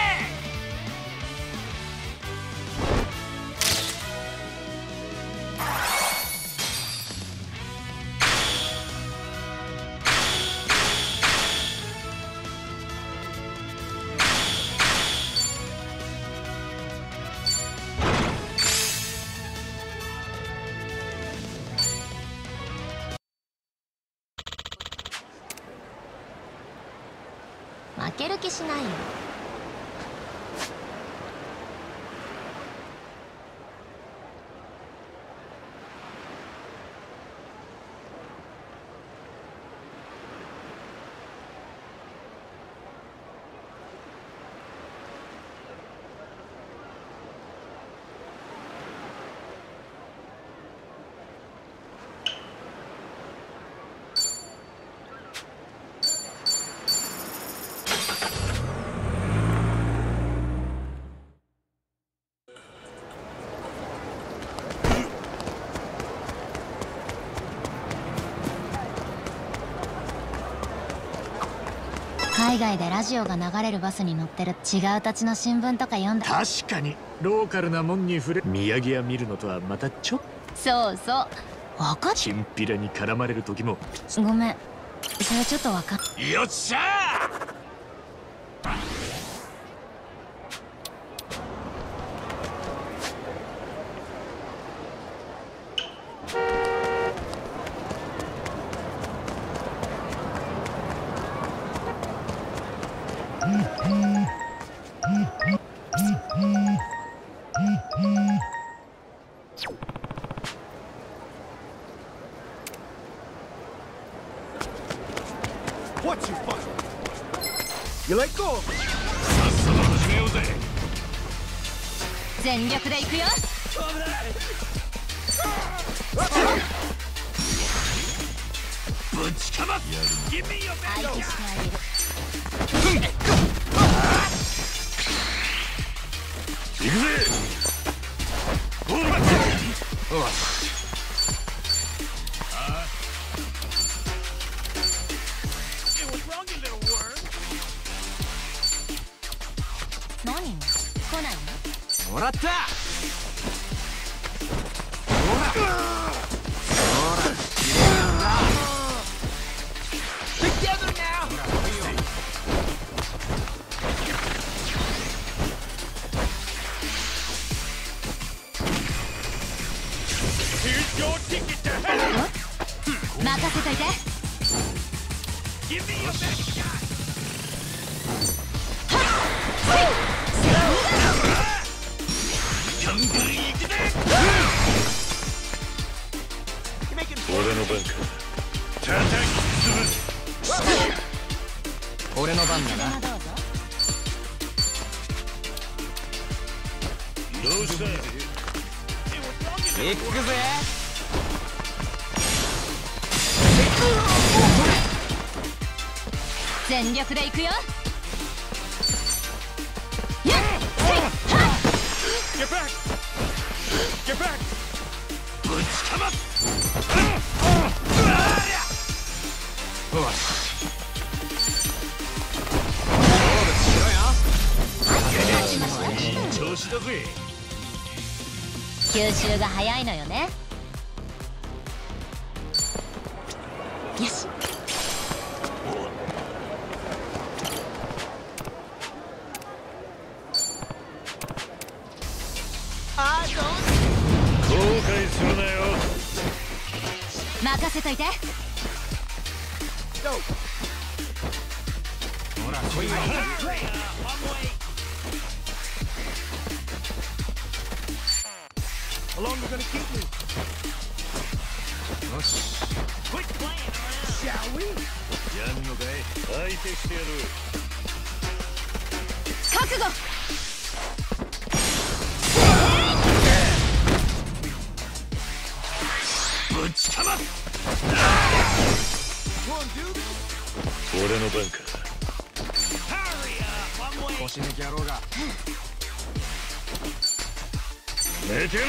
負ける気しないよ。海外でラジオが流れるバスに乗ってる違うたちの新聞とか読んだ。 確かにローカルなもんに触れ、土産屋見るのとはまたちょっと。 そうそう、わかっチンピラに絡まれる時も。 ごめん、それちょっとわかん。 よっしゃー。 What's your fun? You let go. さっさと始めようぜ。 全力で行くよ。 ぶちかます。 相手してあげる。 行くぜ。ゴールバック。おい。 何？来ないの？ もらった。ほら。ほら。Together now. Here's your ticket to hell. 任せといて。 Give me your best shot. 俺の番か。 叩き潰す。 俺の番だな。 どうした？ 行くぜ。 全力で行くよ。 Get back! Get back! ぶちかます。 おい。 いい調子だぜ。 吸収が早いのよね。よし。 後悔するなよ。 任せといて。 ほら来いよ。 How long are you gonna keep me? よし。 Quit playing around. Shall we? やんのかい？相手してやる。 覚悟。 ぶちかます。 俺の番か。 腰抜き野郎が。 寝てる。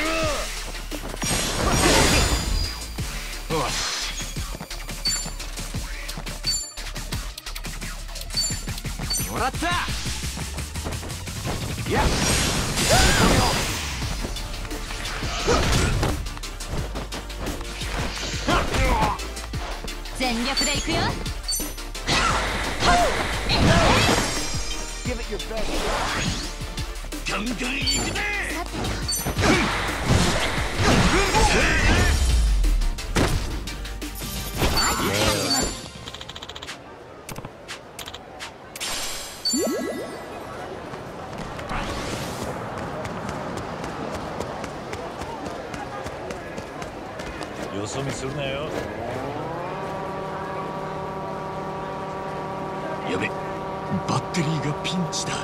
おい。もらった。いや。 全力で行くよ。 ガンガン行くぜ。 よそ見するなよ。 やべ、バッテリーがピンチだ。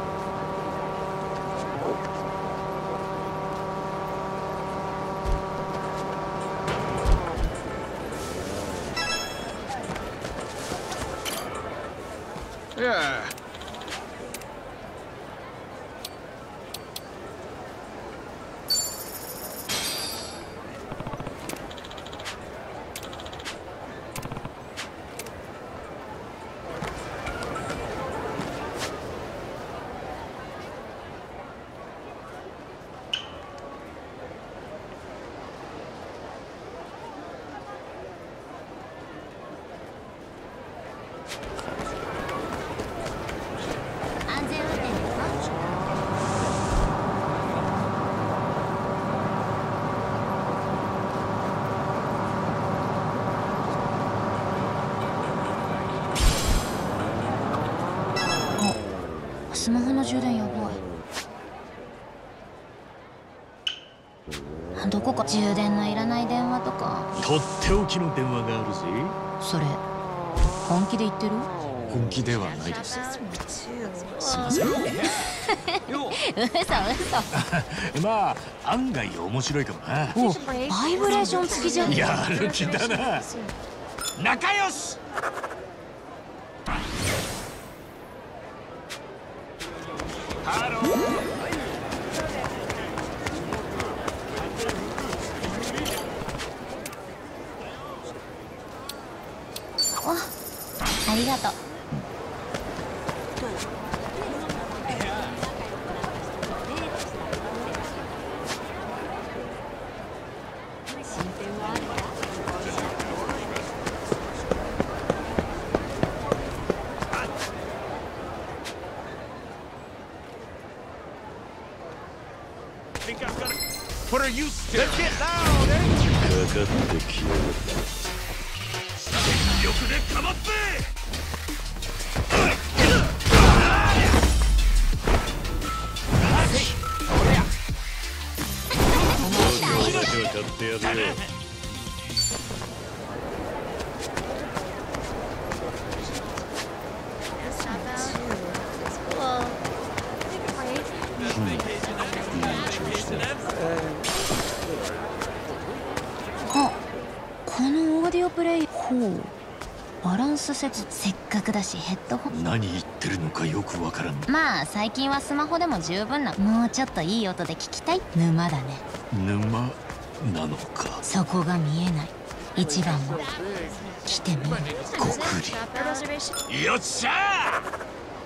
Yeah. スマホの充電やばい。どこか充電のいらない電話とか。 とっておきの電話があるぜ。 それ本気で言ってる？ 本気ではないです。すいません。 嘘嘘。 まあ案外面白いかもな。 お、バイブレーション付きじゃん。 やる気だな。仲良し。ハロー。 ありがとう。 What are you still? Let's get down, eh? かかってきやがった。 全力でかまって。 買ってやるよ。 あ、このオーディオプレイ、ほう、バランス節。せっかくだしヘッドホン。 何言ってるのかよくわからん。 まあ最近はスマホでも十分な。もうちょっといい音で聞きたい。沼だね。 沼なのか。 そこが見えない。一番は来てみる。 ごくり。よっしゃー。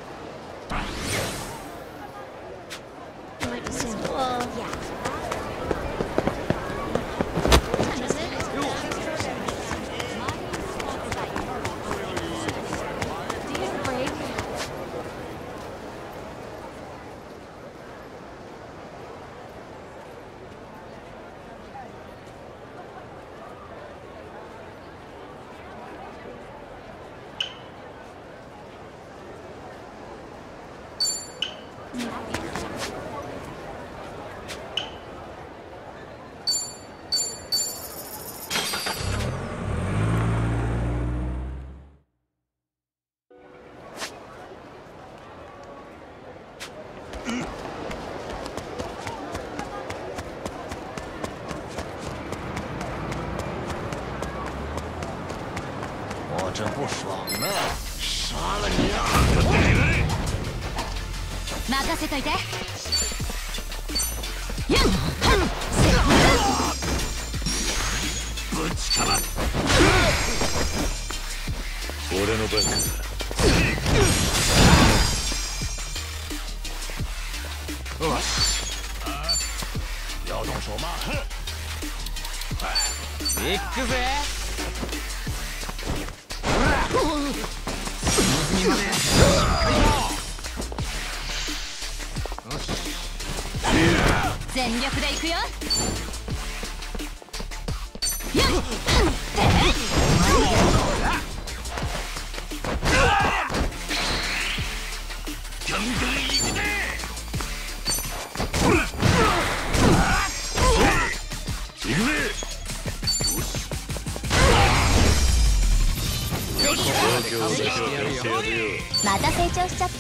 真不爽呢！杀了你啊！ 任せといて。 ぶちかま。 俺の番だ。 よし。要动手吗？行くぜ。隅まで。 全力で行くよ。 るよ。 また成長しちゃった。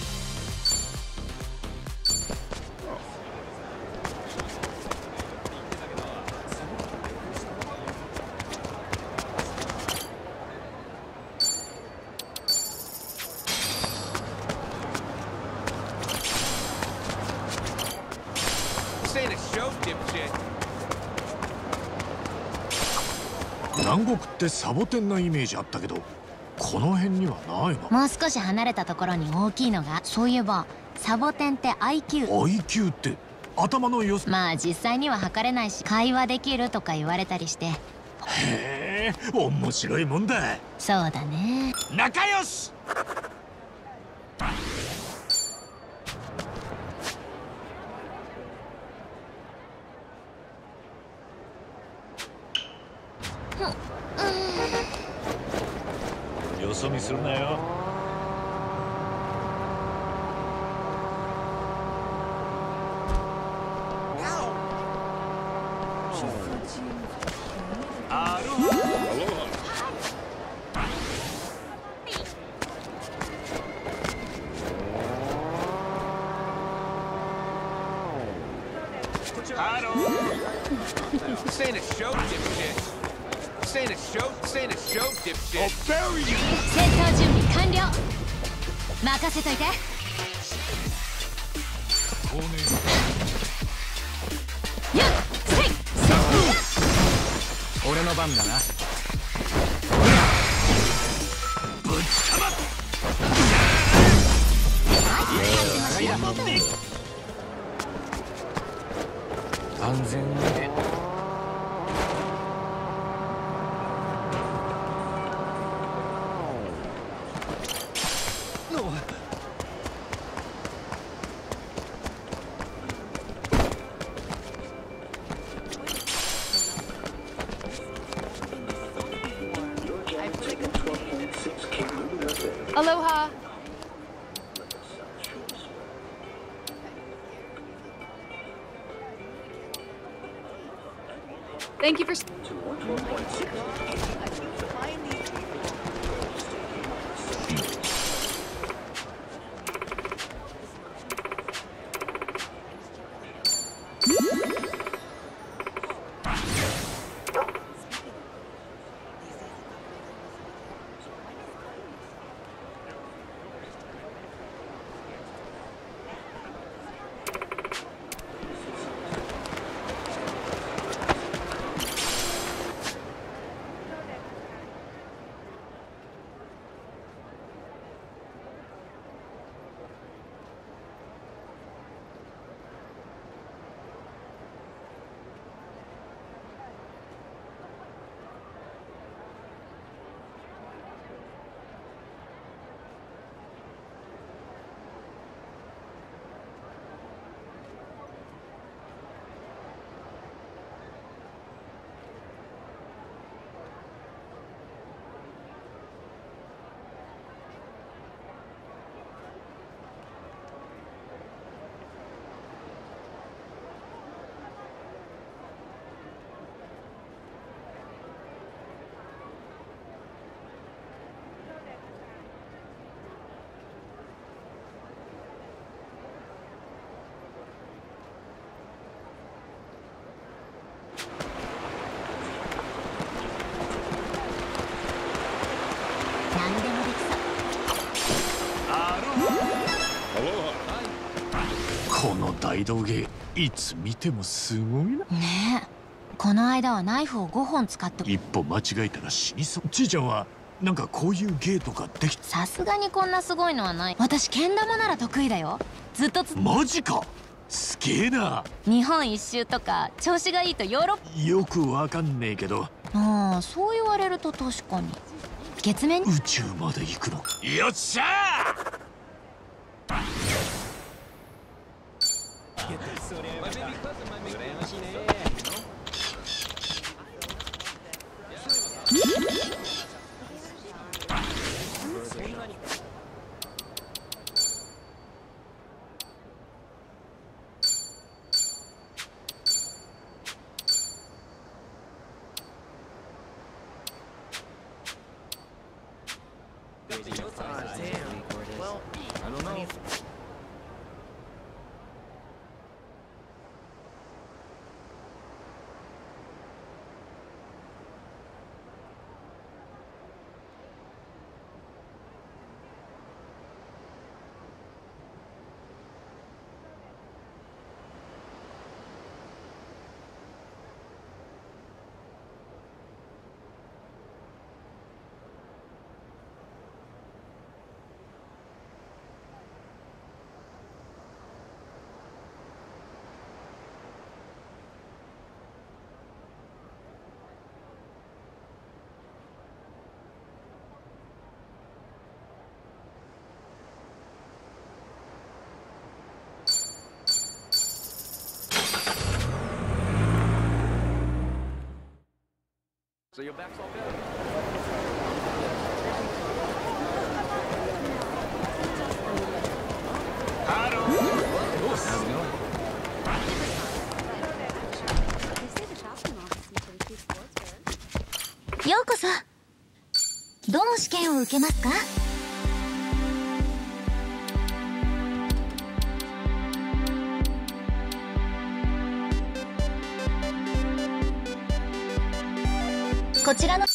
南国ってサボテンなイメージあったけど、この辺にはないな。 もう少し離れたところに大きいのが。そういえばサボテンって アイキュー。 アイキュー って頭の良さ。 まあ実際には測れないし、会話できるとか言われたりして。 へえ、面白いもんだ。 そうだね。 仲良し。よそ見するなよ。 アロハ。 Saying a show, dipshit. Saying a show, saying a show, dipshit. I'll bury you. 戦闘準備完了。任せといて。やっ、せい。 俺の番だな。 ぶちかまっ。 安全にで。 Aloha. Thank you for. この大道芸、いつ見てもすごいな。 ねえ、この間はナイフをごほん使って。 一歩間違えたら死にそう。ちいちゃんはなんかこういう芸とかでき。 さすがにこんなすごいのはない。私けん玉なら得意だよ。ずっとつ。 マジか、すげえな。 日本一周とか調子がいいとヨーロッパ。 よくわかんねえけど。 ああ、そう言われると確かに。月面宇宙まで行くの。よっしゃー。 So your back's all good. ようこそ。どの試験を受けますか？こちらの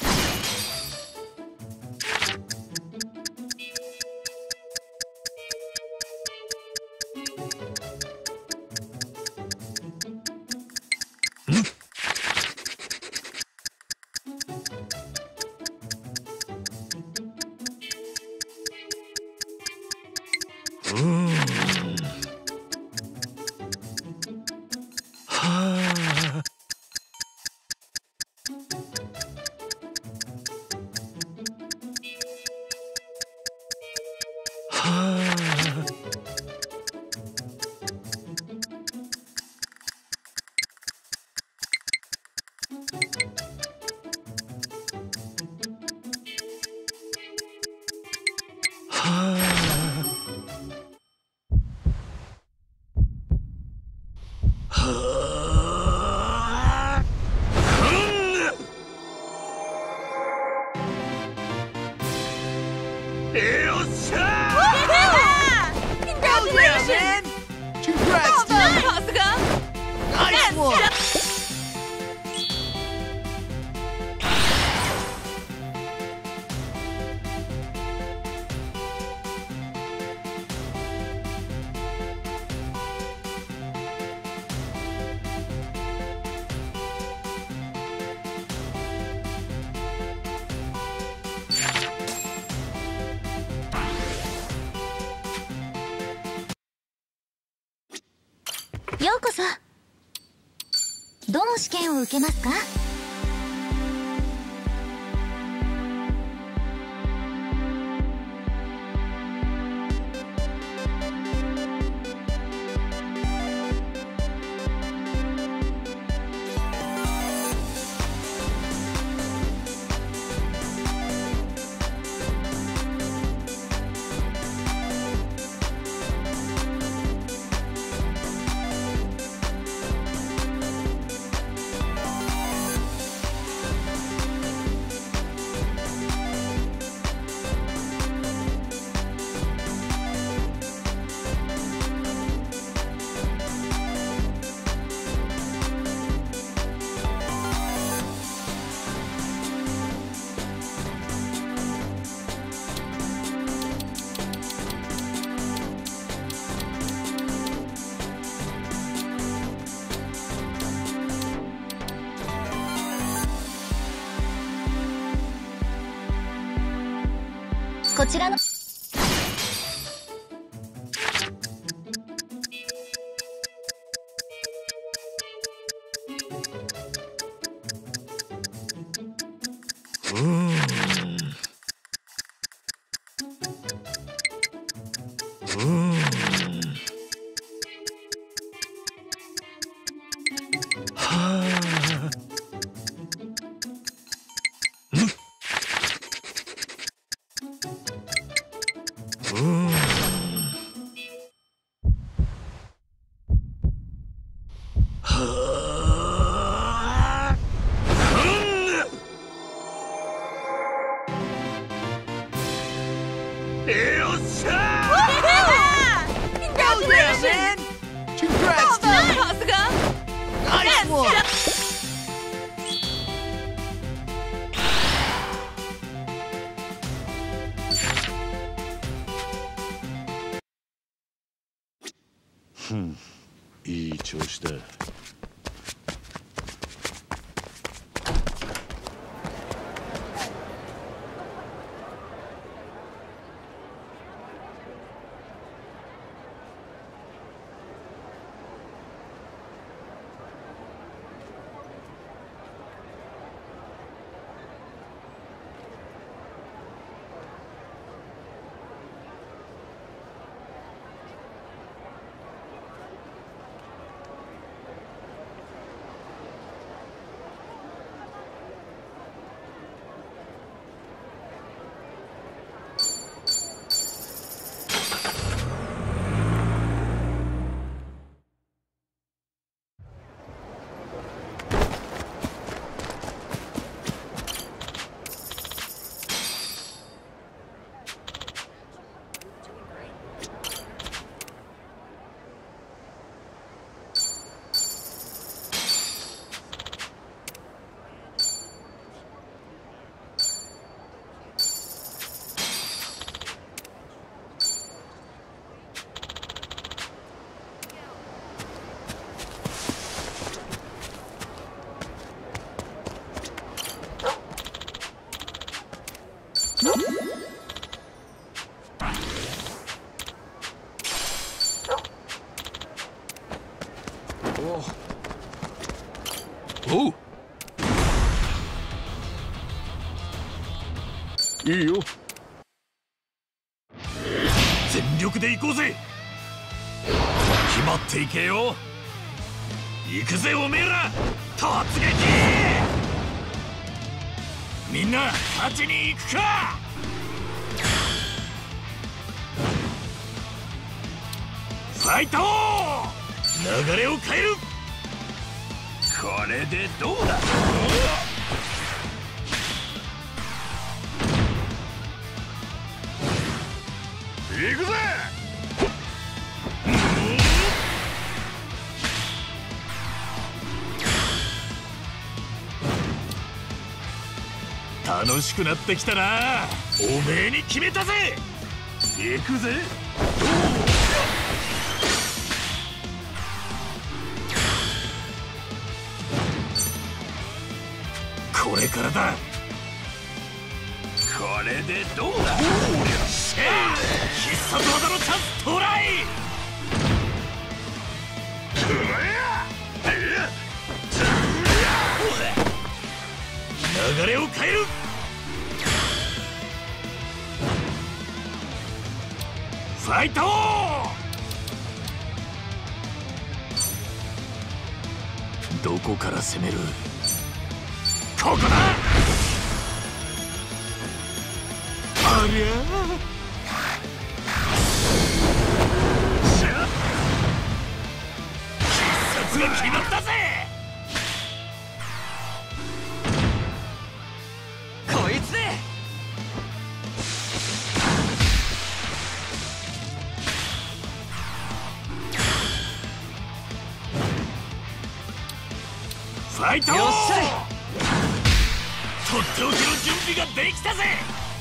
ようこそ。どの試験を受けますか？こちらのよっしゃ Congratulations! Congrats, Kasuga! Nice one! Hmm. いい調子だ。 おう。いいよ。 全力で行こうぜ。決まっていけよ。行くぜおめえら。突撃。みんな勝ちに行くか。ファイト。流れを変える。これでどうだ。行くぜ。楽しくなってきたな。おめえに決めたぜ。行くぜ。これからだ。これでどうだ。シェー必殺技のチャンストライ。流れを変える。ファイト。どこから攻める。ここだ。ありゃ必殺が決まったぜ。 こいつで。 ファイト。 よっしゃい。 とっておきの準備ができたぜ。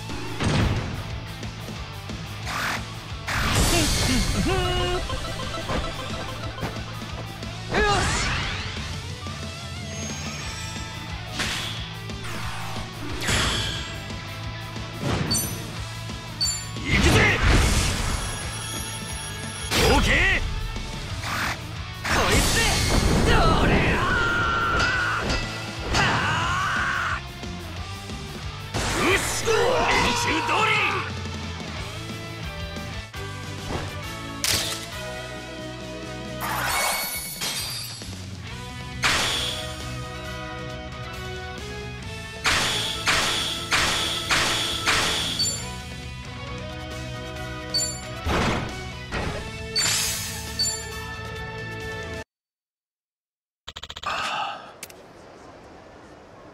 行くぜ。オーケー。 こいつで。どれや。 練習通り。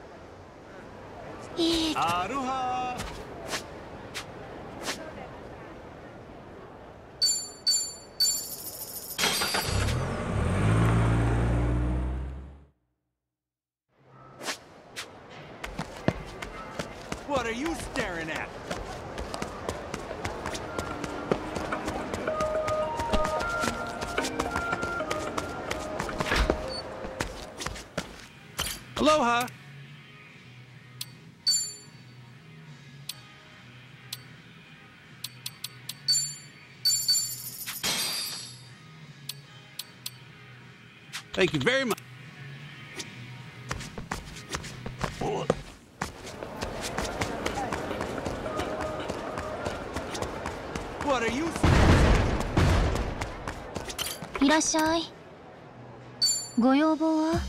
いい。 アロハ。 are you staring at? Aloha! Thank you very much. What are you? いらっしゃい。ご要望は？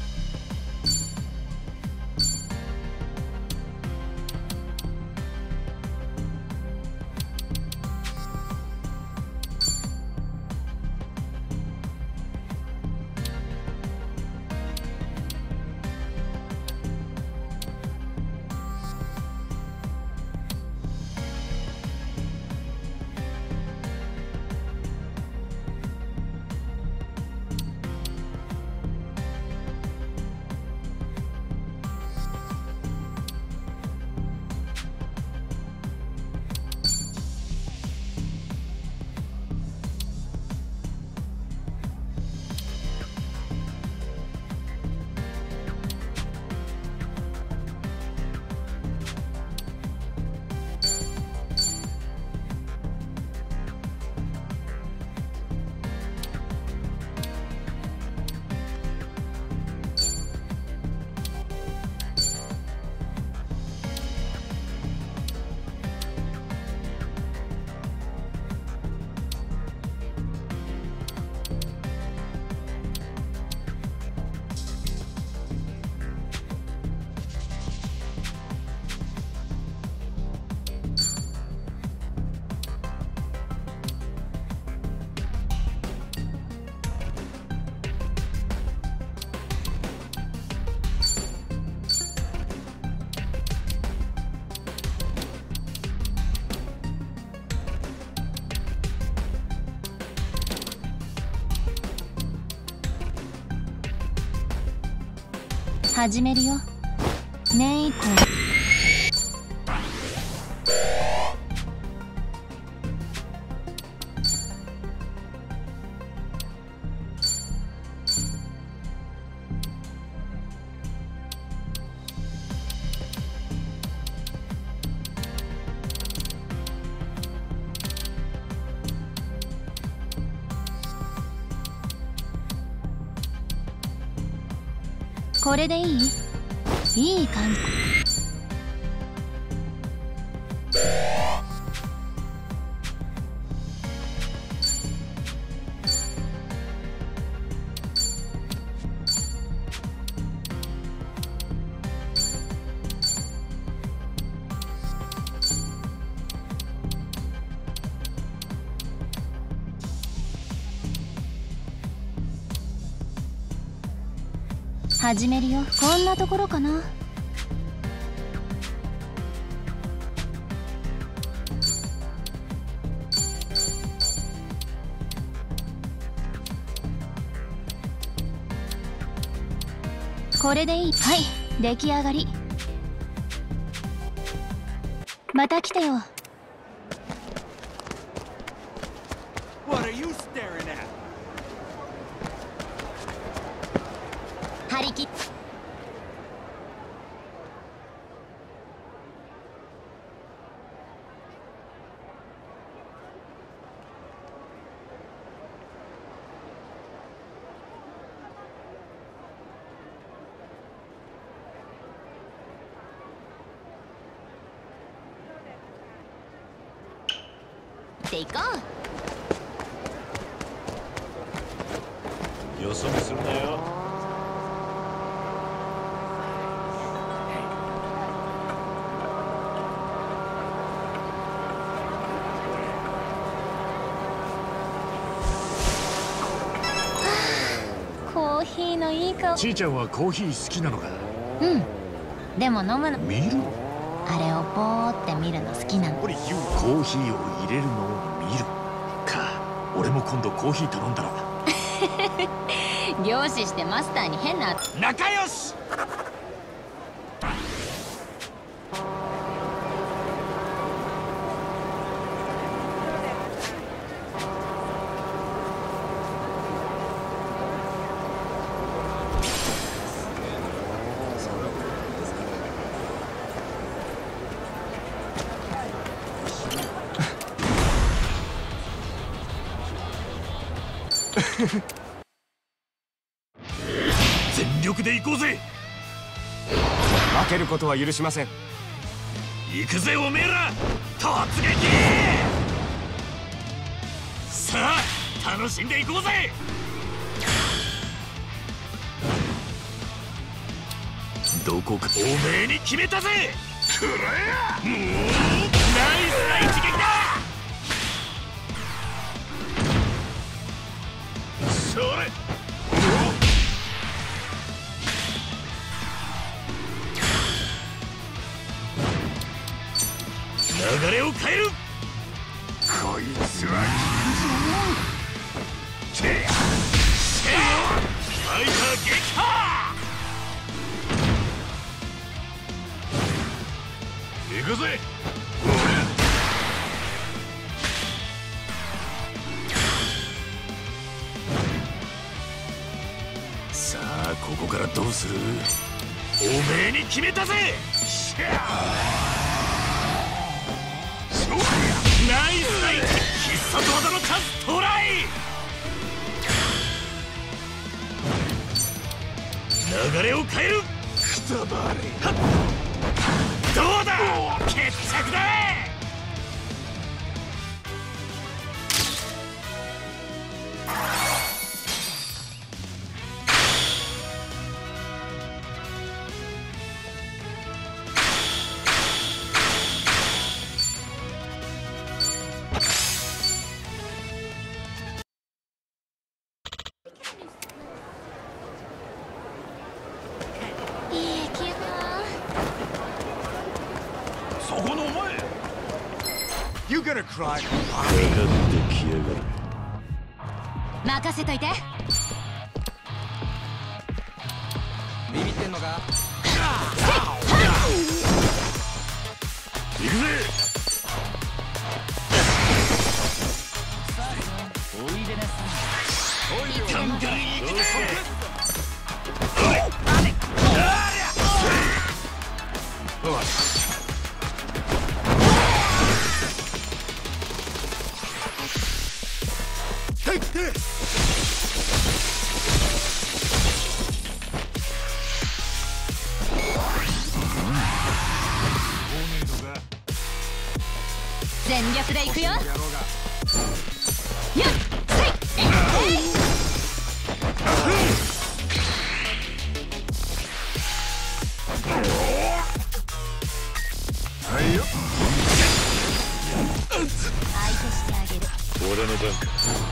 始めるよ。年以降。これでいい？いい感じ。始めるよ。こんなところかな。これでいい。はい、出来上がり。また来てよ。 What are you staring at? 張り切っていこう。よそ見するなよ。 コーヒーのいい香り。 ちーちゃんはコーヒー好きなのか？ うん。でも飲むの。 見る？ あれをぼーって見るの好きなの。 コーヒーを入れるのを見るか。俺も今度コーヒー頼んだら。 凝視してマスターに変な。 仲良し。 全力で行こうぜ。 負けることは許しません。 行くぜおめえら、突撃。さあ楽しんでいこうぜ。どこかおめえに決めたぜ。くらや。もうナイスな一撃だ。それ。流れを変える。こいつは効くぞ。てやせよファイター撃破。行くぜ。さあここからどうする。おめえに決めたぜ。しゃナイスナイス。必殺技のチャンストライ。流れを変える。くたばれ。どうだ決着だ。 任せといて。 ビビってんのか。 行くぜ。 おいでなさい。 ガンガン行くぜ。 全力で行くよ。よっはいよ。 相手してあげる。 俺の番か。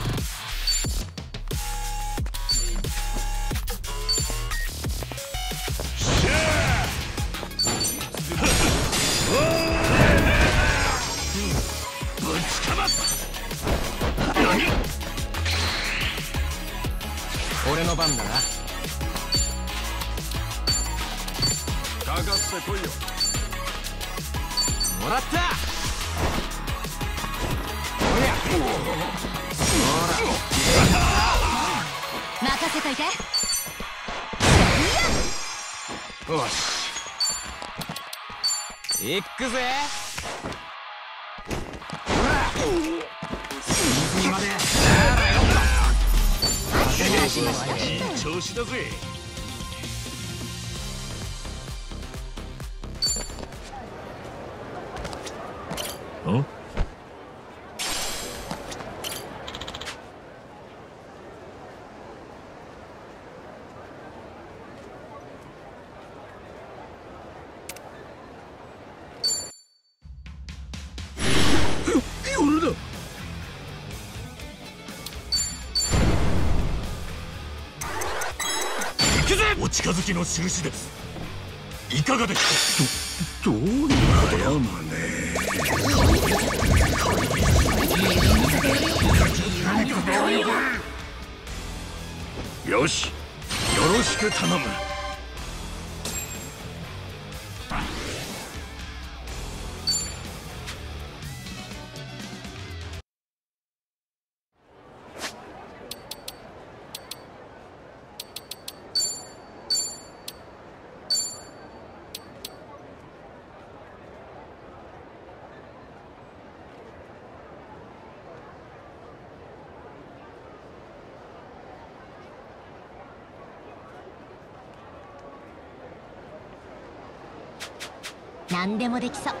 俺の番だな。 かかってこいよ。 もらった。おや。 任せといて。 よし。行くぜ。ほら。隅々まで。 いい調子だぜ。ん？夜だ。お近づきの印です。いかがですか。ど、どういうことだ。よし、よろしく頼む。 何でもできそう。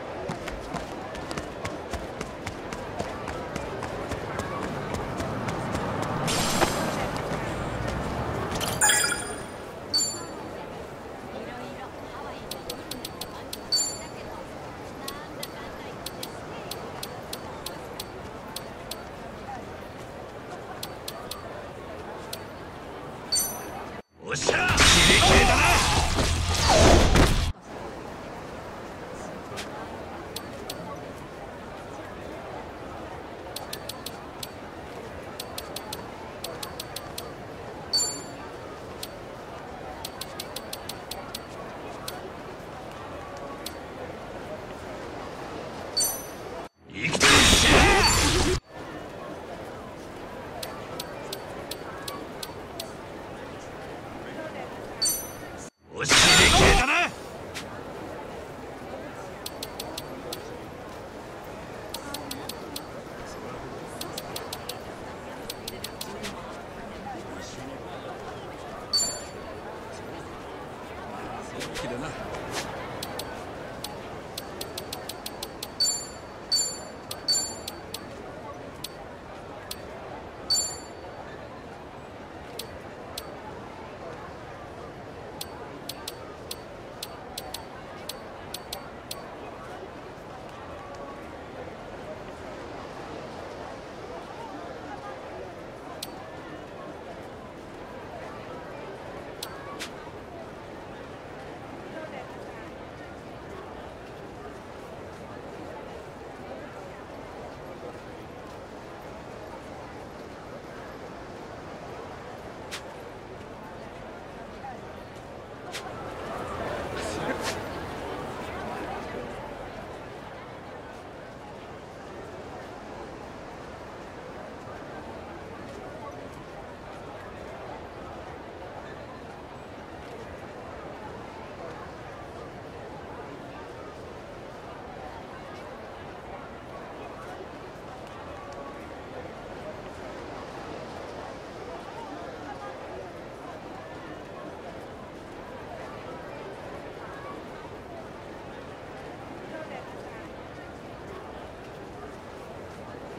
おっしゃ、キレキレだな。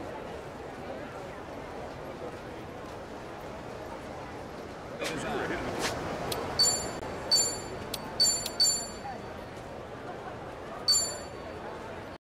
As I.